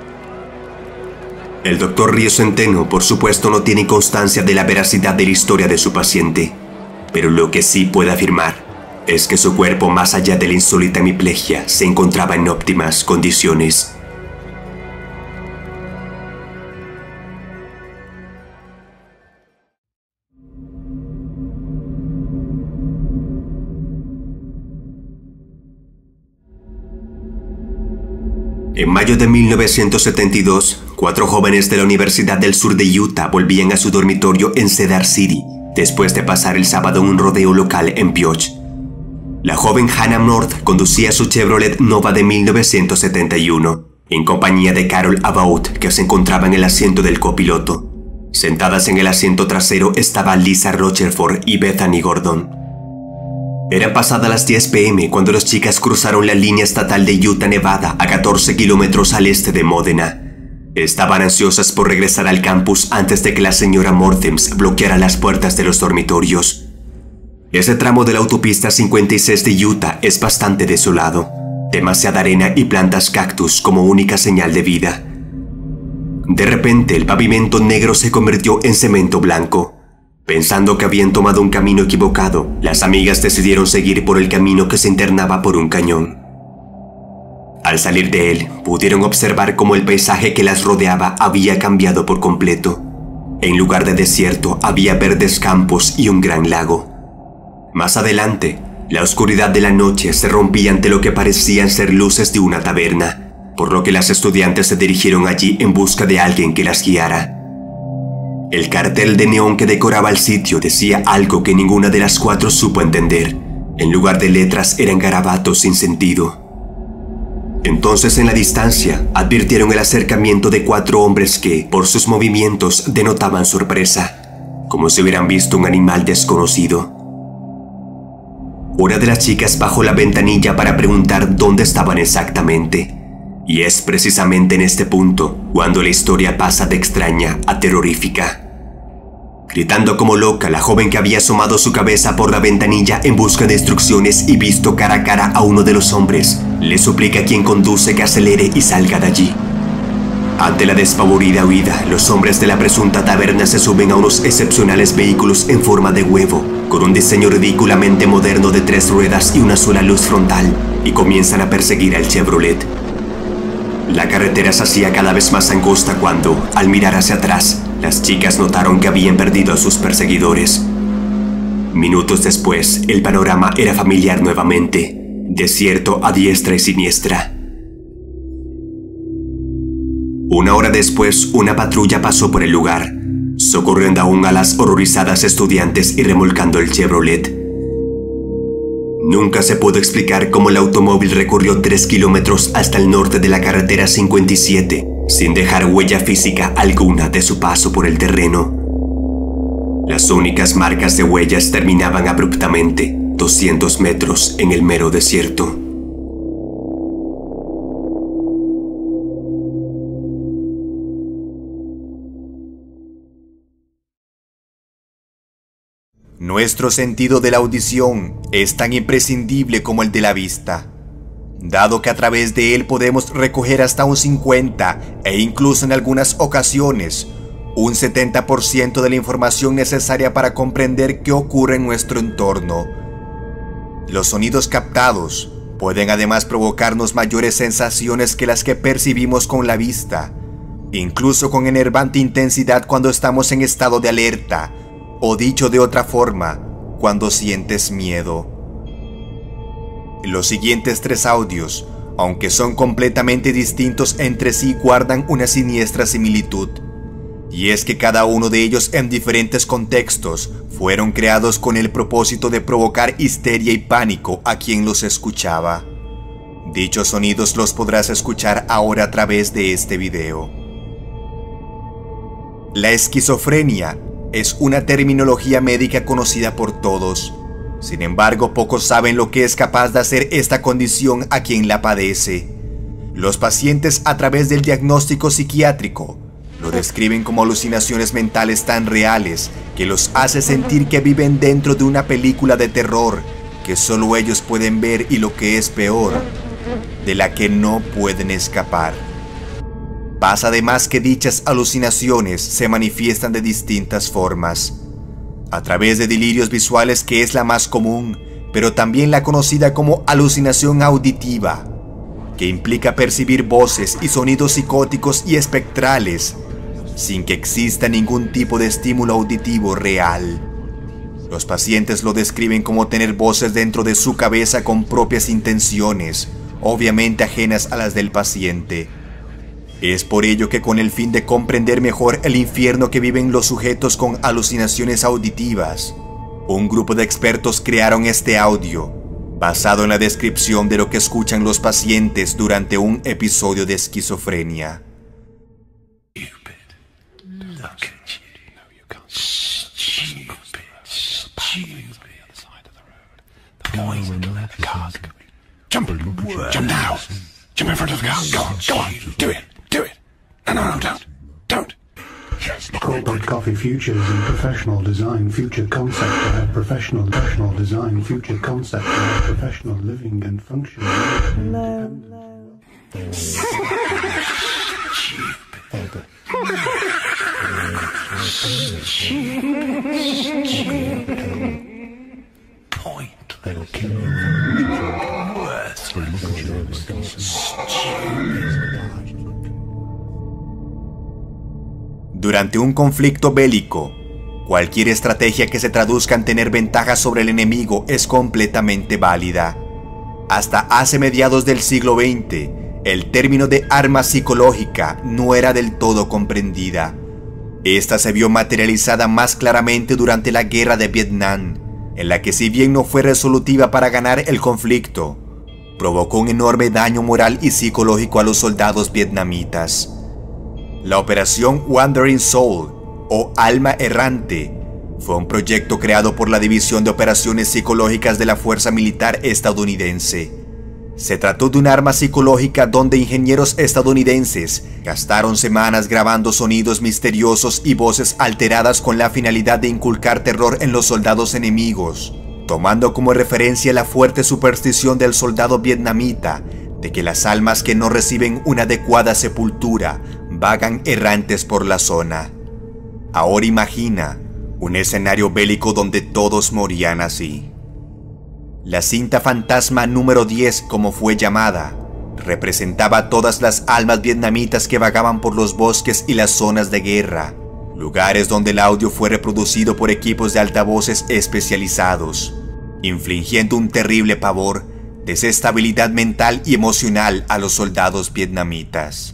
El doctor Ríos Centeno, por supuesto, no tiene constancia de la veracidad de la historia de su paciente, pero lo que sí puede afirmar es que su cuerpo, más allá de la insólita hemiplegia, se encontraba en óptimas condiciones. En mayo de 1972, 4 jóvenes de la Universidad del Sur de Utah volvían a su dormitorio en Cedar City, después de pasar el sábado en un rodeo local en Pioche. La joven Hannah North conducía su Chevrolet Nova de 1971, en compañía de Carol Abaut, que se encontraba en el asiento del copiloto. Sentadas en el asiento trasero estaban Lisa Rochefort y Bethany Gordon. Eran pasadas las 10 p.m. cuando las chicas cruzaron la línea estatal de Utah, Nevada, a 14 kilómetros al este de Modena. Estaban ansiosas por regresar al campus antes de que la señora Mortems bloqueara las puertas de los dormitorios. Ese tramo de la autopista 56 de Utah es bastante desolado, demasiada arena y plantas cactus como única señal de vida. De repente, el pavimento negro se convirtió en cemento blanco. Pensando que habían tomado un camino equivocado, las amigas decidieron seguir por el camino que se internaba por un cañón. Al salir de él, pudieron observar cómo el paisaje que las rodeaba había cambiado por completo. En lugar de desierto, había verdes campos y un gran lago. Más adelante, la oscuridad de la noche se rompía ante lo que parecían ser luces de una taberna, por lo que las estudiantes se dirigieron allí en busca de alguien que las guiara. El cartel de neón que decoraba el sitio decía algo que ninguna de las 4 supo entender. En lugar de letras eran garabatos sin sentido. Entonces, en la distancia, advirtieron el acercamiento de 4 hombres que, por sus movimientos, denotaban sorpresa, como si hubieran visto un animal desconocido. Una de las chicas bajó la ventanilla para preguntar dónde estaban exactamente. Y es precisamente en este punto cuando la historia pasa de extraña a terrorífica. Gritando como loca, la joven que había asomado su cabeza por la ventanilla en busca de instrucciones y visto cara a cara a uno de los hombres, le suplica a quien conduce que acelere y salga de allí. Ante la despavorida huida, los hombres de la presunta taberna se suben a unos excepcionales vehículos en forma de huevo, con un diseño ridículamente moderno de 3 ruedas y una sola luz frontal, y comienzan a perseguir al Chevrolet. La carretera se hacía cada vez más angosta cuando, al mirar hacia atrás, las chicas notaron que habían perdido a sus perseguidores. Minutos después, el panorama era familiar nuevamente, desierto a diestra y siniestra. Una hora después, una patrulla pasó por el lugar, socorriendo aún a las horrorizadas estudiantes y remolcando el Chevrolet. Nunca se pudo explicar cómo el automóvil recorrió 3 kilómetros hasta el norte de la carretera 57, sin dejar huella física alguna de su paso por el terreno. Las únicas marcas de huellas terminaban abruptamente, 200 metros en el mero desierto. Nuestro sentido de la audición es tan imprescindible como el de la vista, dado que a través de él podemos recoger hasta un 50 e incluso en algunas ocasiones un 70% de la información necesaria para comprender qué ocurre en nuestro entorno. Los sonidos captados pueden además provocarnos mayores sensaciones que las que percibimos con la vista, incluso con enervante intensidad cuando estamos en estado de alerta, o dicho de otra forma, cuando sientes miedo. Los siguientes 3 audios, aunque son completamente distintos entre sí, guardan una siniestra similitud. Y es que cada uno de ellos en diferentes contextos fueron creados con el propósito de provocar histeria y pánico a quien los escuchaba. Dichos sonidos los podrás escuchar ahora a través de este video. La esquizofrenia es una terminología médica conocida por todos. Sin embargo, pocos saben lo que es capaz de hacer esta condición a quien la padece. Los pacientes, a través del diagnóstico psiquiátrico, lo describen como alucinaciones mentales tan reales que los hace sentir que viven dentro de una película de terror que solo ellos pueden ver y, lo que es peor, de la que no pueden escapar. Pasa además que dichas alucinaciones se manifiestan de distintas formas. A través de delirios visuales, que es la más común, pero también la conocida como alucinación auditiva, que implica percibir voces y sonidos psicóticos y espectrales sin que exista ningún tipo de estímulo auditivo real. Los pacientes lo describen como tener voces dentro de su cabeza con propias intenciones, obviamente ajenas a las del paciente. Es por ello que, con el fin de comprender mejor el infierno que viven los sujetos con alucinaciones auditivas, un grupo de expertos crearon este audio, basado en la descripción de lo que escuchan los pacientes durante un episodio de esquizofrenia. Jump now! Jump in front of the car! Go on! Do it! No, don't! Corporate Coffee Futures and Professional Design Future Concept to have professional design future concept to have professional living and function. Durante un conflicto bélico, cualquier estrategia que se traduzca en tener ventaja sobre el enemigo es completamente válida. Hasta hace mediados del siglo XX, el término de arma psicológica no era del todo comprendida. Esta se vio materializada más claramente durante la Guerra de Vietnam, en la que, si bien no fue resolutiva para ganar el conflicto, provocó un enorme daño moral y psicológico a los soldados vietnamitas. La Operación Wandering Soul, o Alma Errante, fue un proyecto creado por la División de Operaciones Psicológicas de la Fuerza Militar estadounidense. Se trató de un arma psicológica donde ingenieros estadounidenses gastaron semanas grabando sonidos misteriosos y voces alteradas con la finalidad de inculcar terror en los soldados enemigos, tomando como referencia la fuerte superstición del soldado vietnamita de que las almas que no reciben una adecuada sepultura vagan errantes por la zona. Ahora imagina un escenario bélico donde todos morían así. La cinta fantasma número 10, como fue llamada, representaba a todas las almas vietnamitas que vagaban por los bosques y las zonas de guerra, lugares donde el audio fue reproducido por equipos de altavoces especializados, infligiendo un terrible pavor, desestabilidad mental y emocional a los soldados vietnamitas.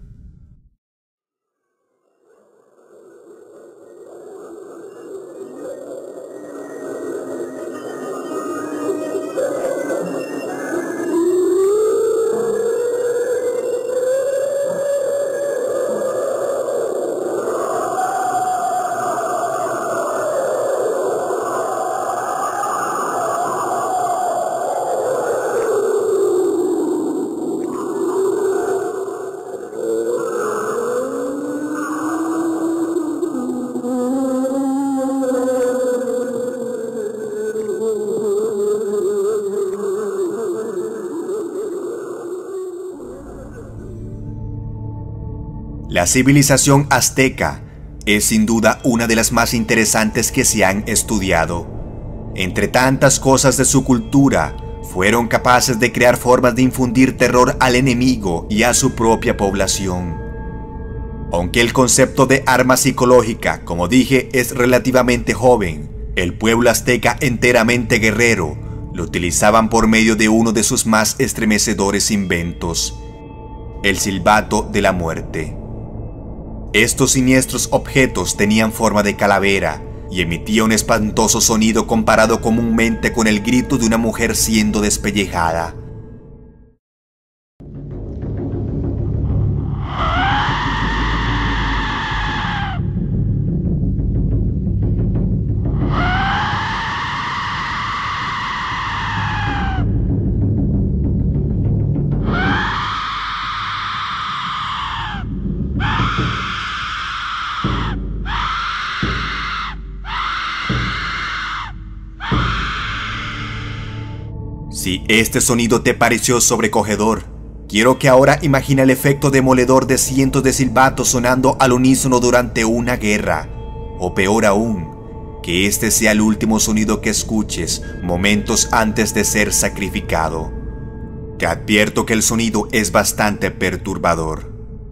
La civilización azteca es sin duda una de las más interesantes que se han estudiado. Entre tantas cosas de su cultura, fueron capaces de crear formas de infundir terror al enemigo y a su propia población. Aunque el concepto de arma psicológica, como dije, es relativamente joven, el pueblo azteca enteramente guerrero lo utilizaban por medio de uno de sus más estremecedores inventos, el silbato de la muerte. Estos siniestros objetos tenían forma de calavera y emitían un espantoso sonido comparado comúnmente con el grito de una mujer siendo despellejada. Si este sonido te pareció sobrecogedor, quiero que ahora imagina el efecto demoledor de cientos de silbatos sonando al unísono durante una guerra, o peor aún, que este sea el último sonido que escuches momentos antes de ser sacrificado. Te advierto que el sonido es bastante perturbador.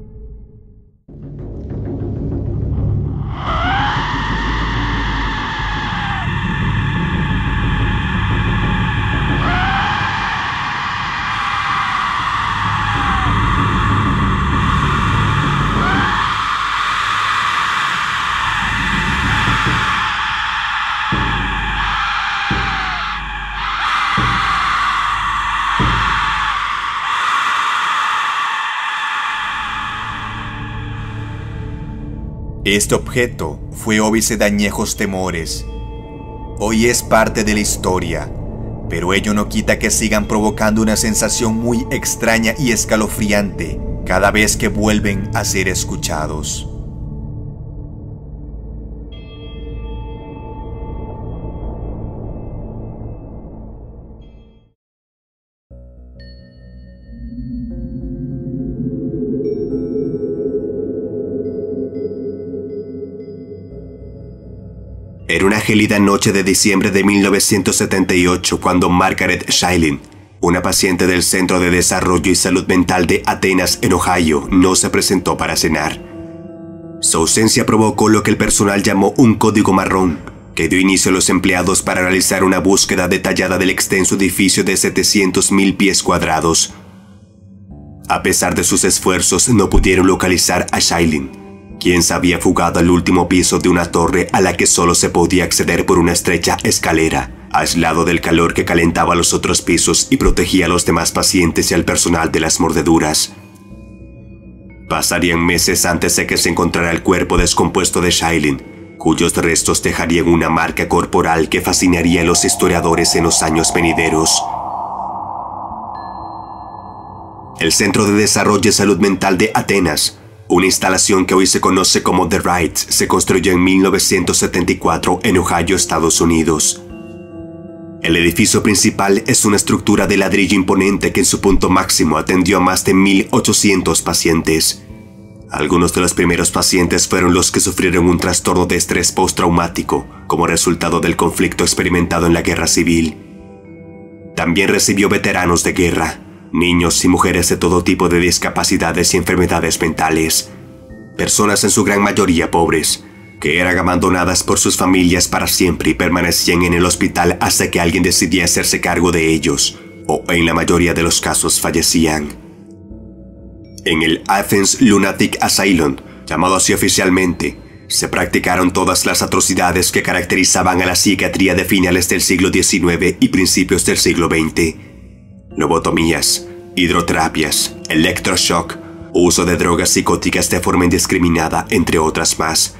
Este objeto fue óbice de añejos temores. Hoy es parte de la historia, pero ello no quita que sigan provocando una sensación muy extraña y escalofriante cada vez que vuelven a ser escuchados. Era una gélida noche de diciembre de 1978 cuando Margaret Shailin, una paciente del Centro de Desarrollo y Salud Mental de Atenas en Ohio, no se presentó para cenar. Su ausencia provocó lo que el personal llamó un código marrón, que dio inicio a los empleados para realizar una búsqueda detallada del extenso edificio de 700.000 pies cuadrados. A pesar de sus esfuerzos, no pudieron localizar a Shailin, quien se había fugado al último piso de una torre a la que solo se podía acceder por una estrecha escalera, aislado del calor que calentaba los otros pisos y protegía a los demás pacientes y al personal de las mordeduras. Pasarían meses antes de que se encontrara el cuerpo descompuesto de Shailin, cuyos restos dejarían una marca corporal que fascinaría a los historiadores en los años venideros. El Centro de Desarrollo y Salud Mental de Atenas, una instalación que hoy se conoce como The Wrights, se construyó en 1974 en Ohio, Estados Unidos. El edificio principal es una estructura de ladrillo imponente que en su punto máximo atendió a más de 1.800 pacientes. Algunos de los primeros pacientes fueron los que sufrieron un trastorno de estrés postraumático como resultado del conflicto experimentado en la guerra civil. También recibió veteranos de guerra, niños y mujeres de todo tipo de discapacidades y enfermedades mentales, personas en su gran mayoría pobres, que eran abandonadas por sus familias para siempre y permanecían en el hospital hasta que alguien decidía hacerse cargo de ellos, o en la mayoría de los casos fallecían. En el Athens Lunatic Asylum, llamado así oficialmente, se practicaron todas las atrocidades que caracterizaban a la psiquiatría de finales del siglo XIX y principios del siglo XX. Lobotomías, hidroterapias, electroshock, uso de drogas psicóticas de forma indiscriminada, entre otras más.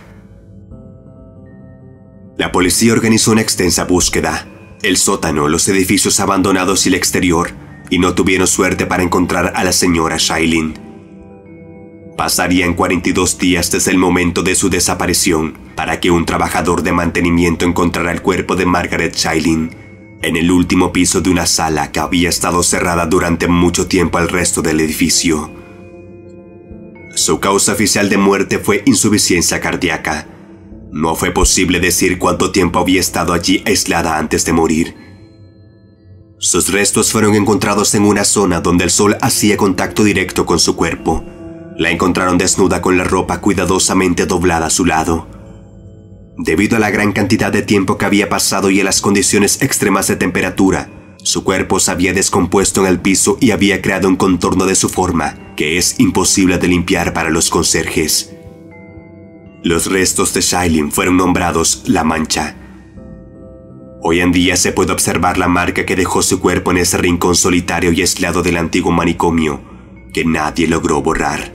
La policía organizó una extensa búsqueda, el sótano, los edificios abandonados y el exterior, y no tuvieron suerte para encontrar a la señora Shailene. Pasarían 42 días desde el momento de su desaparición para que un trabajador de mantenimiento encontrara el cuerpo de Margaret Shailene en el último piso de una sala que había estado cerrada durante mucho tiempo al resto del edificio. Su causa oficial de muerte fue insuficiencia cardíaca. No fue posible decir cuánto tiempo había estado allí aislada antes de morir. Sus restos fueron encontrados en una zona donde el sol hacía contacto directo con su cuerpo. La encontraron desnuda con la ropa cuidadosamente doblada a su lado. Debido a la gran cantidad de tiempo que había pasado y a las condiciones extremas de temperatura, su cuerpo se había descompuesto en el piso y había creado un contorno de su forma que es imposible de limpiar para los conserjes. Los restos de Shailene fueron nombrados La Mancha. Hoy en día se puede observar la marca que dejó su cuerpo en ese rincón solitario y aislado del antiguo manicomio, que nadie logró borrar.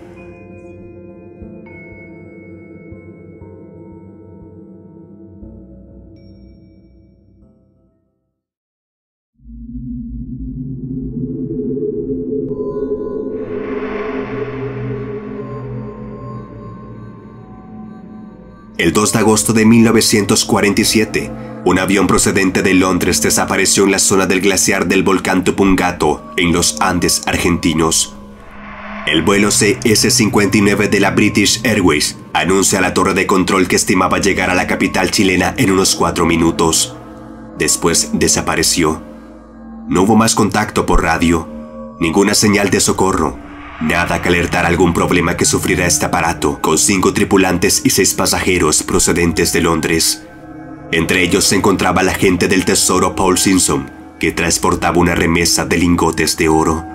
El 2 de agosto de 1947, un avión procedente de Londres desapareció en la zona del glaciar del volcán Tupungato, en los Andes argentinos. El vuelo CS-59 de la British Airways anuncia a la torre de control que estimaba llegar a la capital chilena en unos 4 minutos. Después desapareció. No hubo más contacto por radio, ninguna señal de socorro. Nada que alertar algún problema que sufriera este aparato, con 5 tripulantes y 6 pasajeros procedentes de Londres. Entre ellos se encontraba el agente del tesoro Paul Simpson, que transportaba una remesa de lingotes de oro.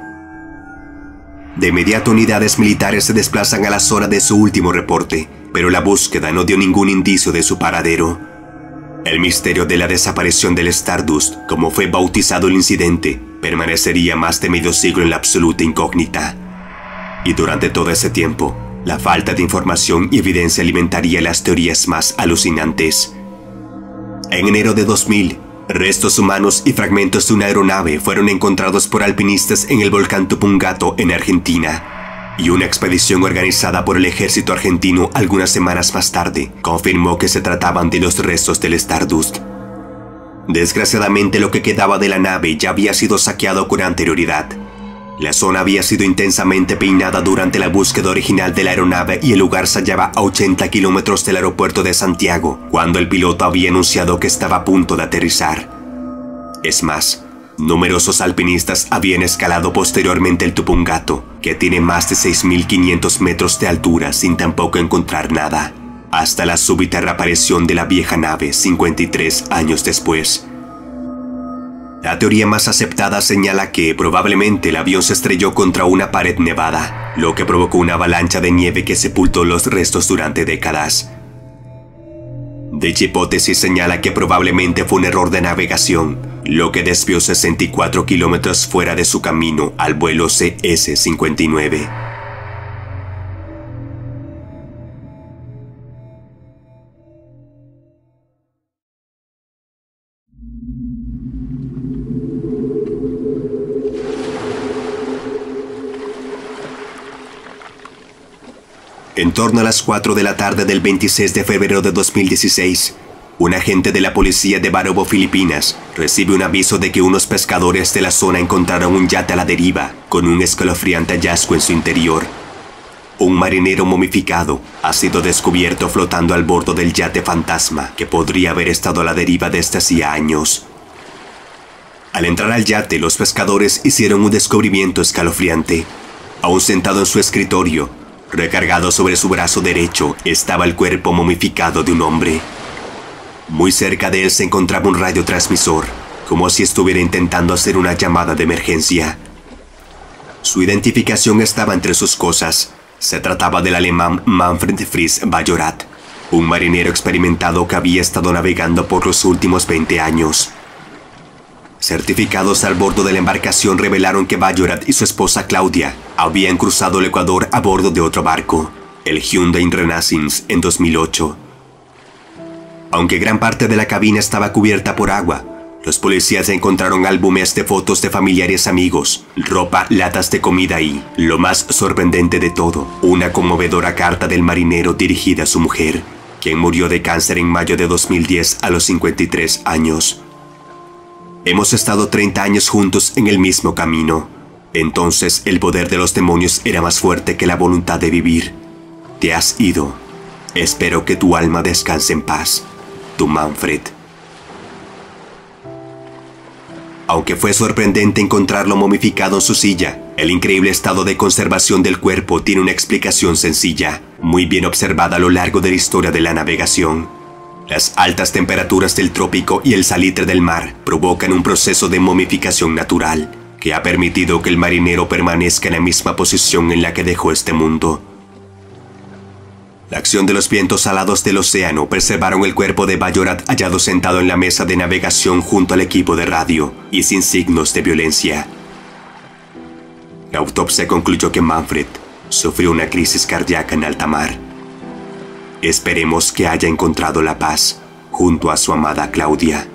De inmediato unidades militares se desplazan a la zona de su último reporte, pero la búsqueda no dio ningún indicio de su paradero. El misterio de la desaparición del Stardust, como fue bautizado el incidente, permanecería más de medio siglo en la absoluta incógnita. Y durante todo ese tiempo, la falta de información y evidencia alimentaría las teorías más alucinantes. En enero de 2000, restos humanos y fragmentos de una aeronave fueron encontrados por alpinistas en el volcán Tupungato en Argentina, y una expedición organizada por el ejército argentino algunas semanas más tarde confirmó que se trataban de los restos del Stardust. Desgraciadamente, lo que quedaba de la nave ya había sido saqueado con anterioridad. La zona había sido intensamente peinada durante la búsqueda original de la aeronave y el lugar se hallaba a 80 kilómetros del aeropuerto de Santiago, cuando el piloto había anunciado que estaba a punto de aterrizar. Es más, numerosos alpinistas habían escalado posteriormente el Tupungato, que tiene más de 6.500 metros de altura sin tampoco encontrar nada, hasta la súbita reaparición de la vieja nave 53 años después. La teoría más aceptada señala que probablemente el avión se estrelló contra una pared nevada, lo que provocó una avalancha de nieve que sepultó los restos durante décadas. Dicha hipótesis señala que probablemente fue un error de navegación, lo que desvió 64 kilómetros fuera de su camino al vuelo CS-59. En torno a las 4 de la tarde del 26 de febrero de 2016, un agente de la policía de Barobo, Filipinas, recibe un aviso de que unos pescadores de la zona encontraron un yate a la deriva, con un escalofriante hallazgo en su interior. Un marinero momificado ha sido descubierto flotando al bordo del yate fantasma, que podría haber estado a la deriva desde hacía años. Al entrar al yate, los pescadores hicieron un descubrimiento escalofriante. Aún sentado en su escritorio, Recargado sobre su brazo derecho estaba el cuerpo momificado de un hombre. Muy cerca de él se encontraba un radiotransmisor, como si estuviera intentando hacer una llamada de emergencia. Su identificación estaba entre sus cosas. Se trataba del alemán Manfred Fritz Bajorat, un marinero experimentado que había estado navegando por los últimos 20 años. Certificados al bordo de la embarcación revelaron que Bajorat y su esposa Claudia habían cruzado el Ecuador a bordo de otro barco, el Hyundai Renaissance, en 2008. Aunque gran parte de la cabina estaba cubierta por agua, los policías encontraron álbumes de fotos de familiares amigos, ropa, latas de comida y, lo más sorprendente de todo, una conmovedora carta del marinero dirigida a su mujer, quien murió de cáncer en mayo de 2010 a los 53 años. Hemos estado 30 años juntos en el mismo camino. Entonces el poder de los demonios era más fuerte que la voluntad de vivir. Te has ido. Espero que tu alma descanse en paz. Tu Manfred. Aunque fue sorprendente encontrarlo momificado en su silla, el increíble estado de conservación del cuerpo tiene una explicación sencilla, muy bien observada a lo largo de la historia de la navegación. Las altas temperaturas del trópico y el salitre del mar provocan un proceso de momificación natural que ha permitido que el marinero permanezca en la misma posición en la que dejó este mundo. La acción de los vientos alados del océano preservaron el cuerpo de Bajorat hallado sentado en la mesa de navegación junto al equipo de radio y sin signos de violencia. La autopsia concluyó que Manfred sufrió una crisis cardíaca en alta mar. Esperemos que haya encontrado la paz junto a su amada Claudia.